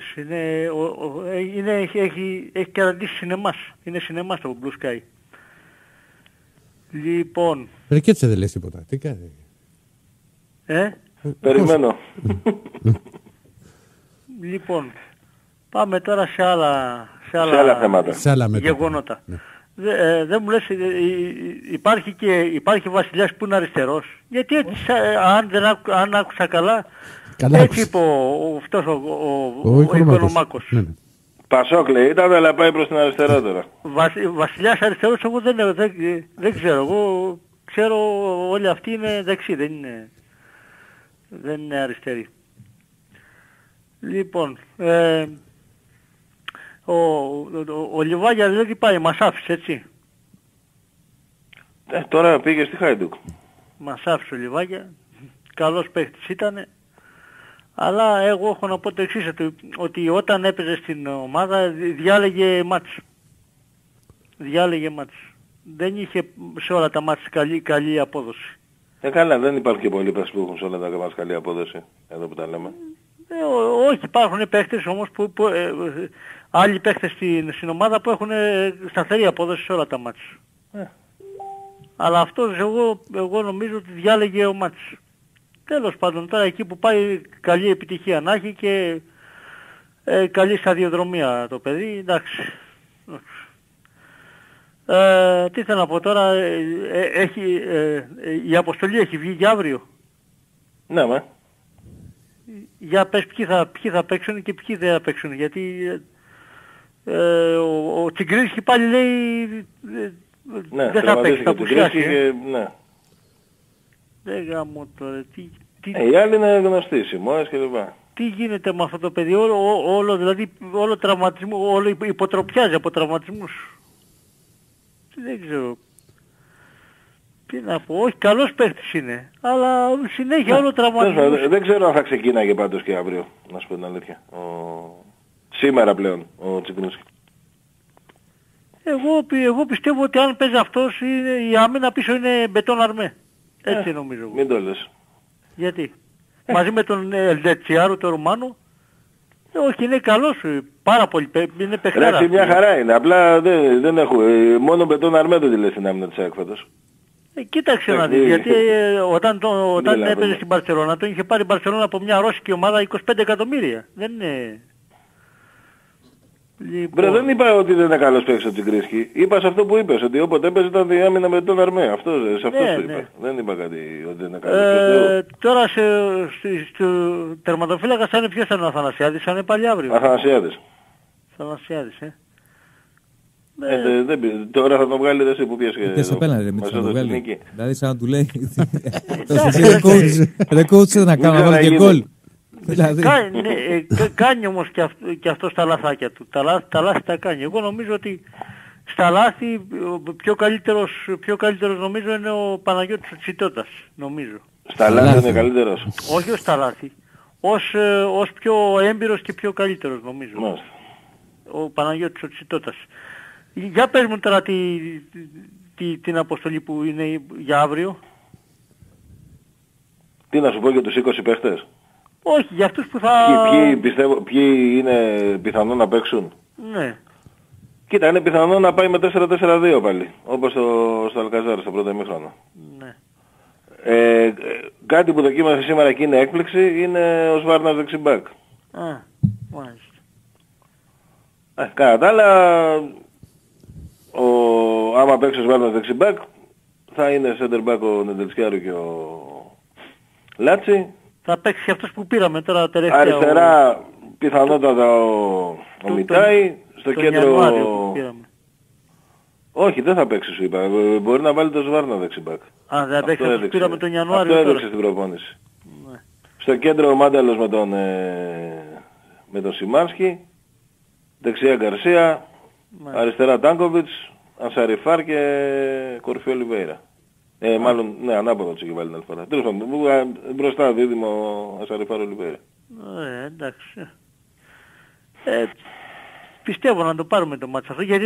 Έχει κρατήσει σινεμάς. Είναι σινεμάς το Blue Sky. Λοιπόν...
Και έτσι δεν λες τίποτα. Τι κάνει?
Περιμένω.
Λοιπόν, πάμε τώρα σε άλλα
θέματα.
Σε άλλα
γεγονότα. Ναι. Δεν μου λες, υπάρχει βασιλιάς που είναι αριστερός. Γιατί έτσι, αν άκουσα καλά, έτσι είπε αυτός ο Οικονομάκος.
Ναι.
Πασόκλε ήταν, αλλά πάει προς την αριστερά τώρα.
Βασιλιάς αριστερός εγώ δεν ξέρω. Εγώ ξέρω όλοι αυτοί είναι δεξί, δεν είναι αριστεροί. Λοιπόν, ο Λιβάγια δηλαδή πάει, μας άφησε, έτσι.
Τώρα πήγε στη Χάιντουκ.
Μας άφησε ο Λιβάγια, καλός παίχτης ήτανε, αλλά εγώ έχω να πω το εξής, ότι όταν έπαιζε στην ομάδα διάλεγε μάτς. Δεν είχε σε όλα τα μάτς καλή απόδοση.
Καλά, δεν υπάρχουν και πολλοί παίχτες που έχουν σε όλα τα μάτς καλή απόδοση, εδώ που τα λέμε.
Όχι, υπάρχουν παίχτες όμως άλλοι παίχτες στην ομάδα που έχουν σταθερή απόδοση σε όλα τα μάτς. Αλλά αυτός εγώ νομίζω ότι διάλεγε ο μάτς. Τέλος πάντων, τώρα εκεί που πάει καλή επιτυχία να έχει και καλή σταδιοδρομία το παιδί, εντάξει. Τι θέλω να πω τώρα, η αποστολή έχει βγει για αύριο.
Ναι, με.
Για πες ποιοι θα παίξουν και ποιοι δεν θα παίξουν, γιατί ο Τσιγκρίνσκι πάλι λέει δεν θα παίξει, θα απουσιάσει.
Ναι.
Δεν γάμω τώρα,
οι άλλοι είναι γνωστοί, Σιμώες και λοιπά.
Τι γίνεται με αυτό το παιδί, όλο τραυματισμό, όλο υποτροπιάζει από τραυματισμούς. Δεν ξέρω. Τι να πω, όχι καλός παίχτης είναι, αλλά συνέχεια όλο τραυματισμούς.
Δεν ξέρω αν θα ξεκίναγε πάντως και αύριο, να σου πω την αλήθεια. Σήμερα πλέον, ο Τσιγκρίνσκι.
Εγώ πιστεύω ότι αν παίζει αυτός, η άμυνα πίσω είναι μπετόν αρμέ. Έτσι νομίζω.
Μην το λες.
Γιατί? Μαζί με τον Ελντετσιάρου, τον Ρουμάνο. Όχι, είναι καλός, πάρα πολύ, είναι παιχτάρα.
Εντάξει, μια χαρά είναι, απλά δεν έχω, μόνο μπετόν αρμέ δεν τη λες την άμυνα της ΑΕΚ φέτος.
Κοίταξε να δεις, γιατί όταν έπαιζε στην Μπαρσελόνα, τον είχε πάρει η Μπαρσελόνα από μια ρώσικη ομάδα 25 εκατομμύρια. Δεν είναι...
Λοιπόν... δεν είπα ότι δεν είναι καλός παίκτης ο Τσιγκρίνσκι. Είπα σε αυτό που είπες, ότι όποτε έπαιζε ήταν διάμυνα με τον Αρμέ. Σε αυτό το είπα. Δεν είπα κάτι ότι δεν είναι καλός.
Τώρα στο τερματοφύλακα θα είναι ποιος θα είναι ο Αθανασιάδης, θα είναι πάλι αύριο.
Αθανασιάδης. Τώρα θα τον βγάλει εσύ που πιέσει.
Και σε πέναλτι με το βγάλει. Δηλαδή σαν να του λέει ρε coach να κάνω να βάλω και γκολ.
Κάνει όμως και αυτό στα λαθάκια του. Τα λάθη τα κάνει. Εγώ νομίζω ότι στα λάθη πιο καλύτερος νομίζω είναι ο Παναγιώτης ο Τσιτώτας. Νομίζω.
Στα λάθη είναι καλύτερος.
Όχι ως στα λάθη. Ως πιο έμπειρος και πιο καλύτερος νομίζω.
Μάλιστα.
Ο Παναγιώτης ο Τσιτώτας. Για πες μου τώρα την αποστολή που είναι για αύριο.
Τι να σου πω για τους 20 παίχτες.
Όχι, για αυτούς που θα...
Ποιοι είναι πιθανό να παίξουν.
Ναι.
Κοίτα, είναι πιθανό να πάει με 4-4-2 πάλι. Όπως στο Αλκαζάρ στο πρώτο ημίχρονο.
Ναι.
Κάτι που δοκίμασε σήμερα και είναι έκπληξη είναι ο Σβάρνας δεξιμπάκ.
Μάλιστα.
Κατά τα άλλα, άμα παίξει ο Σβάρνας δεξιμπάκ θα είναι center back ο Νεντελσκιάρου και ο Λάτσι.
Θα παίξει και αυτός που πήραμε τώρα τελευταία.
Αριστερά πιθανότατα ο Μιτάι. Στο κέντρο... Όχι, δεν θα παίξει σου είπα. Μπορεί να βάλει το Σβάρνα δεξιμπάκ.
Α, δεν παίξει αυτός που πήραμε τον Ιανουάριο.
Αυτό έδειξε στην προπόνηση. Ναι. Στο κέντρο ο Μάνταλος με τον Σιμάνσκι. Δεξιά Γκαρσία. Αριστερά Τάνκοβιτς. Ανσαριφάρ και κορυφή Ολιβέιρα. Μάλλον, ναι, ανάποδα τους είχε βάλει την άλλη φορά. Τέλος πάντων, μπροστά δίδυμο Ανσαριφάρ Ολιβέιρα.
Εντάξει. Πιστεύω να το πάρουμε το μάτς αυτό, γιατί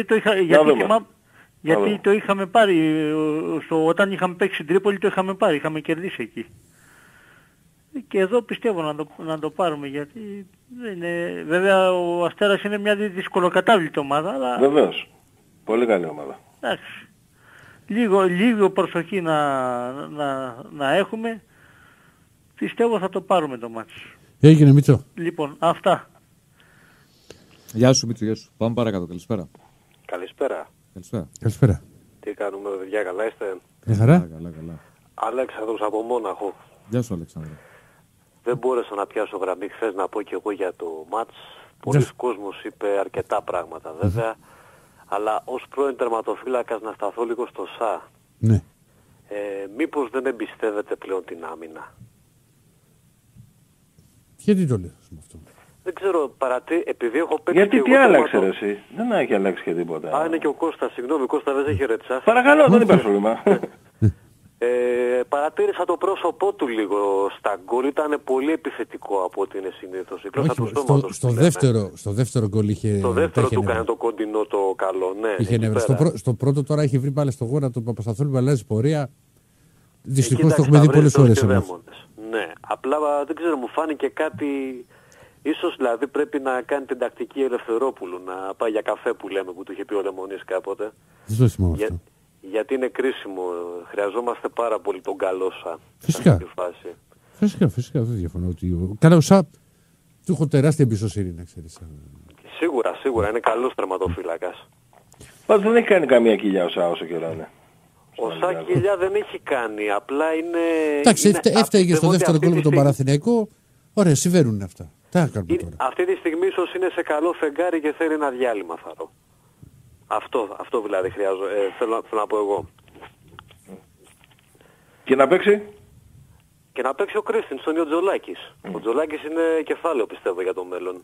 το είχαμε πάρει, όταν είχαμε παίξει στην Τρίπολη το είχαμε πάρει, είχαμε κερδίσει εκεί. Και εδώ πιστεύω να το πάρουμε, γιατί βέβαια ο Αστέρας είναι μια δυσκολοκατάβλητη ομάδα, αλλά...
Βεβαίως. Πολύ καλή ομάδα.
Εντάξει. Λίγο προσοχή να έχουμε, πιστεύω θα το πάρουμε το μάτς.
Έγινε Μίτσο.
Λοιπόν, αυτά.
Γεια σου Μίτσο, γεια σου. Πάμε παρακάτω, καλησπέρα.
Καλησπέρα. Τι κάνουμε παιδιά, καλά είστε?
Χαρά.
Καλά.
Αλέξανδρος από Μόναχο.
Γεια σου Αλέξανδρο.
Δεν μπόρεσα να πιάσω γραμμή χθες να πω και εγώ για το μάτς. Πολλοί κόσμος είπε αρκετά πράγματα βέβαια. Αλλά ως πρώην τερματοφύλακας να σταθώ λίγο στο ΣΑ.
Ναι.
Μήπως δεν εμπιστεύεται πλέον την άμυνα?
Γιατί το λες αυτό?
Δεν ξέρω, επειδή έχω παίξει.
Γιατί τι άλλαξε ρε εσύ? Δεν έχει αλλάξει και τίποτα.
Είναι και ο Κώστας, συγγνώμη Κώστα, δεν σε χαιρετήσα.
Παρακαλώ, δεν υπάρχει πρόβλημα.
Παρατήρησα το πρόσωπό του λίγο στα γκολ, ήταν πολύ επιθετικό από ό,τι είναι συνήθως. Η γλώσσα του στόματος.
Στο δεύτερο γκολ είχε...
Στο δεύτερο του κάνει το κοντινό το καλό, ναι.
Είχε νεύρα. Στο πρώτο τώρα έχει βρει πάλι στο γόνα του Παπασταθόλου που αλλάζει πορεία. Δυστυχώς το έχουμε δει πολλές ώρες.
Ναι, απλά δεν ξέρω, μου φάνηκε κάτι... Ίσως δηλαδή πρέπει να κάνει την τακτική Ελευθερόπουλου, να πάει για καφέ που λέμε, που του είχε πει ο Λεμονής κάποτε.
Δεν το θυμάμαι αυτό.
Γιατί είναι κρίσιμο. Χρειαζόμαστε πάρα πολύ τον καλό Σα.
Φυσικά, δεν διαφωνώ. Καλά, ο Σα του έχω τεράστια εμπιστοσύνη, να ξέρεις.
Σίγουρα, είναι καλός τερματοφύλακας.
Πάντως δεν έχει κάνει καμία κοιλιά ο Σα όσο καιρό είναι.
Ο Σα κοιλιά δεν έχει κάνει, απλά είναι...
Εντάξει, έφταιγε στο δεύτερο γκολ με τον Παναθηναϊκό. Ωραία, συμβαίνουν αυτά.
Αυτή τη στιγμή ίσως είναι σε καλό φεγγάρι και θέλει ένα διάλειμμα θαρώ. Αυτό δηλαδή θέλω να πω εγώ.
Και να παίξει?
Και να παίξει ο Κρίστινσον ή ο Τζολάκης. Ο Τζολάκης είναι κεφάλαιο πιστεύω για το μέλλον.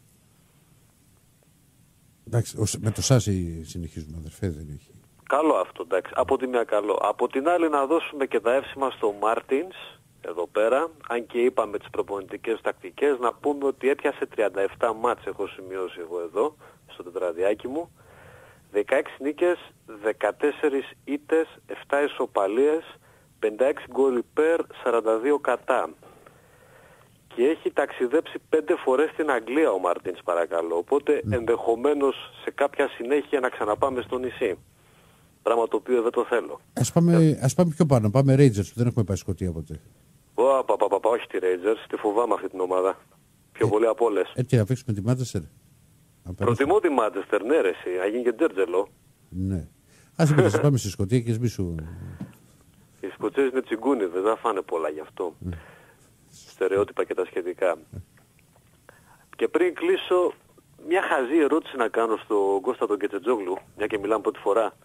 Εντάξει, με το Σάση συνεχίζουμε αδερφέ, δεν έχει.
Καλό αυτό, εντάξει. Από τη μία καλό. Από την άλλη να δώσουμε και τα εύσημα στο Μάρτινς. Εδώ πέρα, αν και είπαμε τις προπονητικές τακτικές, να πούμε ότι έπιασε 37 μάτς, έχω σημειώσει εγώ εδώ, στο τετραδιάκι μου, 16 νίκες, 14 ήττες, 7 ισοπαλίες, 56 γκολ υπέρ, 42 κατά. Και έχει ταξιδέψει 5 φορές στην Αγγλία ο Μάρτινς παρακαλώ, οπότε ενδεχομένως σε κάποια συνέχεια να ξαναπάμε στο νησί. Πράγμα το οποίο δεν το θέλω.
Ας πάμε πιο πάνω, πάμε Rangers που δεν έχουμε πάει Σκωτία ποτέ.
Όχι τη Rangers, τη φοβάμαι αυτή την ομάδα. Πιο πολύ από όλες.
Έτσι να παίξουμε τη Manchester.
Προτιμώ τη Manchester, ναι ρε εσύ, να γίνει και Τζέρτζελο.
Ναι. Ας πάμε στη Σκωτία και σβήσου.
Οι Σκοτσέζοι είναι τσιγκούνιδες, δεν θα φάνε πολλά γι' αυτό. Στερεότυπα και τα σχετικά. Και πριν κλείσω, μια χαζή ερώτηση να κάνω στον Κώστα τον Κετσετζόγλου, μια και μιλάμε πρώτη φορά.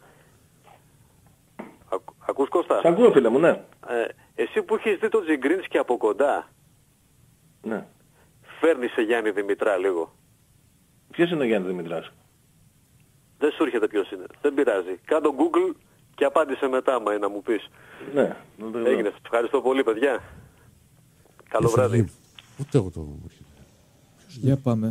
Ακούς Κώστα?
Σ' ακούω φίλε μου, ναι.
Εσύ που έχεις δει τον Τζιγκρίνσκι από κοντά,
ναι,
φέρνεις σε Γιάννη Δημητρά λίγο.
Ποιος είναι ο Γιάννης Δημητράς?
Δεν σου έρχεται ποιος είναι. Δεν πειράζει. Κάντο Google και απάντησε μετά άμα να μου πεις.
Ναι.
Έγινε. Ευχαριστώ πολύ παιδιά. Καλό βράδυ.
Ούτε εγώ το...
Για πάμε.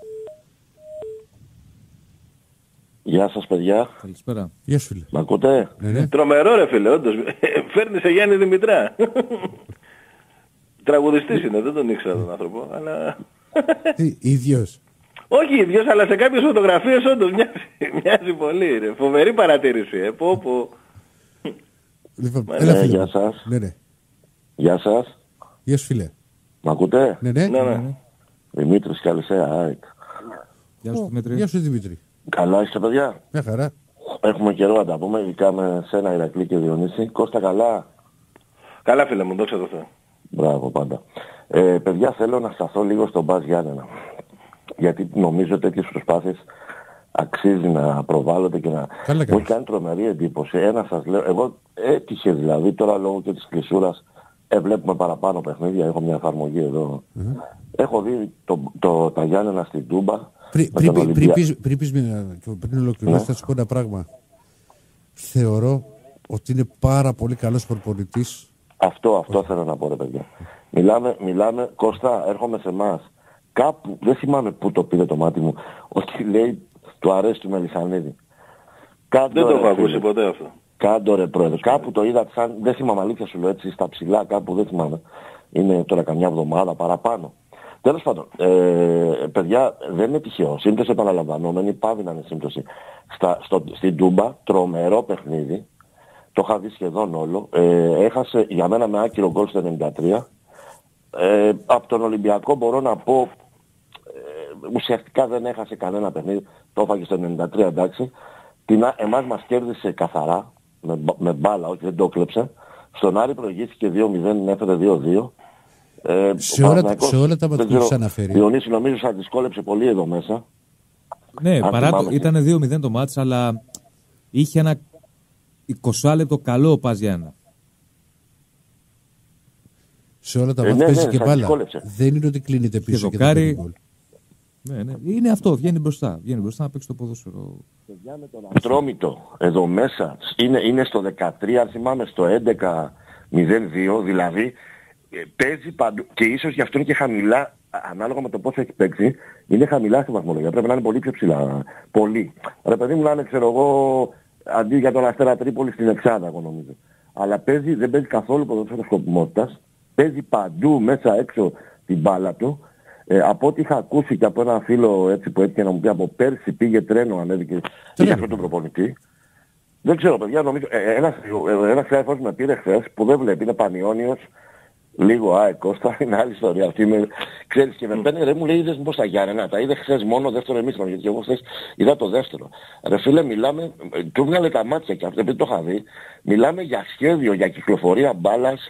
Γεια σας παιδιά.
Καλησπέρα.
Γεια σου φίλε.
Μ' ακούτε?
Ναι.
Τρομερό ρε φίλε, όντως. Φέρνει σε Γιάννη Δημητρά. Τραγουδιστής είναι, δεν τον ήξερα τον άνθρωπο, αλλά...
Ίδιος.
Όχι ίδιος, αλλά σε κάποιες φωτογραφίες όντως μοιάζει πολύ ρε. Φοβερή παρατήρηση, πω.
Λοιπόν,
ναι, γεια σας.
Ναι.
Γεια σας.
Γεια σου φίλε.
Μ' ακούτε?
Ναι.
Δημήτρης Καλησαία.
Γεια σου Δημήτρη.
Γεια σου Δημήτρη.
Καλά είστε παιδιά?
Μια χαρά.
Έχουμε καιρό να τα πούμε, ειδικά με σένα Ηρακλή και Διονύση. Κώστα καλά?
Καλά φίλε μου, δόξα τω Θεώ.
Μπράβο πάντα. Παιδιά θέλω να σταθώ λίγο στον Μπας Γιάννενα. Γιατί νομίζω τέτοιες προσπάθειες αξίζει να προβάλλονται και να... Μου έχει κάνει τρομερή εντύπωση. Ένα σας λέω, εγώ έτυχε δηλαδή τώρα λόγω και της κλεισούρας βλέπουμε παραπάνω παιχνίδια, έχω μια εφαρμογή εδώ. Έχω δει τα Γιάννενα στην Τούμπα.
Πριν ολοκληρώσει θα σου πω ένα πράγμα. Θεωρώ ότι είναι πάρα πολύ καλός προπονητής.
Αυτό θέλω να πω ρε παιδιά. Μιλάμε, Κώστα, έρχομαι σε εμάς. Κάπου, δεν θυμάμαι πού το πήρε το μάτι μου, ότι λέει του αρέσει του Μελισσανίδη.
Δεν το έχω ακούσει ποτέ αυτό.
Κάντο ρε πρόεδρε. Κάπου το είδα σαν, δεν θυμάμαι αλήθεια σου λέω έτσι, στα ψηλά κάπου δεν θυμάμαι. Είναι τώρα καμιά εβδομάδα παραπάνω. Τέλος πάντων, παιδιά δεν είναι τυχαίο. Σύμπτωση επαναλαμβανόμενη, πάβει να είναι σύμπτωση. Στην Τούμπα, τρομερό παιχνίδι. Το είχα δει σχεδόν όλο. Έχασε για μένα με άκυρο γκολ στο 93. Από τον Ολυμπιακό μπορώ να πω ουσιαστικά δεν έχασε κανένα παιχνίδι. Το έφαγε στο 93 εντάξει. Εμάς μας κέρδισε καθαρά με μπάλα, όχι δεν το κλέψε. Στον Άρη προηγήθηκε 2-0, έφερε 2-2.
Σε όλα τα μάτια που σας αναφέρει.
Διονύση νομίζω θα δυσκόλεψε πολύ εδώ μέσα.
Ναι, ήταν 2-0 το μάτς, αλλά είχε ένα 20 λεπτό καλό ο Πας Γιάννενα.
Σε όλα τα μάτια παίζει και μπάλα. Δεν είναι ότι κλείνεται πίσω και δεν παίζει γκολ.
Ναι. Είναι αυτό, βγαίνει μπροστά να παίξει το ποδόσφαιρο.
Με τον Ατρόμητο εδώ μέσα είναι στο 13, αν θυμάμαι στο 11-0-2, δηλαδή παίζει παντού και ίσως γι' αυτό είναι και χαμηλά, ανάλογα με το πόσο έχει παίξει, είναι χαμηλά στη βαθμολογία, πρέπει να είναι πολύ πιο ψηλά, πολύ. Ρε παιδί μου να είναι ξέρω εγώ αντί για τον Αστέρα Τρίπολη στην Εξάδα εγώ νομίζω. Αλλά δεν παίζει καθόλου ποδόσφαιρο σκοπιμότητας, παίζει παντού μέσα έξω την μπάλα του. Από ό,τι είχα ακούσει και από έναν φίλο έτσι που έτυχε να μου πει από πέρσι πήγε τρένο ανέβηκε για αυτόν τον προπονητή. Δεν ξέρω παιδιά, νομίζω ένας φίλος με πήρε χθες που δεν βλέπει, είναι Πανιώνιος, λίγο Κώστα, είναι άλλη ιστορία αυτή. Ξέρεις και με παίρνει ρε μου λέει είδες πως τα Γιάννενα, τα είδε χθες μόνο δεύτερο εμίχρονο γιατί εγώ χθες είδα το δεύτερο. Ρε φίλε μιλάμε, του βγάλε τα μάτια και αυτό επειδή το είχα δει, μιλάμε για σχέδιο, για κυκλοφορία μπάλας,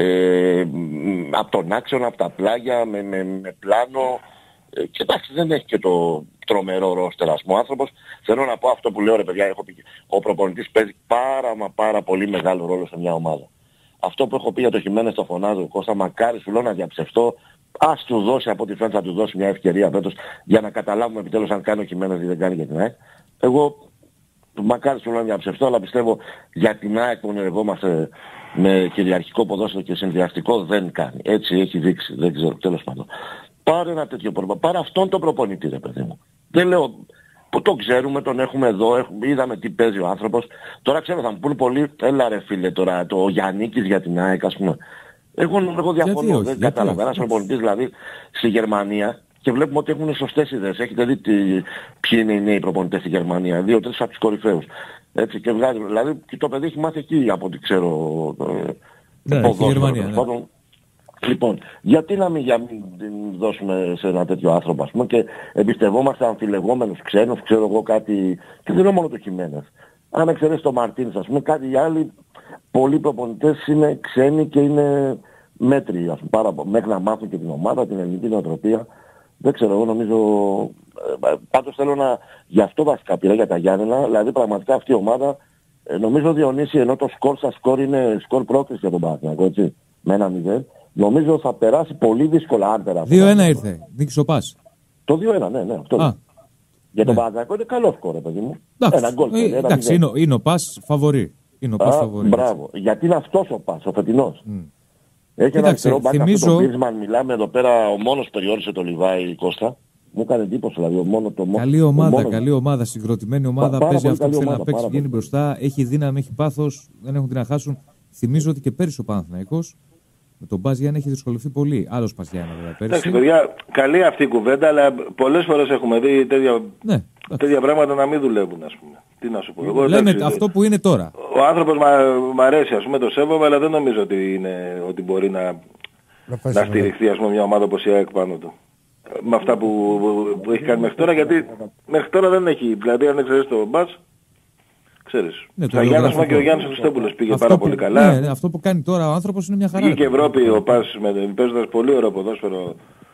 από τον άξονα, από τα πλάγια, με πλάνο. Και εντάξει δεν έχει και το τρομερό ρόστερ ας πούμε ο άνθρωπος. Θέλω να πω αυτό που λέω ρε παιδιά, ο προπονητής παίζει πάρα πολύ μεγάλο ρόλο σε μια ομάδα. Αυτό που έχω πει για το Χιμένες το φωνάζω Κώστα, μακάρι σου λέω να διαψευτώ. Ας του δώσει από ό,τι φαίνεται θα του δώσει μια ευκαιρία φέτος για να καταλάβουμε επιτέλους αν κάνει ο Χιμένες ή δεν κάνει για την ΑΕΚ. Εγώ μακάρι σου λέω να διαψευτώ, αλλά πιστεύω για την ΑΕΚ που ονειρευόμαστε με κυριαρχικό ποδόσφαιρο και συνδυαστικό δεν κάνει. Έτσι έχει δείξει, δεν ξέρω, τέλος πάντων. Πάρε ένα τέτοιο προπονητή, πάρε αυτόν τον προπονητή ρε παιδί μου. Δεν λέω που το ξέρουμε, τον έχουμε εδώ, είδαμε τι παίζει ο άνθρωπος. Τώρα ξέρω θα μου πούνε πολύ, έλα ρε φίλε τώρα, το Γιαννίκης για την ΑΕΚ ας πούμε. Εγώ διαφωνώ, δεν κατάλαβα. Ένας προπονητής δηλαδή στη Γερμανία και βλέπουμε ότι έχουν σωστές ιδέες. Έχετε δει ποιοι είναι οι νέοι προπονητές στη Γερμανία, 2-3 από τους κορυφαίους. Έτσι και βγάζει, δηλαδή και το παιδί έχει μάθει εκεί από ό,τι ξέρω.
Ναι, στη Γερμανία. Ναι.
Λοιπόν, γιατί να μην δώσουμε σε ένα τέτοιο άνθρωπο ας πούμε και εμπιστευόμαστε αμφιλεγόμενους ξένους, ξέρω εγώ κάτι, και δεν είναι μόνο το Χιμένες. Αν εξαιρέσει το Μαρτίνς ας πούμε, κάτι οι άλλοι, πολλοί προπονητές είναι ξένοι και είναι μέτριοι ας πούμε, μέχρι να μάθουν και την ομάδα, την ελληνική νοοτροπία. Δεν ξέρω, εγώ νομίζω... Πάντως θέλω να... Γι' αυτό βασικά πήρα για τα Γιάννενα, δηλαδή πραγματικά αυτή η ομάδα νομίζω Διονύση, ενώ το σκορ στα σκορ είναι σκορ πρόκριση για τον Παναθηναϊκό, έτσι, με 1-0, νομίζω θα περάσει πολύ δύσκολα αν περάσει.
2-1 ήρθε, νίκησε ο Πας.
Το 2-1, ναι, αυτό. Για τον Παναθηναϊκό είναι καλό σκορ, παιδί μου.
Ένα γκολ. Εντάξει, είναι ο Πας φαβορί.
Μπράβο, γιατί είναι αυτός ο Πας, ο φετινός. Έχει ένα αριστερό μπακ, αυτό το Μπίρσμαν, μιλάμε εδώ πέρα, ο μόνος περιόρισε το Λιβάη Κώστα. Μου έκανε εντύπωση, δηλαδή.
Καλή ομάδα, συγκροτημένη ομάδα. Παίζει αυτό που θέλει να παίξει, βγαίνει μπροστά. Έχει δύναμη, έχει πάθος, δεν έχουν τι να χάσουν. Θυμίζω ότι και πέρυσι ο Παναθηναϊκός με τον Μπάζ Γιάννη έχει δυσκολευτεί πολύ. Άλλος Μπάζ Γιάννη βέβαια πέρυσι.
Εντάξει, παιδιά, καλή αυτή η κουβέντα, αλλά πολλές φορές έχουμε δει τέτοια πράγματα να μην δουλεύουν, ας πούμε. Τι να σου πω. Εγώ,
λέμε αυτό που είναι τώρα.
Ο άνθρωπος μ' αρέσει, ας πούμε, το σέβομαι, αλλά δεν νομίζω ότι μπορεί να στηριχθεί, ας πούμε, μια ομάδα όπως η ΑΕΚ πάνω του. Με αυτά που έχει κάνει μέχρι τώρα, γιατί μέχρι τώρα δεν έχει, δηλαδή αν εξαιρέσει το Μπάς, ξέρεις. Στα Γιάννη και ο Γιάννης Χριστόπουλος πήγε πάρα πολύ καλά.
Ναι, αυτό που κάνει τώρα ο άνθρωπος είναι μια χαρά.
Βγήκε Ευρώπη ο Πας παίζοντας πολύ ωραίο ποδόσφαιρο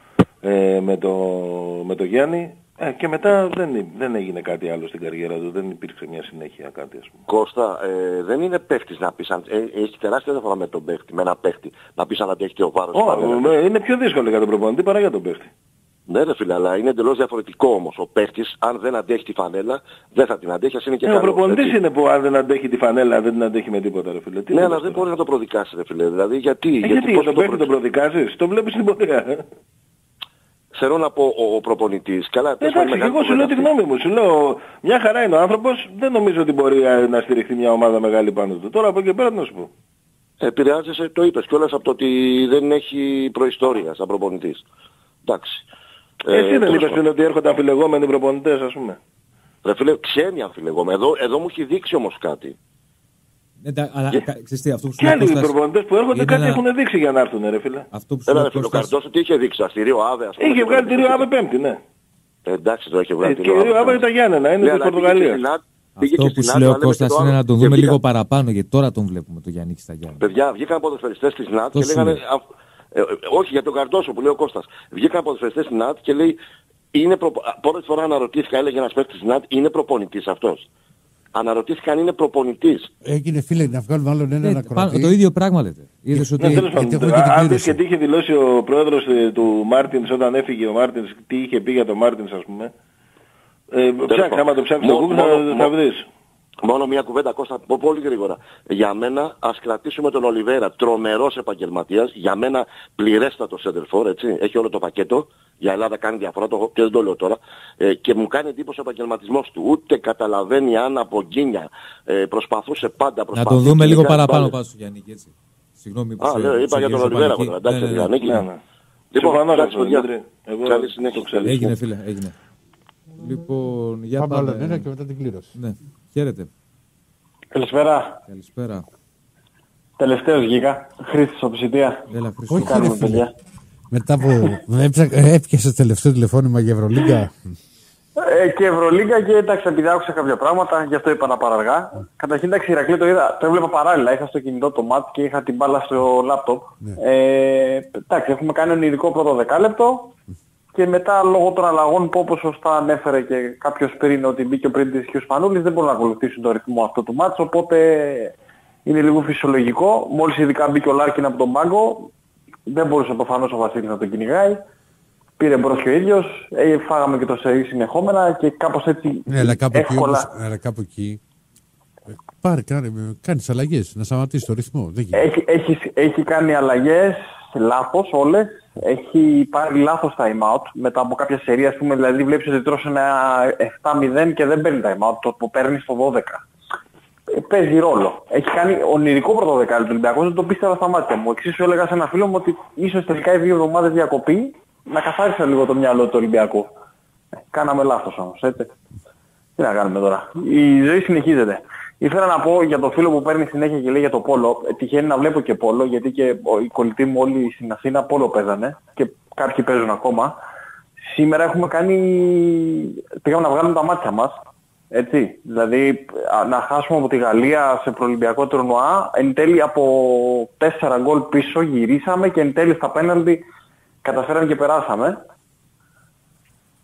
με το Γιάννη. Και μετά δεν έγινε κάτι άλλο στην καριέρα του, δεν υπήρξε μια συνέχεια κάτι, ας πούμε.
Κώστα, δεν είναι παίχτης να πεις, έχει τεράστια διαφορά με τον παίχτη, με ένα παίχτη, να πεις αν αντέχει ο βάρος.
Είναι πιο δύσκολο για τον προπονητή παρά για τον παίχτη.
Ναι ρε φίλε, αλλά είναι εντελώς διαφορετικό όμως. Ο παίχτης, αν δεν αντέχει τη φανέλα, δεν θα την αντέχει, ας είναι και καλό.
Ο προπονητής είναι που αν δεν αντέχει τη φανέλα, δεν την αντέχει με τίποτα ρε φίλε.
Ναι, αλλά δεν μπορεί να το προδικάσει ρε φίλε, δηλαδή γιατί
τον παίχτη τον προδικάζεις, το βλέπεις στην πορεία.
Θέλω να πω ο προπονητής.
Εντάξει, εγώ σου λέω τη γνώμη μου. Σου λέω μια χαρά είναι ο άνθρωπος, δεν νομίζω ότι μπορεί να στηριχθεί μια ομάδα μεγάλη πάνω του. Τώρα από εκεί πέρα τι να σου πω.
Επηρεάζεσαι, το είπες κιόλας, από το ότι δεν έχει προϊστόρια σαν προπονητής. Εντάξει.
Εσύ δεν είπες ότι έρχονται αμφιλεγόμενοι προπονητές, ας πούμε.
Ρε φίλε, ξένοι αμφιλεγόμενοι. Εδώ μου έχει δείξει όμως κάτι.
Αλλά
και άλλοι προπονητές που έρχονται κάτι έχουν δείξει για να έρθουν ρε φίλε.
Ένα φίλο Καρτός τι είχε δείξει, αστηρίο Άβε.
Είχε βγάλει τη Ρίο Άβε Πέμπτη, ναι.
Εντάξει, το είχε βγάλει τη
Ρίο Άβε. Και η Ρίο Άβε ήταν Γιάννενα, είναι της Πορτογαλίας.
Αυτό που σου λέω ο Κώστας είναι να τον δούμε λίγο παραπάνω, γιατί τώρα τον βλέπουμε το Γιάννη στα Γιάννη.
Παιδιά, βγήκαν ποδοσφαιριστές της ΝΑΤ και λέγανε, όχι για τον Καρτόσο που λέει ο Κώστας, βγήκαν ποδοσφαιριστές της ΝΑΤ και λέει, πρώτη φορά αναρωτήθηκα, έλεγε ένας παίκτης της ΝΑΤ, είναι προπονητής αυτός. Αναρωτήθηκα αν είναι προπονητής.
Έγινε φίλε να βγάλουμε άλλον έναν ακροατή.
Το ίδιο πράγμα λέτε.
Αν δεις και τι είχε δηλώσει ο πρόεδρος του Μάρτινς όταν έφυγε ο Μάρτινς, τι είχε πει για τον Μάρτινς ας πούμε. Ψάξε, άμα το ψάξεις στο Google θα βρεις.
Μόνο μια κουβέντα Κώστα, πω πολύ γρήγορα. Για μένα ας κρατήσουμε τον Ολιβέρα, τρομερός επαγγελματίας, για μένα πληρέστατο σέντερφορ, έτσι, έχει όλο το πακέτο. Για Ελλάδα κάνει διαφορά, και δεν το λέω τώρα. Και μου κάνει εντύπωση ο επαγγελματισμός του. Ούτε καταλαβαίνει αν από γκίνια προσπαθούσε πάντα.
Να τον δούμε λίγο παραπάνω πάνω στο Γιάννη, έτσι. Συγγνώμη που
είπα για τον Ολιβέρα, εντάξει, Γιάννη.
Λοιπόν,
καλή συνέχεια.
Έγινε φίλε, έγινε. Λοιπόν, για
πάμε. Πάμε και μετά την κλήρωση.
Ναι, χαίρετε.
Καλησπέρα.
Καλησπέρα.
Τελευταίος βγήκα. Χρήστης από Ψητία.
Έλα, Χρήστος.
Τι κάνουμε, παιδιά. Μετά που έπιασε τελευταίο τηλεφώνημα για Ευρωλίγκα.
Και Ευρωλίγκα και εντάξει, επειδή άκουσα κάποια πράγματα, γι' αυτό είπα να πάρω αργά. Καταρχήν εντάξει, Ηρακλή το είδα, το έβλεπα παράλληλα. Είχα στο κινητό το μάτ και είχα την μπάλα στο λάπτοπ. Εντάξει, έχουμε κάνει ένα ειδικό πρώτο δεκάλεπτο. Και μετά λόγω των αλλαγών που όπως σωστά ανέφερε και κάποιος πριν ότι μπήκε πριν της και ο Σπανούλης δεν μπορούν να ακολουθήσουν το ρυθμό αυτό του μάτς, οπότε είναι λίγο φυσιολογικό. Μόλις ειδικά μπήκε ο Λάρκιν από τον πάγκο, δεν μπορούσε προφανώς ο Βασίλης να τον κυνηγάει. Πήρε μπρος και ο ίδιος, φάγαμε και το σερί συνεχόμενα και κάπως έτσι εύκολα...
Αλλά κάπου εκεί κάνεις αλλαγές, να σταματήσεις το ρυθμό.
Έχει κάνει αλλαγές, λάθος όλες. Έχει πάρει λάθος time out μετά από κάποια σερία, ας πούμε, δηλαδή βλέπεις ότι τρως ένα 7-0 και δεν παίρνει time out, το παίρνει στο 12. Παίζει ρόλο. Έχει κάνει ονειρικό πρωτοδεκάλεπτο του Ολυμπιακός, δεν το πίστευα στα μάτια μου. Εξίσου έλεγα σε ένα φίλο μου ότι ίσως τελικά οι 2 εβδομάδες διακοπή να καθάρισε λίγο το μυαλό του Ολυμπιακού. Κάναμε λάθος όμως, έτσι. Τι να κάνουμε τώρα. Η ζωή συνεχίζεται. Ήθελα να πω για το φίλο που παίρνει συνέχεια και λέει για το πόλο. Τυχαίνει να βλέπω και πόλο, γιατί και οι κολλητοί μου όλοι στην Αθήνα πόλο παίζανε και κάποιοι παίζουν ακόμα. Σήμερα έχουμε πήγαμε να βγάλουμε τα μάτια μας. Έτσι. Δηλαδή να χάσουμε από τη Γαλλία σε προολυμπιακό τουρνουά. Εν τέλει από 4 γκολ πίσω γυρίσαμε και εν τέλει στα πέναλτι καταφέραμε και περάσαμε.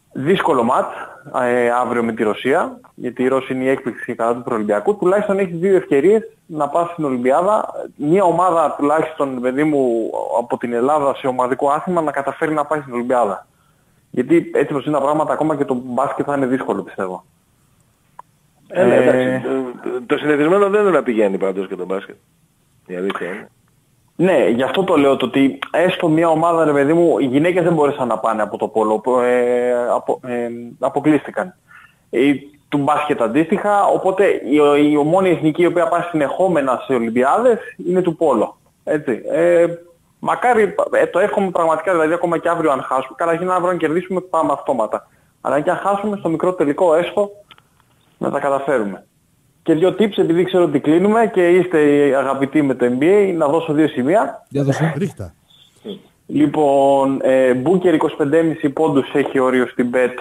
δύσκολο μάτς αύριο με τη Ρωσία, γιατί η Ρώσοι είναι η έκπληξη κατά του προολυμπιακού. Τουλάχιστον έχει 2 ευκαιρίες να πάει στην Ολυμπιάδα. Μια ομάδα τουλάχιστον, παιδί μου, από την Ελλάδα σε ομαδικό άθλημα να καταφέρει να πάει στην Ολυμπιάδα. Γιατί έτσι όπως είναι τα πράγματα, ακόμα και το μπάσκετ θα είναι δύσκολο, πιστεύω.
Εντάξει, το συνηθισμένο δεν είναι να πηγαίνει πάντως και το μπάσκετ. Η αλήθεια είναι.
Ναι, γι' αυτό το λέω, το ότι έστω μια ομάδα, ρε παιδί μου, οι γυναίκες δεν μπόρεσαν να πάνε από το πόλο, αποκλείστηκαν. Του μπάσκετ αντίστοιχα, οπότε η μόνη εθνική η οποία πάει συνεχόμενα σε Ολυμπιάδες είναι του πόλο. Έτσι. Μακάρι, το εύχομαι πραγματικά, δηλαδή ακόμα και αύριο αν χάσουμε, καταρχήν αύριο αν κερδίσουμε πάμε αυτόματα. Αλλά και αν χάσουμε στο μικρό τελικό έστω να τα καταφέρουμε. Και 2 tips, επειδή ξέρω ότι κλείνουμε και είστε αγαπητοί με το NBA, να δώσω 2 σημεία.
Για δώσω, ρίχτα.
Λοιπόν, Booker 25,5 πόντους έχει όριο στην bet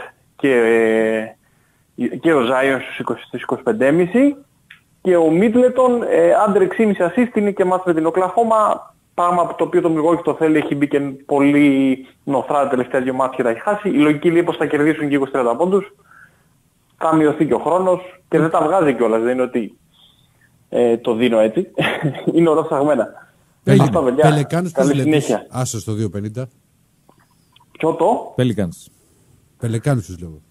και ο Zion στους 25,5 και ο Middleton under 6,5 assist είναι και μάτς με την Οκλαχώμα, πράγμα από το οποίο το Milwaukee το θέλει, έχει μπει και πολύ νοθρά τα τελευταία 2 μάτς και τα έχει χάσει. Η λογική λέει πως θα κερδίσουν και 20-30 πόντους. Θα μειωθεί και ο χρόνος και δεν τα βγάζει κιόλας, δεν είναι ότι το δίνω έτσι. Είναι ορόφθαγμένα.
Πελεκάνους πώς βλέπεις, άσο στο 2.50.
Ποιο το?
Πελεκάνους τους λέω.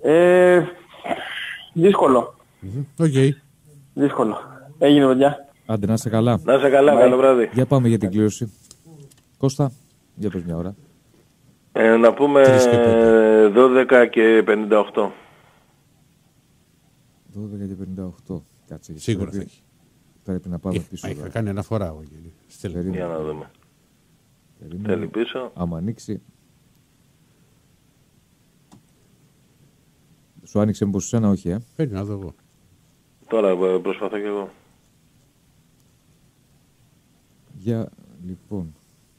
Δύσκολο.
Okay.
Δύσκολο. Έγινε παιδιά.
Άντε να είσαι καλά.
Να είσαι καλά, καλό βράδυ.
Για πάμε για την κλήρωση. Κώστα, για πες μια ώρα.
Να πούμε 12 και 58.
12 και 58. Κάτσε.
Σίγουρα θα έχει.
Πρέπει να πάμε πίσω.
Είχα κάνει αναφορά εγώ.
Για να δούμε. Θέλει πίσω.
Άμα ανοίξει. Σου άνοιξε μήπως σένα, όχι,
Παίρνει να δω εγώ.
Τώρα προσπαθώ και εγώ.
Για, λοιπόν.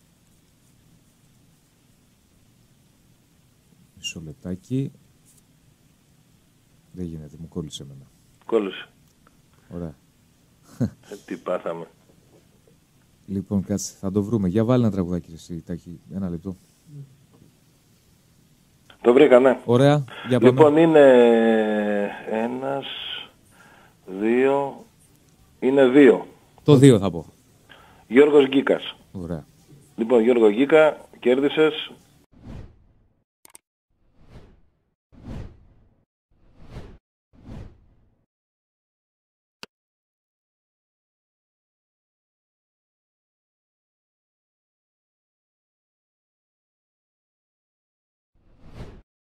Μισό λεπτάκι. Δεν γίνεται, μου κόλλησε εμένα.
Κόλλησε.
Ωραία.
Τι πάθαμε.
Λοιπόν, κάτσε, θα το βρούμε. Για βάλει ένα τραγουδάκι εσύ, Τάκη. 1 λεπτό.
Το βρήκα, ναι.
Ωραία, για πάμε.
Λοιπόν, είναι 1, 2, είναι 2.
Το 2 θα πω.
Γιώργος Γκίκας.
Ωραία.
Λοιπόν, Γιώργο Γκίκα, κέρδισες